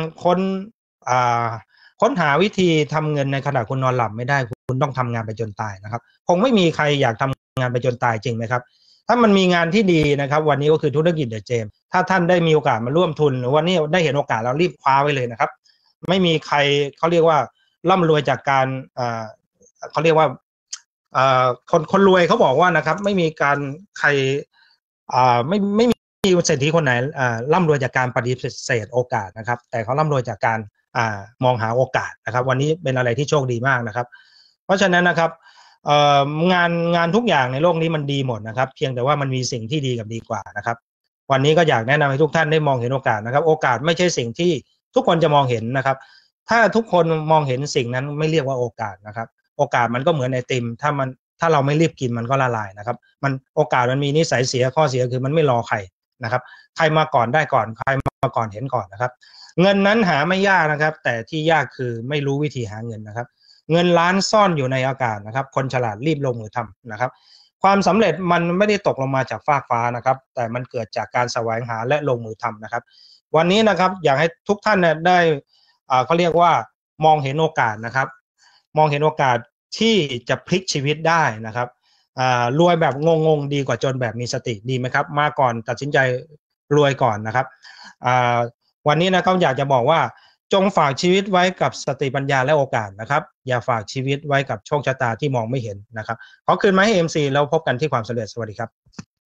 S4: ค้นหาวิธีทำเงินในขณะคุณนอนหลับไม่ได้คุณต้องทำงานไปจนตายนะครับคงไม่มีใครอยากทำงานไปจนตายจริงไหมครับถ้ามันมีงานที่ดีนะครับวันนี้ก็คือธุรกิจเดอะเจมถ้าท่านได้มีโอกาสมาร่วมทุนหรือวันนี้ได้เห็นโอกาสเรารีบคว้าไว้เลยนะครับไม่มีใครเขาเรียกว่าร่ำรวยจากการเขาเรียกว่าคนรวยเขาบอกว่านะครับไม่มีการใครไม่มีเศรษฐีคนไหนร่ำรวยจากการปฏิเสธโอกาสนะครับแต่เขาร่ำรวยจากการมองหาโอกาสนะครับวันนี้เป็นอะไรที่โชคดีมากนะครับเพราะฉะนั้นนะครับงานทุกอย่างในโลกนี้มันดีหมดนะครับเพียงแต่ว่ามันมีสิ่งที่ดีกับดีกว่านะครับวันนี้ก็อยากแนะนำให้ทุกท่านได้มองเห็นโอกาสนะครับโอกาสไม่ใช่สิ่งที่ทุกคนจะมองเห็นนะครับถ้าทุกคนมองเห็นสิ่งนั้นไม่เรียกว่าโอกาสนะครับโอกาสมันก็เหมือนไอติมถ้าเราไม่รีบกินมันก็ละลายนะครับมันโอกาสมันมีนิสัยเสียข้อเสียคือมันไม่รอใครนะครับใครมาก่อนได้ก่อนใครมาก่อนเห็นก่อนนะครับเงินนั้นหาไม่ยากนะครับแต่ที่ยากคือไม่รู้วิธีหาเงินนะครับเงินล้านซ่อนอยู่ในอากาศนะครับคนฉลาดรีบลงมือทำนะครับความสำเร็จมันไม่ได้ตกลงมาจากฟากฟ้านะครับแต่มันเกิดจากการแสวงหาและลงมือทำนะครับวันนี้นะครับอยากให้ทุกท่านได้เขาเรียกว่ามองเห็นโอกาสนะครับมองเห็นโอกาสที่จะพลิกชีวิตได้นะครับรวยแบบงงๆดีกว่าจนแบบมีสติดีไหมครับมาก่อนตัดสินใจรวยก่อนนะครับวันนี้นะครับอยากจะบอกว่าจงฝากชีวิตไว้กับสติปัญญาและโอกาสนะครับอย่าฝากชีวิตไว้กับโชคชะตาที่มองไม่เห็นนะครับขอคืนมาให้ MC แล้วพบกันที่ความสำเร็จสวัสดีครับ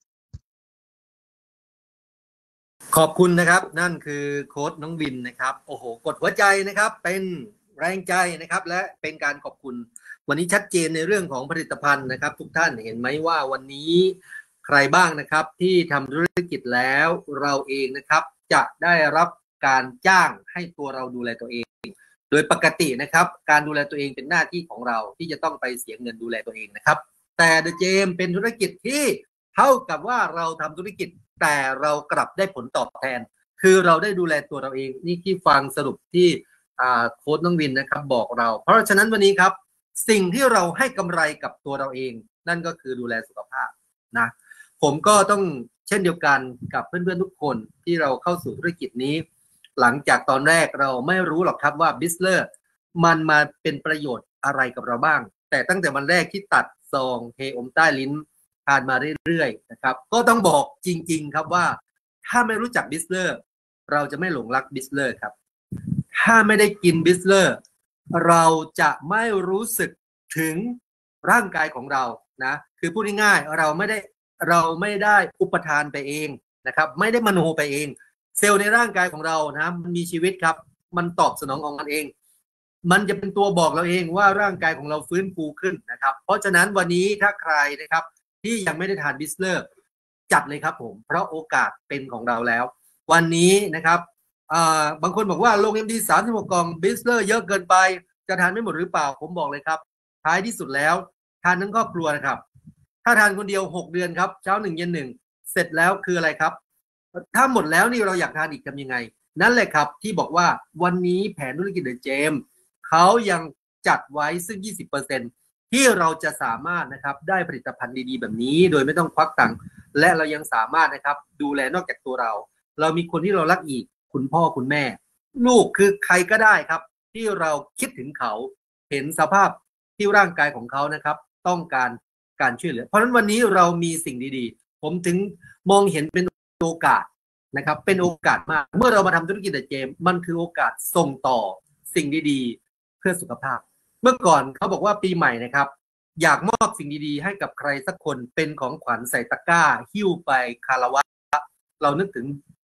S1: ขอบคุณนะครับนั่นคือโค้ชน้องวินนะครับโอ้โหกดหัวใจนะครับเป็นแรงใจนะครับและเป็นการขอบคุณวันนี้ชัดเจนในเรื่องของผลิตภัณฑ์นะครับทุกท่านเห็นไหมว่าวันนี้ใครบ้างนะครับที่ทำธุรกิจแล้วเราเองนะครับจะได้รับการจ้างให้ตัวเราดูแลตัวเองโดยปกตินะครับการดูแลตัวเองเป็นหน้าที่ของเราที่จะต้องไปเสียเงินดูแลตัวเองนะครับแต่เดอะเจมเป็นธุรกิจที่เท่ากับว่าเราทำธุรกิจแต่เรากลับได้ผลตอบแทนคือเราได้ดูแลตัวเราเองนี่ที่ฟังสรุปที่โค้ชน้องวินนะครับบอกเราเพราะฉะนั้นวันนี้ครับสิ่งที่เราให้กำไรกับตัวเราเองนั่นก็คือดูแลสุขภาพนะผมก็ต้องเช่นเดียวกันกับเพื่อนๆทุกคนที่เราเข้าสู่ธุรกิจนี้หลังจากตอนแรกเราไม่รู้หรอกครับว่าบิสเลอร์มันมาเป็นประโยชน์อะไรกับเราบ้างแต่ตั้งแต่วันแรกที่ตัดซองเทอมใต้ลิ้นทานมาเรื่อยๆนะครับก็ต้องบอกจริงๆครับว่าถ้าไม่รู้จักบิสเลอร์เราจะไม่หลงรักบิสเลอร์ครับถ้าไม่ได้กินบิสเลอร์เราจะไม่รู้สึกถึงร่างกายของเรานะคือพูดง่ายๆเราไม่ได้อุปทานไปเองนะครับไม่ได้มโนไปเองเซลล์ในร่างกายของเรานะมันมีชีวิตครับมันตอบสนองของมันเองมันจะเป็นตัวบอกเราเองว่าร่างกายของเราฟื้นฟูขึ้นนะครับเพราะฉะนั้นวันนี้ถ้าใครนะครับที่ยังไม่ได้ทานบิสเลอร์จัดเลยครับผมเพราะโอกาสเป็นของเราแล้ววันนี้นะครับบางคนบอกว่าลง MD 36 กล่องบิสเลอร์เยอะเกินไปจะทานไม่หมดหรือเปล่าผมบอกเลยครับท้ายที่สุดแล้วทานทั้งครอบครัวนะครับถ้าทานคนเดียว6 เดือนครับเช้า1เย็น1เสร็จแล้วคืออะไรครับถ้าหมดแล้วนี่เราอยากทานอีกทำยังไงนั่นแหละครับที่บอกว่าวันนี้แผนธุรกิจเดอะเจมเขายังจัดไว้ซึ่ง 20% ที่เราจะสามารถนะครับได้ผลิตภัณฑ์ดีๆแบบนี้โดยไม่ต้องควักตังค์และเรายังสามารถนะครับดูแลนอกจากตัวเรามีคนที่เรารักอีกคุณพ่อคุณแม่ลูกคือใครก็ได้ครับที่เราคิดถึงเขาเห็นสภาพที่ร่างกายของเขานะครับต้องการช่วยเหลือเพราะฉะนั้นวันนี้เรามีสิ่งดีๆผมถึงมองเห็นเป็นโอกาสนะครับเป็นโอกาสมากเมื่อเรามาทำธุรกิจเดอะเจมมันคือโอกาสส่งต่อสิ่งดีๆเพื่อสุขภาพเมื่อก่อนเขาบอกว่าปีใหม่นะครับอยากมอบสิ่งดีๆให้กับใครสักคนเป็นของขวัญใส่ตะกร้าหิ้วไปคารวะเรานึกถึง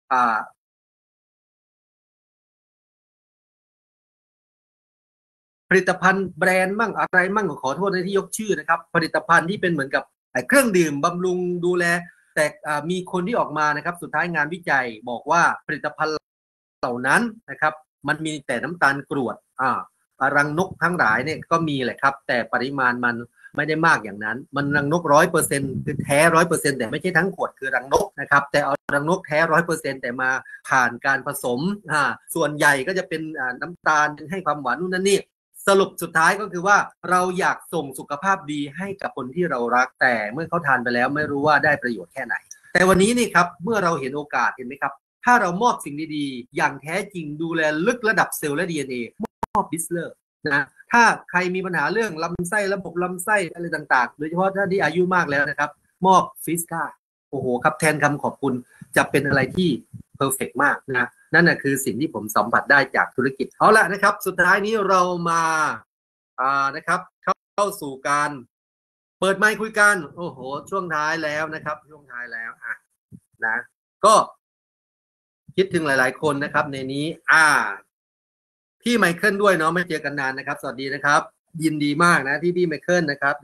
S1: ผลิตภัณฑ์แบรนด์มั่งอะไรมั่งขอโทษในที่ยกชื่อนะครับผลิตภัณฑ์ที่เป็นเหมือนกับเครื่องดื่มบำรุงดูแลแต่มีคนที่ออกมานะครับสุดท้ายงานวิจัยบอกว่าผลิตภัณฑ์เหล่านั้นนะครับมันมีแต่น้ำตาลกรวดรังนกทั้งหลายเนี่ยก็มีแหละครับแต่ปริมาณมันไม่ได้มากอย่างนั้นมันรังนก 100% คือแท้ 100% แต่ไม่ใช่ทั้งขวดคือรังนกนะครับแต่เอารังนกแท้ 100% แต่มาผ่านการผสมส่วนใหญ่ก็จะเป็นน้ำตาลให้ความหวานนู่นนั่นนี่สรุปสุดท้ายก็คือว่าเราอยากส่งสุขภาพดีให้กับคนที่เรารักแต่เมื่อเขาทานไปแล้วไม่รู้ว่าได้ประโยชน์แค่ไหนแต่วันนี้นี่ครับเมื่อเราเห็นโอกาสเห็นไหมครับถ้าเรามอบสิ่งดีๆอย่างแท้จริงดูแลลึกระดับเซลล์และ DNA มอบบิสเลอร์นะถ้าใครมีปัญหาเรื่องลำไส้ระบบลำไส้อะไรต่างๆโดยเฉพาะท่านที่อายุมากแล้วนะครับมอบฟิสก้าโอ้โหครับแทนคำขอบคุณจะเป็นอะไรที่เพอร์เฟกต์มากนะนั่นคือสิ่งที่ผมสัมผัสได้จากธุรกิจเอาละนะครับสุดท้ายนี้เรามานะครับเข้าสู่การเปิดไมค์คุยกันโอ้โหช่วงท้ายแล้วนะครับช่วงท้ายแล้วนะก็คิดถึงหลายๆคนนะครับในนี้พี่ไมเคิลด้วยเนาะไม่เจอกันนานนะครับสวัสดีนะครับยินดีมากนะที่พี่ไมเคิลนะครับ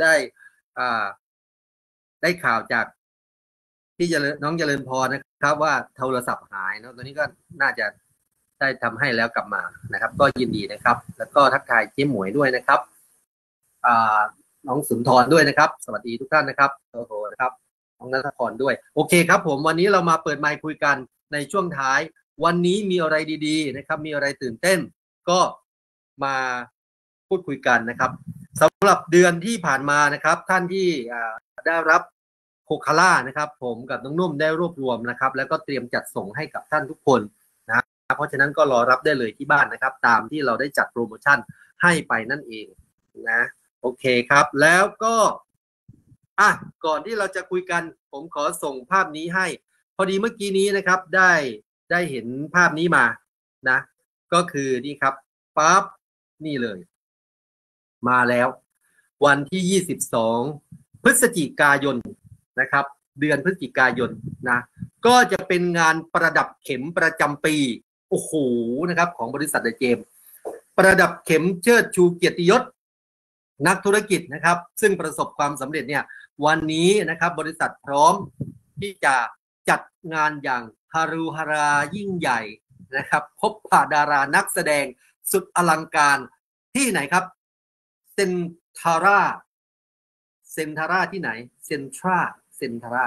S1: ได้ข่าวจากที่น้องเจริญพรนะครับว่าโทรศัพท์หายเนาะตอนนี้ก็น่าจะได้ทำให้แล้วกลับมานะครับก็ยินดีนะครับแล้วก็ทักทายเจ๊หมวยด้วยนะครับน้องสุนทรด้วยนะครับสวัสดีทุกท่านนะครับโอ้โหนะครับน้องณัฐพรด้วยโอเคครับผมวันนี้เรามาเปิดไมค์คุยกันในช่วงท้ายวันนี้มีอะไรดีๆนะครับมีอะไรตื่นเต้นก็มาพูดคุยกันนะครับสำหรับเดือนที่ผ่านมานะครับท่านที่ได้รับโคคาล่านะครับผมกับน้องนุ่มได้รวบรวมนะครับแล้วก็เตรียมจัดส่งให้กับท่านทุกคนนะเพราะฉะนั้นก็รอรับได้เลยที่บ้านนะครับตามที่เราได้จัดโปรโมชั่นให้ไปนั่นเองนะโอเคครับแล้วก็ก่อนที่เราจะคุยกันผมขอส่งภาพนี้ให้พอดีเมื่อกี้นี้นะครับได้เห็นภาพนี้มานะก็คือนี่ครับปั๊บนี่เลยมาแล้ววันที่22พฤศจิกายนนะครับเดือนพฤศจิกายนนะก็จะเป็นงานประดับเข็มประจำปีโอ้โหนะครับของบริษัทเดอะเจมประดับเข็มเชิดชูเกียรติยศนักธุรกิจนะครับซึ่งประสบความสำเร็จเนี่ยวันนี้นะครับบริษัทพร้อมที่จะจัดงานอย่างฮารุฮารายิ่งใหญ่นะครับพบปะดารานักแสดงสุดอลังการที่ไหนครับเซนทาร่าที่ไหนเซนทรา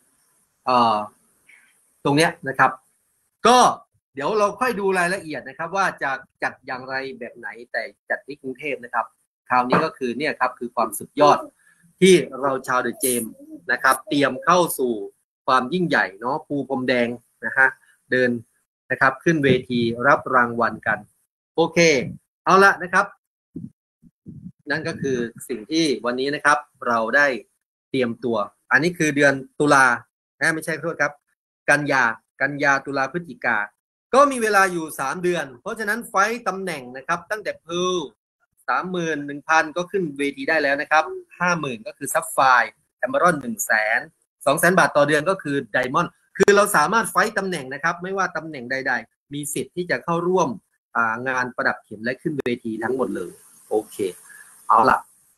S1: ตรงเนี้ยนะครับก็เดี๋ยวเราค่อยดูรายละเอียดนะครับว่าจะจัดอย่างไรแบบไหนแต่จัดที่กรุงเทพนะครับคราวนี้ก็คือเนี่ยครับคือความสุดยอดที่เราชาวเดอะเจมนะครับเตรียมเข้าสู่ความยิ่งใหญ่เนาะปูพรมแดงนะฮะเดินนะครับขึ้นเวทีรับรางวัลกันโอเคเอาละนะครับนั่นก็คือสิ่งที่วันนี้นะครับเราได้เตรียมตัวอันนี้คือเดือนตุลาไม่ใช่โทษครับกันยาตุลาพฤศจิกาก็มีเวลาอยู่3เดือนเพราะฉะนั้นไฟตำแหน่งนะครับตั้งแต่เพล 31,000 ก็ขึ้นเวทีได้แล้วนะครับ 50,000 ก็คือซับไฟร์แอมเบอรอน 100,000 200,000 บาทต่อเดือนก็คือไดมอนด์คือเราสามารถไฟตำแหน่งนะครับไม่ว่าตำแหน่งใดๆมีสิทธิ์ที่จะเข้าร่วมงานประดับเข็มและขึ้นเวทีทั้งหมดเลยโอเคเอาล่ะ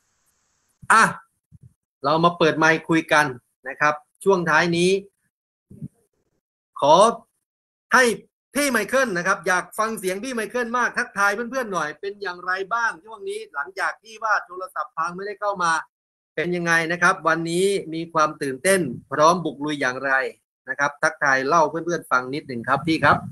S1: เรามาเปิดไมค์คุยกันนะครับช่วงท้ายนี้ขอให้พี่ไมเคิลนะครับอยากฟังเสียงพี่ไมเคิลมากทักทายเพื่อนๆหน่อยเป็นอย่างไรบ้างช่วงนี้หลังจากที่ว่าโทรศัพท์พังไม่ได้เข้ามาเป็นยังไงนะครับวันนี้มีความตื่นเต้นพร้อมบุกลุยอย่างไรนะครับทักทายเล่าเพื่อนๆฟังนิดหนึ่งครับพี่ครับ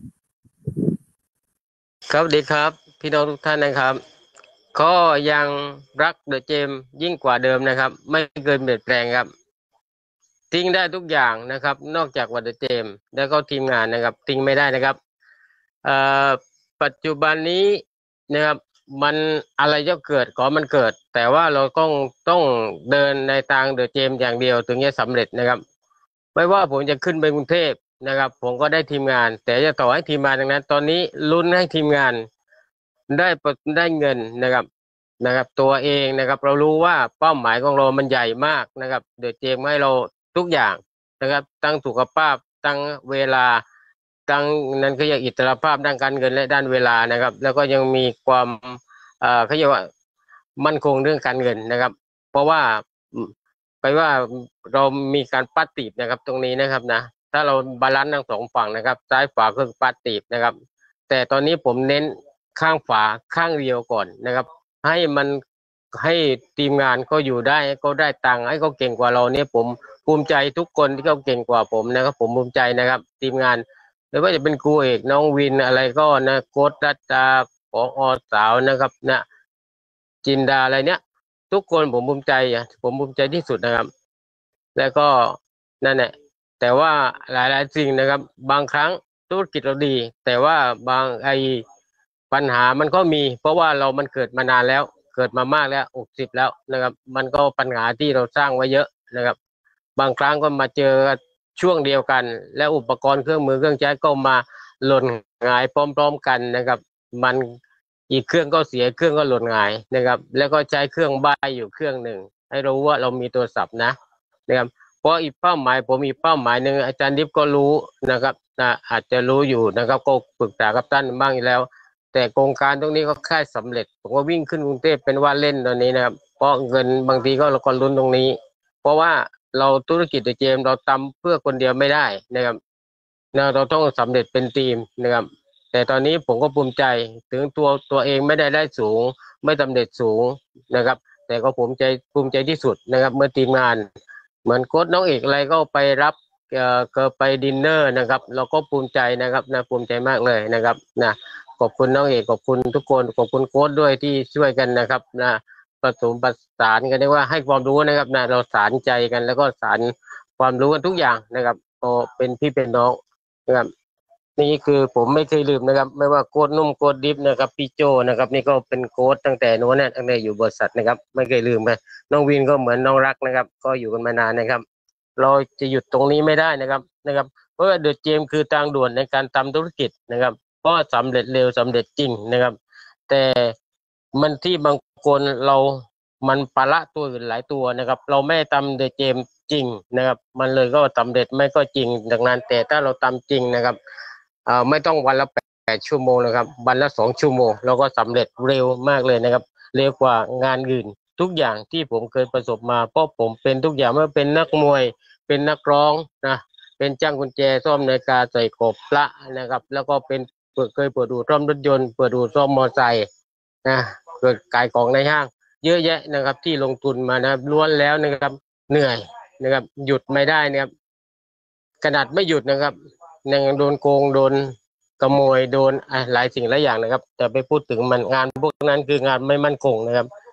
S5: ครับดีครับพี่น้องทุกท่านนะครับก็ยังรักเดอะเจมยิ่งกว่าเดิมนะครับไม่เกินเปลี่ยนแปลงครับทิ้งได้ทุกอย่างนะครับนอกจากว่าเดอะเจมแล้วก็ทีมงานนะครับทิ้งไม่ได้นะครับปัจจุบันนี้นะครับมันอะไรจะเกิดขอมันเกิดแต่ว่าเราต้องเดินในทางเดอะเจมอย่างเดียวถึงจะสำเร็จนะครับไม่ว่าผมจะขึ้นไปกรุงเทพนะครับผมก็ได้ทีมงานแต่จะต่อให้ทีมงานดังนั้นตอนนี้ลุ้นให้ทีมงานได้เงินนะครับตัวเองนะครับเรารู้ว่าเป้าหมายของเรามันใหญ่มากนะครับเดอะเจมให้เราทุกอย่างนะครับตั้งสุขภาพตั้งเวลาตั้งนั้นก็ยังอิสรภาพด้านการเงินและด้านเวลานะครับแล้วก็ยังมีความเขาเรียกว่ามั่นคงเรื่องการเงินนะครับเพราะว่าไปว่าเรามีการปัดตีบนะครับตรงนี้นะครับนะถ้าเราบาลานซ์ทั้งสองฝั่งนะครับซ้ายขวาคือปัดตีบนะครับแต่ตอนนี้ผมเน้นข้างขวาข้างเดียวก่อนนะครับให้ทีมงานเขาอยู่ได้เขาได้ตังค์ให้เขาเก่งกว่าเราเนี่ยผมภูมิใจทุกคนที่เขาเก่งกว่าผมนะครับผมภูมิใจนะครับทีมงานไม่ว่าจะเป็นครูเอกน้องวินอะไรก็นะโค้ชรัตตาผอ.สาวนะครับนะจินดาอะไรเนี้ยทุกคนผมภูมิใจที่สุดนะครับแล้วก็นั่นแหละแต่ว่าหลายสิ่งนะครับบางครั้งธุรกิจเราดีแต่ว่าบางปัญหามันก็มีเพราะว่ามันเกิดมานานแล้วเกิดมามากแล้ว60แล้วนะครับมันก็ปัญหาที่เราสร้างไว้เยอะนะครับบางครั้งก็มาเจอช่วงเดียวกันและอุปกรณ์เครื่องมือเครื่องใช้ก็มาหล่นหงายพร้อมๆกันนะครับมันอีกเครื่องก็เสียเครื่องก็หล่นหงายนะครับแล้วก็ใช้เครื่องบ้ายอยู่เครื่องหนึ่งให้รู้ว่าเรามีโทรศัพท์นะครับเพราะอีกเป้าหมายผมมีเป้าหมายหนึ่งอาจารย์ดิฟก็รู้นะครับอาจจะรู้อยู่นะครับก็ปรึกษากับท่านบ้างแล้วแต่โครงการตรงนี้ก็แค่สำเร็จผมก็วิ่งขึ้นกรุงเทพเป็นว่าเล่นตอนนี้นะครับเพราะเงินบางทีก็เราก็ลุ้นตรงนี้เพราะว่าเราธุรกิจเดอะเจมเราทำเพื่อคนเดียวไม่ได้นะครับเราต้องสำเร็จเป็นทีมนะครับแต่ตอนนี้ผมก็ภูมิใจถึงตัวเองไม่ได้สูงไม่สำเร็จสูงนะครับแต่ก็ภูมิใจที่สุดนะครับเมื่อทีมงานเหมือนโค้ชน้องเอกอะไรก็ไปรับก็ไปดินเนอร์นะครับเราก็ภูมิใจนะครับนะภูมิใจมากเลยนะครับนะขอบคุณน้องเอกขอบคุณทุกคนขอบคุณโค้ชด้วยที่ช่วยกันนะครับนะประสานกันได้ว่าให้ความรู้นะครับนะเราสานใจกันแล้วก็สานความรู้กันทุกอย่างนะครับก็เป็นพี่เป็นน้องนะครับนี่คือผมไม่เคยลืมนะครับไม่ว่าโค้ชนุ่มโค้ชดิฟนะครับพี่โจนะครับนี่ก็เป็นโค้ชตั้งแต่นู้นเนี่ยตั้งแต่อยู่บริษัทนะครับไม่เคยลืมไปน้องวินก็เหมือนน้องรักนะครับก็อยู่กันมานานนะครับเราจะหยุดตรงนี้ไม่ได้นะครับเพราะว่าเดอะเจมคือทางด่วนในการทำธุรกิจนะครับก็สำเร็จเร็วสำเร็จจริงนะครับแต่มันที่บางคนมันปะละตัวอื่นหลายตัวนะครับเราไม่ทำเดอะเจมจริงนะครับมันเลยก็สำเร็จไม่ก็จริงดังนั้นแต่ถ้าเราทำจริงนะครับไม่ต้องวันละ8 ชั่วโมงนะครับวันละ2 ชั่วโมงเราก็สำเร็จเร็วมากเลยนะครับเร็วกว่างานอื่นทุกอย่างที่ผมเคยประสบมาเพราะผมเป็นทุกอย่างไม่ว่าเป็นนักมวยเป็นนักร้องนะเป็นจ้างกุญแจซ่อมนาฬิกาใส่กบพระนะครับแล้วก็เป็นเคยเปิดอู่ซ่อมรถยนต์เปิดอู่ซ่อมมอเตอร์ไซค์นะเกิดขายของในห้างเยอะแยะนะครับที่ลงทุนมานะครับล้วนแล้วนะครับเหนื่อยนะครับหยุดไม่ได้นะครับขนาดไม่หยุดนะครับยังโดนโกงโดนขโมยโดนหลายสิ่งหลายอย่างนะครับแต่ไปพูดถึงมันงานพวกนั้นคืองานไม่มั่นคงนะครับ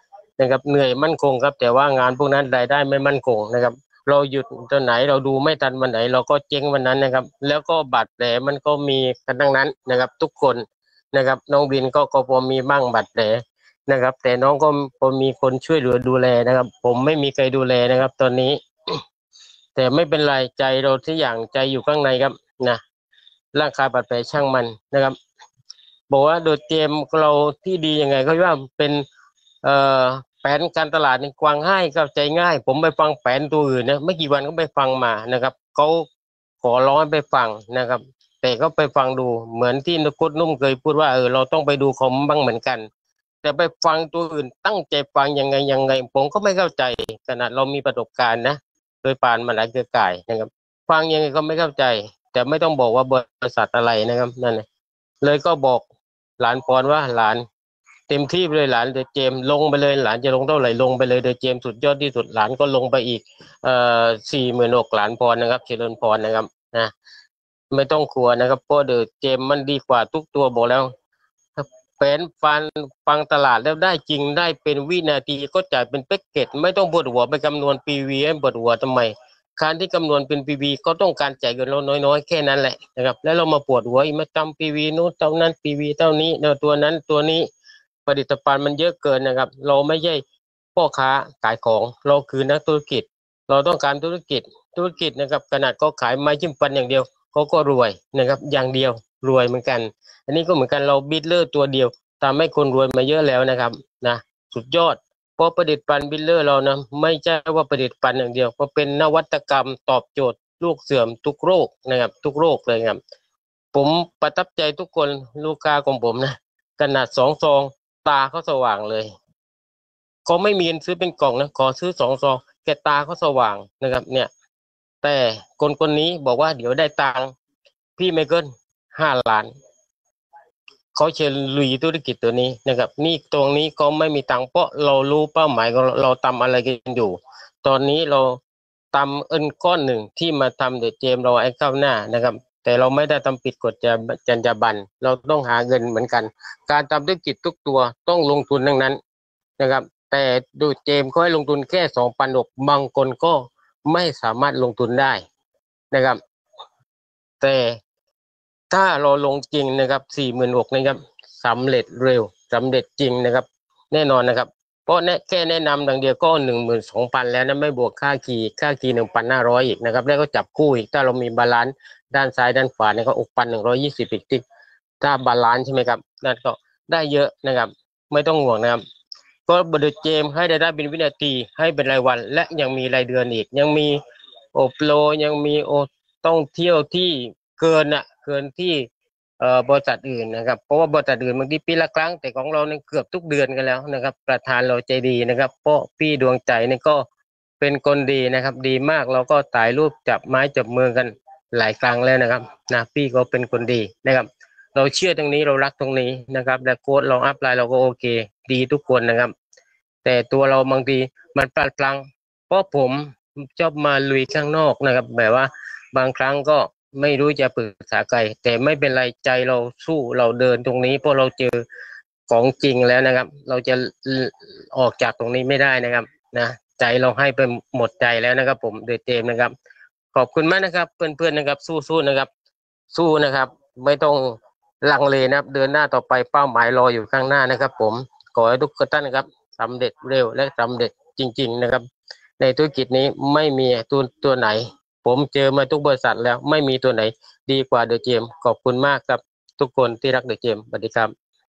S5: นะครับเหนื่อยมั่นคงครับแต่ว่างานพวกนั้นรายได้ไม่มั่นคงนะครับเราหยุดตอนไหนเราดูไม่ทันวันไหนเราก็เจ๊งวันนั้นนะครับแล้วก็บาดแผลมันก็มีกันทั้งนั้นนะครับทุกคนนะครับน้องบินก็พอมีบ้างบาดแผลนะครับแต่น้องก็พอมีคนช่วยเหลือดูแลนะครับผมไม่มีใครดูแลนะครับตอนนี้ แต่ไม่เป็นไรใจเราที่อย่างใจอยู่ข้างในครับนะร่างกายบาดแผลช่างมันนะครับบอกว่าโดยเกมเราที่ดียังไงเขาว่าเป็นเอ่อแผนการตลาดนี่กวางง่ายเข้าใจง่ายผมไปฟังแผนตัวอื่นนะไม่กี่วันก็ไปฟังมานะครับเขาขอร้องให้ไปฟังนะครับแต่ก็ไปฟังดูเหมือนที่นกุดนุ่มเคยพูดว่าเราต้องไปดูคอมบ้างเหมือนกันแต่ไปฟังตัวอื่นตั้งใจฟังยังไงผมก็ไม่เข้าใจขนาดเรามีประสบการณ์นะโดยผ่านมาหลายเครือข่ายนะครับฟังยังไงก็ไม่เข้าใจแต่ไม่ต้องบอกว่าบริษัทอะไรนะครับนั่นเลยก็บอกหลานพรว่าหลานเต็มที่ไปเลยหลานเดอะเจมลงไปเลยหลานจะลงเท่าไหร่ลงไปเลยเดอะเจมสุดยอดที่สุดหลานก็ลงไปอีก46,000หลานพรนะครับเจริญพรนะครับนะไม่ต้องกลัวนะครับเพราะเดอะเจมมันดีกว่าทุกตัวบอกแล้วเป็นฟังตลาดแล้วได้จริงได้เป็นวินาทีก็จ่ายเป็นแพ็กเกจไม่ต้องปวดหัวไปคำนวณ PV ให้ปวดหัวทำไมการที่คำนวณเป็น PV ก็ต้องการจ่ายเงินเราน้อยๆแค่นั้นแหละนะครับแล้วเรามาปวดหัวอีกมาจำ PV นู้นเท่านั้น PV เท่านี้เนอะตัวนั้นตัวนี้ผลิตภัณฑ์มันเยอะเกินนะครับเราไม่ใช่พ่อค้าขายของเราคือนักธุรกิจเราต้องการธุรกิจนะครับขนาดก็ขายไม้จิ้มฟันอย่างเดียวเขาก็รวยนะครับอย่างเดียวรวยเหมือนกันอันนี้ก็เหมือนกันเราบิดเลอร์ตัวเดียวทำให้คนรวยมาเยอะแล้วนะครับนะสุดยอดเพราะประดิษฐ์ภัณฑ์บิลเลอร์เรานะไม่ใช่ว่าประดิษฐ์ภัณฑ์อย่างเดียวเพราะเป็นนวัตกรรมตอบโจทย์โรคเสื่อมทุกโรคนะครับทุกโรคเลยครับผมประทับใจทุกคนลูกค้าของผมนะขนาด2 ซองตาเขาสว่างเลยเขาไม่มีเงินซื้อเป็นกล่องนะขอซื้อ2 ซองแกตาเขาสว่างนะครับเนี่ยแต่คนนี้บอกว่าเดี๋ยวได้ตังค์พี่ไมเคิล5 ล้านเขาเชิญลุยธุรกิจตัวนี้นะครับนี่ตรงนี้ก็ไม่มีตังค์เพราะเรารู้เป้าหมายของเราทำอะไรกันอยู่ตอนนี้เราทำก้อนหนึ่งที่มาทำเดอะเจมเราไอ้ก้าวหน้านะครับแต่เราไม่ได้ทำผิดกฎจรรยาบรรณเราต้องหาเงินเหมือนกันการทำธุรกิจทุกตัวต้องลงทุนทั้งนั้นนะครับแต่ดูเจมเขาให้ลงทุนแค่2,600บางคนก็ไม่สามารถลงทุนได้นะครับแต่ถ้าเราลงจริงนะครับ46,000นะครับสำเร็จเร็วสำเร็จจริงนะครับแน่นอนนะครับเพราะแค่แนะนำดังเดียวก็12,000แล้วนะไม่บวกค่าคี1,500อีกนะครับแล้วก็จับคู่อีกถ้าเรามีบาลานซ์ด้านซ้ายด้านขวาเนี่ยก็6,120อีกที่ถ้าบาลานซ์ใช่ไหมครับนั่นก็ได้เยอะนะครับไม่ต้องห่วงนะครับก็บริเจมให้ได้เป็นวินาทีให้เป็นรายวันและยังมีรายเดือนอีกยังมีโอโปรยังมีต้องเที่ยวที่เกินที่บริษัทอื่นนะครับเพราะว่าบริษัทอื่นบางทีปีละครั้งแต่ของเราเนี่ยเกือบทุกเดือนกันแล้วนะครับประธานเราใจดีนะครับเพราะพี่ดวงใจเนี่ยก็เป็นคนดีนะครับดีมากเราก็ถ่ายรูปจับไม้จับมือกันหลายครั้งแล้วนะครับนะพี่ก็เป็นคนดีนะครับเราเชื่อตรงนี้เรารักตรงนี้นะครับและโค้ดเราอัพไลน์เราก็โอเคดีทุกคนนะครับแต่ตัวเราบางทีมันพลาดพลั้งเพราะผมชอบมาลุยข้างนอกนะครับแบบว่าบางครั้งก็ไม่รู้จะปรึกษาใครแต่ไม่เป็นไรใจเราสู้เราเดินตรงนี้เพราะเราเจอของจริงแล้วนะครับเราจะออกจากตรงนี้ไม่ได้นะครับนะใจเราให้ไปหมดใจแล้วนะครับผมเดอะเจมนะครับขอบคุณมากนะครับเพื่อนๆนะครับสู้ๆนะครับสู้นะครับไม่ต้องลังเลนะครับเดินหน้าต่อไปเป้าหมายรออยู่ข้างหน้านะครับผมขอให้ทุกท่านนะครับสำเร็จเร็วและสำเร็จจริงๆนะครับในธุรกิจนี้ไม่มีตัวไหนผมเจอมาทุกบริษัทแล้วไม่มีตัวไหนดีกว่าเดอะเจมขอบคุณมากครับทุกคนที่รักเดอะเจมสวัสดีครับ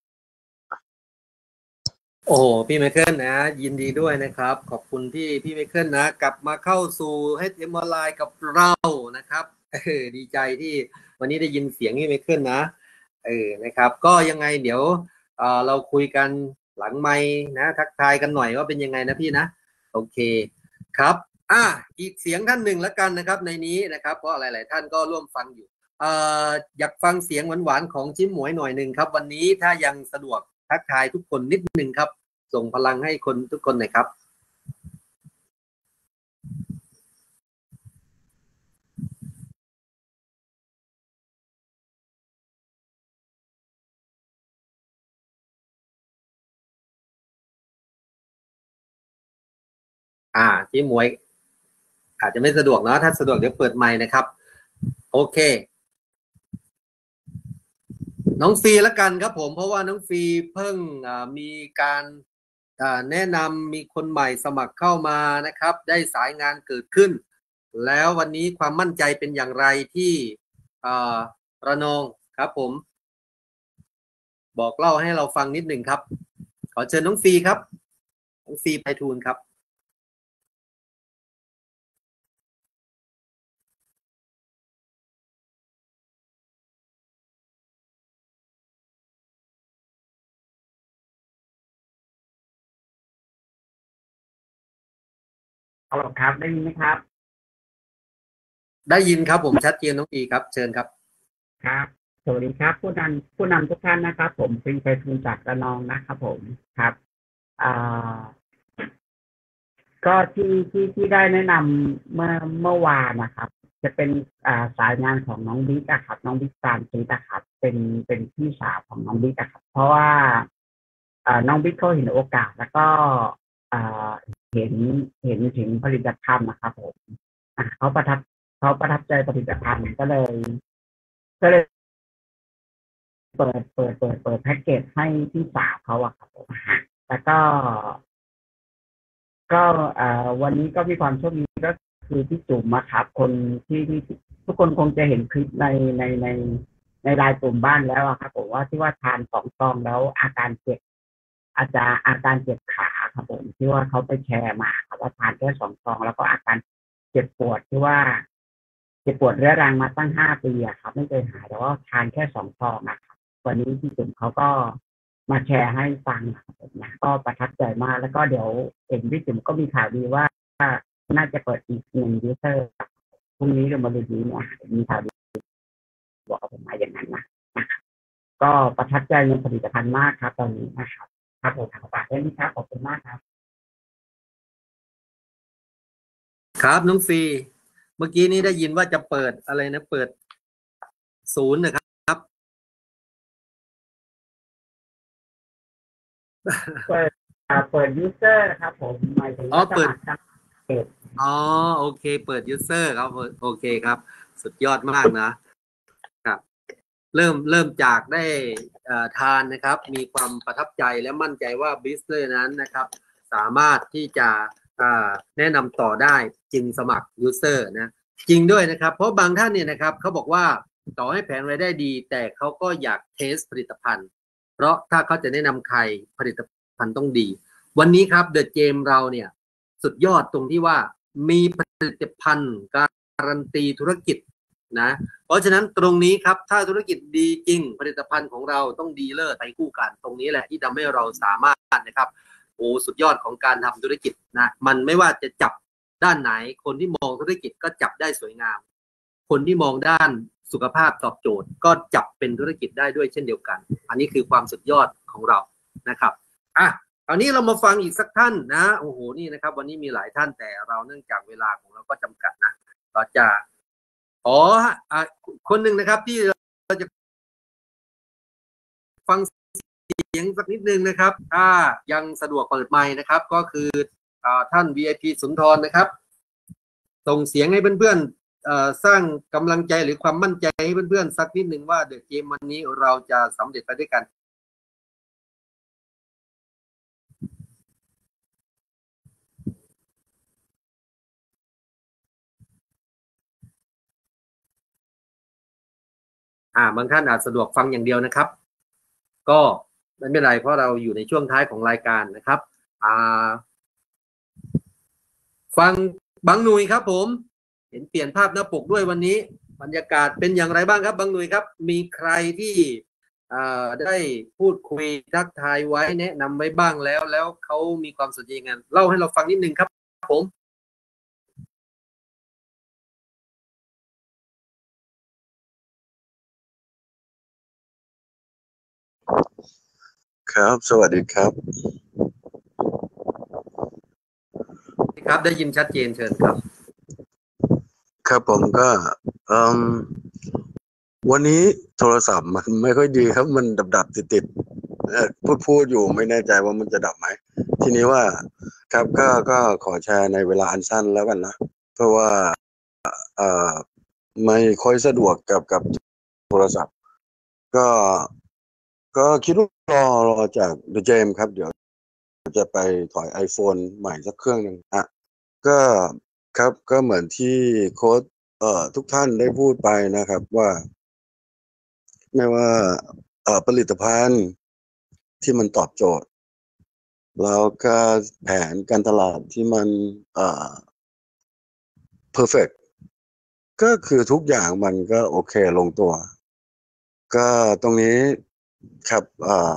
S1: โอ้โหพี่ไมเคิลนะยินดีด้วยนะครับขอบคุณที่พี่ไมเคิลนะกลับมาเข้าสู่ HM Online กับเรานะครับดีใจที่วันนี้ได้ยินเสียงพี่ไมเคิลนะนะครับก็ยังไงเดี๋ยวเราคุยกันหลังไมค์นะทักทายกันหน่อยว่าเป็นยังไงนะพี่นะโอเคครับอีกเสียงท่านหนึ่งแล้วกันนะครับในนี้นะครับเพราะหลายๆท่านก็ร่วมฟังอยู่อยากฟังเสียงหวานๆของจิ้มหมวยหน่อยหนึ่งครับวันนี้ถ้ายังสะดวกทักทายทุกคนนิดนึงครับส่งพลังให้คนทุกคนหน่อยครับที่หมวยอาจจะไม่สะดวกเนาะถ้าสะดวกเดี๋ยวเปิดไมค์นะครับโอเคน้องฟรีแล้วกันครับผมเพราะว่าน้องฟรีเพิ่งมีการแนะนำมีคนใหม่สมัครเข้ามานะครับได้สายงานเกิดขึ้นแล้ววันนี้ความมั่นใจเป็นอย่างไรที่ระนองครับผมบอกเล่าให้เราฟังนิดหนึ่งครับขอเชิญน้องฟรีครับน้องฟรีไพฑูรย์ครับ
S6: ฮัลโหลครับได้ยินไหมครับ
S1: ได้ยินครับผมชัดเจนน้องฟรีครับเชิญครับ
S6: ครับสวัสดีครับผู้นำทุกท่านนะครับผมฟรีไพฑูรย์จากระนองนะครับผมครับก็ที่ได้แนะนำเมื่อวานนะครับจะเป็นสายงานของน้องบิ๊กครับน้องบิ๊กตามซีนะครับเป็นพี่สาวของน้องบิ๊กครับเพราะว่าน้องบิ๊กเขาเห็นโอกาสแล้วก็เห็นถึงผลิตภัณฑ์นะครับผมเขาประทับใจผลิตภัณฑ์ก็เลยเปิดแพ็กเกจให้พี่สาวเขาครับผมแล้วก็วันนี้ก็มีความโชคดีก็คือพี่จุ๋มครับคนที่ทุกคนคงจะเห็นคลิปในไลน์กลุ่มบ้านแล้วครับผมว่าที่ว่าทาน2 ซองแล้วอาการเจ็บขาครับผมที่ว่าเขาไปแชร์มาครับว่าทานแค่2 ซองแล้วก็อาการเจ็บปวดที่ว่าเจ็บปวดเรื้อรังมาตั้ง5 ปีครับไม่เคยหายแต่ว่าทานแค่2 ซองนะครับวันนี้พี่จุ๋มเขาก็มาแชร์ให้ฟังครับผมนะก็ประทับใจมากแล้วก็เดี๋ยวเห็นพี่จุ๋มก็มีข่าวดีว่าน่าจะเปิดอีก1 ยูเซอร์พรุ่งนี้หรือมะรืนนี้เนี่ยมีข่าวดีบอกผมมาอย่างนั้นนะครับก็ประทับใจในผลิตภัณฑ์มากครับตอนนี้นะครับครับผมขอฝากด้วยนะครับขอบคุณมากครับ
S1: ครับน้องฟรีเมื่อกี้นี้ได้ยินว่าจะเปิดอะไรนะเปิด0นะครับ
S6: เปิดยูเซอร์ครับผมหมายถึง
S1: เปิด
S6: โ
S1: อเคเปิดยูเซอร์ครับโอเคครับสุดยอดมากนะครับเริ่มจากได้ทานนะครับมีความประทับใจและมั่นใจว่าบิสเนสนั้นนะครับสามารถที่จะแนะนำต่อได้จึงสมัครยูเซอร์นะจริงด้วยนะครับเพราะบางท่านเนี่ยนะครับเขาบอกว่าต่อให้แผนรายได้ดีแต่เขาก็อยากเทสผลิตภัณฑ์เพราะถ้าเขาจะแนะนำใครผลิตภัณฑ์ต้องดีวันนี้ครับเดอะเจมเราเนี่ยสุดยอดตรงที่ว่ามีผลิตภัณฑ์การันตีธุรกิจนะเพราะฉะนั้นตรงนี้ครับถ้าธุรกิจดีจริงผลิตภัณฑ์ของเราต้องดีเลิศไปคู่กันตรงนี้แหละที่ทำให้เราสามารถนะครับสุดยอดของการทำธุรกิจนะมันไม่ว่าจะจับด้านไหนคนที่มองธุรกิจก็จับได้สวยงามคนที่มองด้านสุขภาพตอบโจทย์ก็จับเป็นธุรกิจได้ด้วยเช่นเดียวกันอันนี้คือความสุดยอดของเรานะครับคราวนี้เรามาฟังอีกสักท่านนะโอ้โหนี่นะครับวันนี้มีหลายท่านแต่เราเนื่องจากเวลาของเราก็จำกัดนะเราจะคนหนึ่งนะครับที่เราจะฟังเสียงสักนิดนึงนะครับถ้ายังสะดวกเปิดไมค์นะครับก็คือท่าน VIP สุนทรนะครับส่งเสียงให้เพื่อนๆสร้างกำลังใจหรือความมั่นใจให้เพื่อนๆสักนิดนึงว่าเดอะเกมวันนี้เราจะสำเร็จไปด้วยกันบางท่านอาจสะดวกฟังอย่างเดียวนะครับก็ไม่เป็นไรเพราะเราอยู่ในช่วงท้ายของรายการนะครับฟังบางหนุ่ยครับผมเห็นเปลี่ยนภาพหน้าปกด้วยวันนี้บรรยากาศเป็นอย่างไรบ้างครับบางหนุ่ยครับมีใครที่ได้พูดคุยทักทายไว้แนะนำไว้บ้างแล้วเขามีความสนใจงานเล่าให้เราฟังนิดนึงครับผม
S7: ครับสวัสดีครับ
S1: ครับได้ยินชัดเจนเชิญครับ
S7: ครับผมก็วันนี้โทรศัพท์มันไม่ค่อยดีครับมันดับติดพูดอยู่ไม่แน่ใจว่ามันจะดับไหมทีนี้ว่าครับก็ขอแชร์ในเวลาอันสั้นแล้วกันนะเพราะว่าไม่ค่อยสะดวกกับโทรศัพท์ก็คิดว่ารอจากเดอะเจมครับเดี๋ยวจะไปถอย iPhone ใหม่สักเครื่องหนึ่งก็ครับก็เหมือนที่โค้ชทุกท่านได้พูดไปนะครับว่าไม่ว่าผลิตภัณฑ์ที่มันตอบโจทย์แล้วก็แผนการตลาดที่มันperfect ก็คือทุกอย่างมันก็โอเคลงตัวก็ตรงนี้ครับ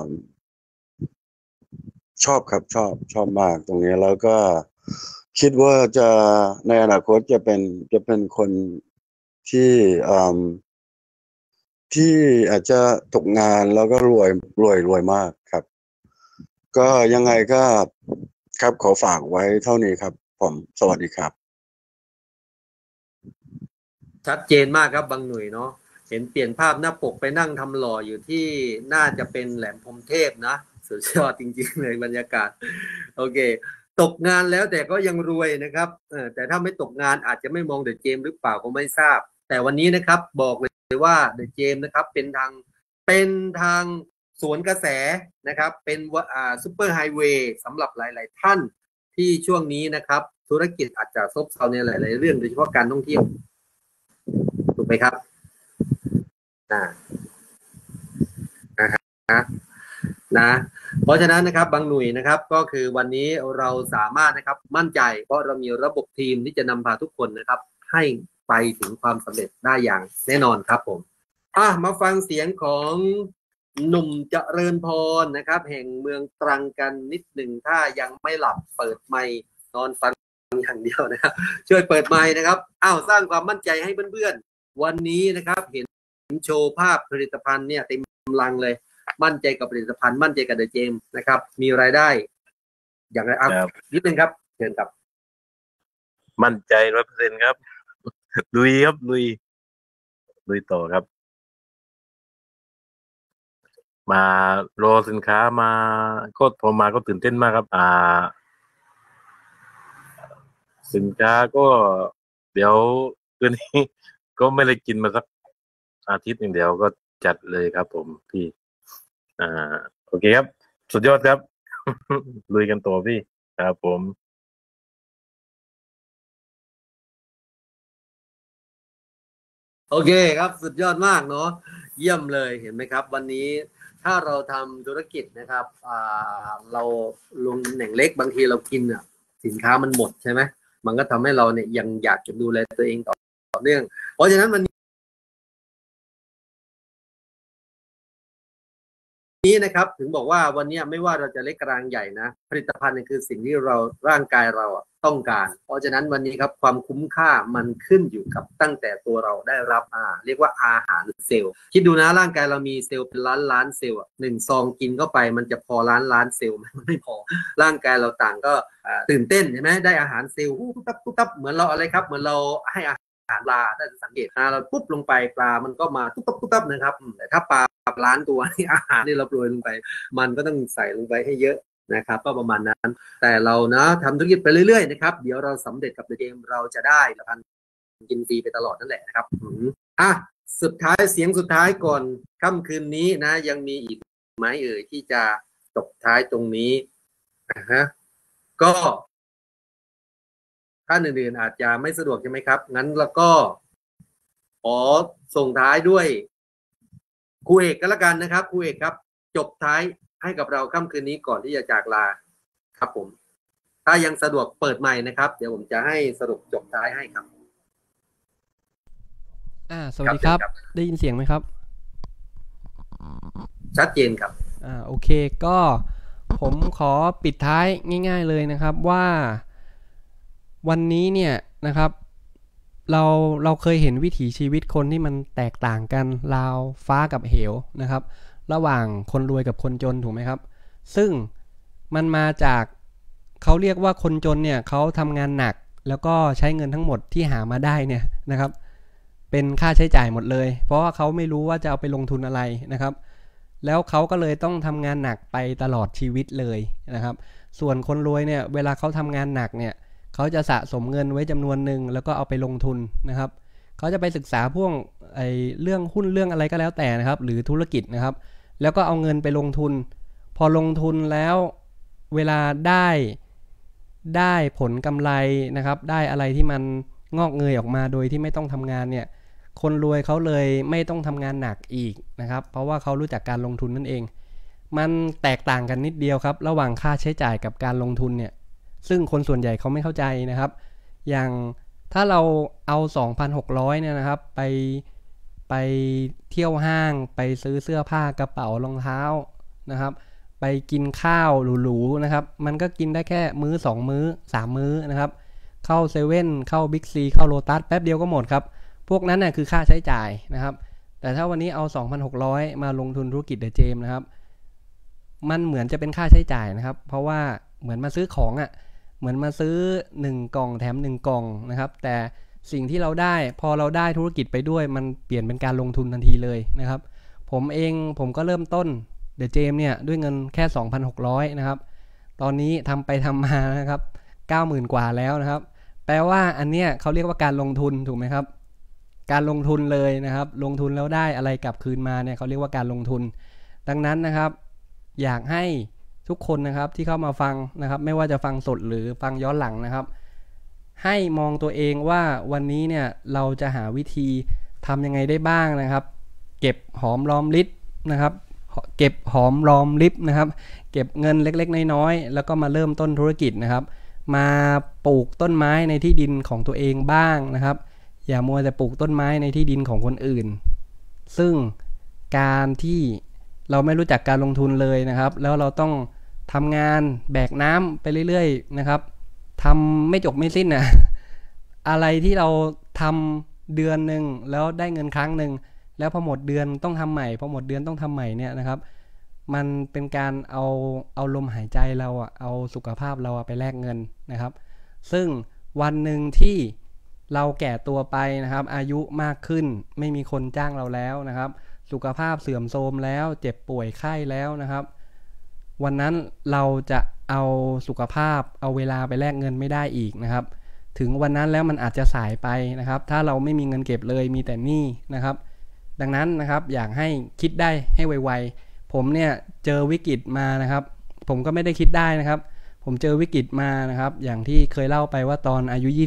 S7: ชอบครับชอบมากตรงนี้แล้วก็คิดว่าจะในอนาคตจะเป็นคนที่อาจจะตกงานแล้วก็รวยมากครับก็ยังไงก็ครับขอฝากไว้เท่านี้ครับผมสวัสดีครับ
S1: ชัดเจนมากครับบางหน่วยเนาะเห็นเปลี่ยนภาพหน้าปกไปนั่งทำหล่ออยู่ที่น่าจะเป็นแหลมพรหมเทพนะสุดยอดจริงๆเลยบรรยากาศโอเคตกงานแล้วแต่ก็ยังรวยนะครับแต่ถ้าไม่ตกงานอาจจะไม่มองเดอะเจมหรือเปล่าก็ไม่ทราบแต่วันนี้นะครับบอกเลยว่าเดอะเจมนะครับเป็นทางสวนกระแสนะครับเป็นซุปเปอร์ไฮเวย์สำหรับหลายๆท่านที่ช่วงนี้นะครับธุรกิจอาจจะซบเซาในหลายๆเรื่องโดยเฉพาะการท่องเที่ยวถูกไหมครับนะเพราะฉะนั้นนะครับบางหน่วยนะครับก็คือวันนี้เราสามารถนะครับมั่นใจเพราะเรามีระบบทีมที่จะนำพาทุกคนนะครับให้ไปถึงความสำเร็จได้อย่างแน่นอนครับผมมาฟังเสียงของหนุ่มเจริญพรนะครับแห่งเมืองตรังกันนิดหนึ่งถ้ายังไม่หลับเปิดไมค์นอนฟังอย่างเดียวนะครับช่วยเปิดไมค์นะครับสร้างความมั่นใจให้เพื่อนๆวันนี้นะครับเห็นโชว์ภาพผลิตภัณฑ์เนี่ยเต็มกำลังเลยมั่นใจกับผลิตภัณฑ์มั่นใจกับเดอะเจมนะครับมีรายได้อย่างไรนิดนึงครับเชิญครับ
S8: มั่นใจ 100% ครับลุยครับลุยต่อครับมารอสินค้ามาก็พอมาก็ตื่นเต้นมากครับสินค้าก็เดี๋ยวคืนนี้ก็ไม่ได้กินมาสักอาทิตย์หนึ่งเดียวก็จัดเลยครับผมพี่โอเคครับสุดยอดครับ ลุยกันต่อพี่ครับผม
S1: โอเคครับสุดยอดมากเนาะเยี่ยมเลยเห็นไหมครับวันนี้ถ้าเราทำธุรกิจนะครับเราลงแหน่งเล็กบางทีเรากินสินค้ามันหมดใช่ไหมมันก็ทำให้เราเนี่ยยังอยากจะดูแลตัวเองต่อเนื่องเพราะฉะนั้นวันนี้นะครับถึงบอกว่าวันนี้ไม่ว่าเราจะเล็กกลางใหญ่นะผลิตภัณฑ์นี่คือสิ่งที่ร่างกายเราต้องการเพราะฉะนั้นวันนี้ครับความคุ้มค่ามันขึ้นอยู่กับตั้งแต่ตัวเราได้รับเรียกว่าอาหารเซลล์คิดดูนะร่างกายเรามีเซลล์เป็นล้านเซลล์1 ซองกินเข้าไปมันจะพอล้านเซลล์มันไม่พอร่างกายเราต่างก็ตื่นเต้นใช่ไหมได้อาหารเซลล์ปุ๊บเหมือนเราอะไรครับเหมือนเราให้อาหารปลาได้สังเกตเราปุ๊บลงไปปลามันก็มาตุ๊บนะครับแต่ถ้าปลาล้านตัวที่อาหารที่เราโปรยลงไปมันก็ต้องใส่ลงไปให้เยอะนะครับก็ประมาณนั้นแต่เรานะทำธุรกิจไปเรื่อยๆนะครับเดี๋ยวเราสำเร็จกับเดอะเจมเราจะได้ละพันกินฟรีไปตลอดนั่นแหละนะครับสุดท้ายเสียงสุดท้ายก่อนค่ำคืนนี้นะยังมีอีกไหมที่จะตบท้ายตรงนี้ก็ท่านอื่นๆอาจจะไม่สะดวกใช่ไหมครับงั้นแล้วก็ขอส่งท้ายด้วยครูเอกก็แล้วกันนะครับครูเอกครับจบท้ายให้กับเราค่ำคืนนี้ก่อนที่จะจากลาครับผมถ้ายังสะดวกเปิดไมค์นะครับเดี๋ยวผมจะให้สรุปจบท้ายให้ครับ
S3: สวัสดีครับได้ยินเสียงไหมครับ
S1: ชัดเจนครับ
S3: โอเคก็ผมขอปิดท้ายง่ายๆเลยนะครับว่าวันนี้เนี่ยนะครับเราเคยเห็นวิถีชีวิตคนที่มันแตกต่างกันราวฟ้ากับเหวนะครับระหว่างคนรวยกับคนจนถูกไหมครับซึ่งมันมาจากเขาเรียกว่าคนจนเนี่ยเขาทำงานหนักแล้วก็ใช้เงินทั้งหมดที่หามาได้เนี่ยนะครับเป็นค่าใช้จ่ายหมดเลยเพราะว่าเขาไม่รู้ว่าจะเอาไปลงทุนอะไรนะครับแล้วเขาก็เลยต้องทำงานหนักไปตลอดชีวิตเลยนะครับส่วนคนรวยเนี่ยเวลาเขาทำงานหนักเนี่ยเขาจะสะสมเงินไว้จำนวนหนึ่งแล้วก็เอาไปลงทุนนะครับเขาจะไปศึกษาพวกเรื่องหุ้นเรื่องอะไรก็แล้วแต่นะครับหรือธุรกิจนะครับแล้วก็เอาเงินไปลงทุนพอลงทุนแล้วเวลาได้ผลกำไรนะครับได้อะไรที่มันงอกเงยออกมาโดยที่ไม่ต้องทำงานเนี่ยคนรวยเขาเลยไม่ต้องทำงานหนักอีกนะครับเพราะว่าเขารู้จักการลงทุนนั่นเองมันแตกต่างกันนิดเดียวครับระหว่างค่าใช้จ่ายกับการลงทุนเนี่ยซึ่งคนส่วนใหญ่เขาไม่เข้าใจนะครับอย่างถ้าเราเอา 2,600 เนี่ยนะครับไปเที่ยวห้างไปซื้อเสื้อผ้ากระเป๋ารองเท้านะครับไปกินข้าวหรูๆนะครับมันก็กินได้แค่มื้อ2มื้อ3มื้อนะครับเข้าเซเว่นเข้าบิ๊กซีเข้าโลตัสแป๊บเดียวก็หมดครับพวกนั้นน่ะคือค่าใช้จ่ายนะครับแต่ถ้าวันนี้เอา 2,600 มาลงทุนธุรกิจเดอะเจมนะครับมันเหมือนจะเป็นค่าใช้จ่ายนะครับเพราะว่าเหมือนมาซื้อของอ่ะเหมือนมาซื้อ1กล่องแถม1กล่องนะครับแต่สิ่งที่เราได้พอเราได้ธุรกิจไปด้วยมันเปลี่ยนเป็นการลงทุนทันทีเลยนะครับผมก็เริ่มต้นเดอะเจมเนี่ยด้วยเงินแค่ 2,600 นะครับตอนนี้ทำไปทำมานะครับ 90,000 กว่าแล้วนะครับแปลว่าอันเนี้ยเขาเรียกว่าการลงทุนถูกไหมครับการลงทุนเลยนะครับลงทุนแล้วได้อะไรกลับคืนมาเนี่ยเขาเรียกว่าการลงทุนดังนั้นนะครับอยากให้ทุกคนนะครับที่เข้ามาฟังนะครับไม่ว่าจะฟังสดหรือฟังย้อนหลังนะครับให้มองตัวเองว่าวันนี้เนี่ยเราจะหาวิธีทำยังไงได้บ้างนะครับเก็บหอมรอมริบนะครับเก็บหอมรอมริบนะครับเก็บเงินเล็กๆน้อยๆแล้วก็มาเริ่มต้นธุรกิจนะครับมาปลูกต้นไม้ในที่ดินของตัวเองบ้างนะครับอย่ามัวแต่ปลูกต้นไม้ในที่ดินของคนอื่นซึ่งการที่เราไม่รู้จักการลงทุนเลยนะครับแล้วเราต้องทำงานแบกน้ำไปเรื่อยๆนะครับทำไม่จบไม่สิ้นนะอะไรที่เราทำเดือนหนึ่งแล้วได้เงินครั้งหนึ่งแล้วพอหมดเดือนต้องทำใหม่พอหมดเดือนต้องทำใหม่เนี่ยนะครับมันเป็นการเอาลมหายใจเราเอาสุขภาพเราไปแลกเงินนะครับซึ่งวันหนึ่งที่เราแก่ตัวไปนะครับอายุมากขึ้นไม่มีคนจ้างเราแล้วนะครับสุขภาพเสื่อมโทรมแล้วเจ็บป่วยไข้แล้วนะครับวันนั้นเราจะเอาสุขภาพเอาเวลาไปแลกเงินไม่ได้อีกนะครับถึงวันนั้นแล้วมันอาจจะสายไปนะครับถ้าเราไม่มีเงินเก็บเลยมีแต่หนี้นะครับดังนั้นนะครับอยากให้คิดได้ให้ไวๆผมเนี่ยเจอวิกฤตมานะครับผมก็ไม่ได้คิดได้นะครับผมเจอวิกฤตมานะครับอย่างที่เคยเล่าไปว่าตอนอายุ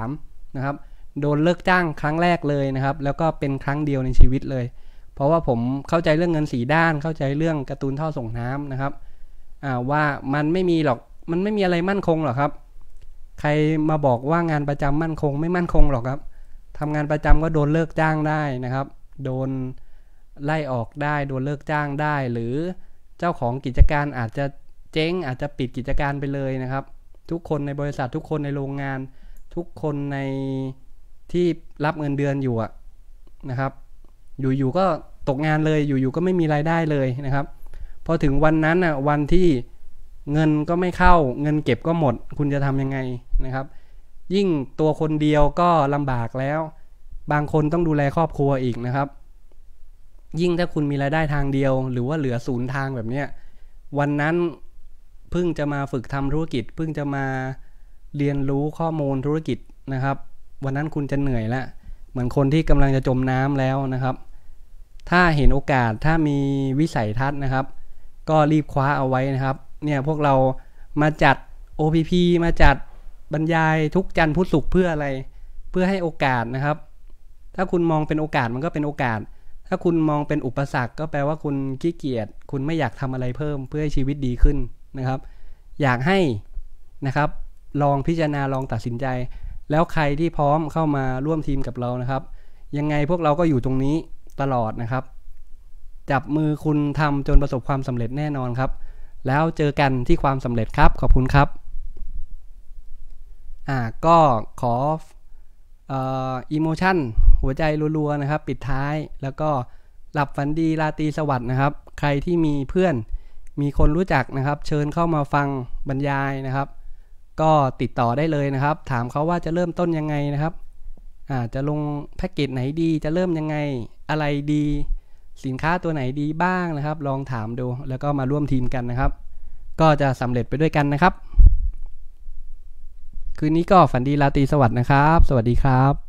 S3: 23นะครับโดนเลิกจ้างครั้งแรกเลยนะครับแล้วก็เป็นครั้งเดียวในชีวิตเลยเพราะว่าผมเข้าใจเรื่องเงิน4 ด้านเข้าใจเรื่องการ์ตูนท่อส่งน้ำนะครับว่ามันไม่มีหรอกมันไม่มีอะไรมั่นคงหรอกครับใครมาบอกว่างานประจำมั่นคงไม่มั่นคงหรอกครับทำงานประจำก็โดนเลิกจ้างได้นะครับโดนไล่ออกได้โดนเลิกจ้างได้หรือเจ้าของกิจการอาจจะเจ๊งอาจจะปิดกิจการไปเลยนะครับทุกคนในบริษัททุกคนในโรงงานทุกคนในที่รับเงินเดือนอยู่นะครับอยู่ๆก็ตกงานเลยอยู่ๆก็ไม่มีรายได้เลยนะครับพอถึงวันนั้นวันที่เงินก็ไม่เข้าเงินเก็บก็หมดคุณจะทำยังไงนะครับยิ่งตัวคนเดียวก็ลำบากแล้วบางคนต้องดูแลครอบครัวอีกนะครับยิ่งถ้าคุณมีรายได้ทางเดียวหรือว่าเหลือศูนย์ทางแบบเนี้ยวันนั้นเพิ่งจะมาฝึกทำธุรกิจเพิ่งจะมาเรียนรู้ข้อมูลธุรกิจนะครับวันนั้นคุณจะเหนื่อยแล้วเหมือนคนที่กำลังจะจมน้ำแล้วนะครับถ้าเห็นโอกาสถ้ามีวิสัยทัศน์นะครับก็รีบคว้าเอาไว้นะครับเนี่ยพวกเรามาจัด OPP มาจัดบรรยายทุกจันทร์พุธศุกร์เพื่ออะไรเพื่อให้โอกาสนะครับถ้าคุณมองเป็นโอกาสมันก็เป็นโอกาสถ้าคุณมองเป็นอุปสรรคก็แปลว่าคุณขี้เกียจคุณไม่อยากทำอะไรเพิ่มเพื่อให้ชีวิตดีขึ้นนะครับอยากให้นะครับลองพิจารณาลองตัดสินใจแล้วใครที่พร้อมเข้ามาร่วมทีมกับเรานะครับยังไงพวกเราก็อยู่ตรงนี้ตลอดนะครับจับมือคุณทำจนประสบความสำเร็จแน่นอนครับแล้วเจอกันที่ความสำเร็จครับขอบคุณครับก็ขออีโมชั่นหัวใจรัวๆนะครับปิดท้ายแล้วก็หลับฝันดีราตรีสวัสดิ์นะครับใครที่มีเพื่อนมีคนรู้จักนะครับเชิญเข้ามาฟังบรรยายนะครับก็ติดต่อได้เลยนะครับถามเขาว่าจะเริ่มต้นยังไงนะครับจะลงแพ็กเกจไหนดีจะเริ่มยังไงอะไรดีสินค้าตัวไหนดีบ้างนะครับลองถามดูแล้วก็มาร่วมทีมกันนะครับก็จะสำเร็จไปด้วยกันนะครับคืนนี้ก็ฝันดีราตรีสวัสดิ์นะครับสวัสดีครับ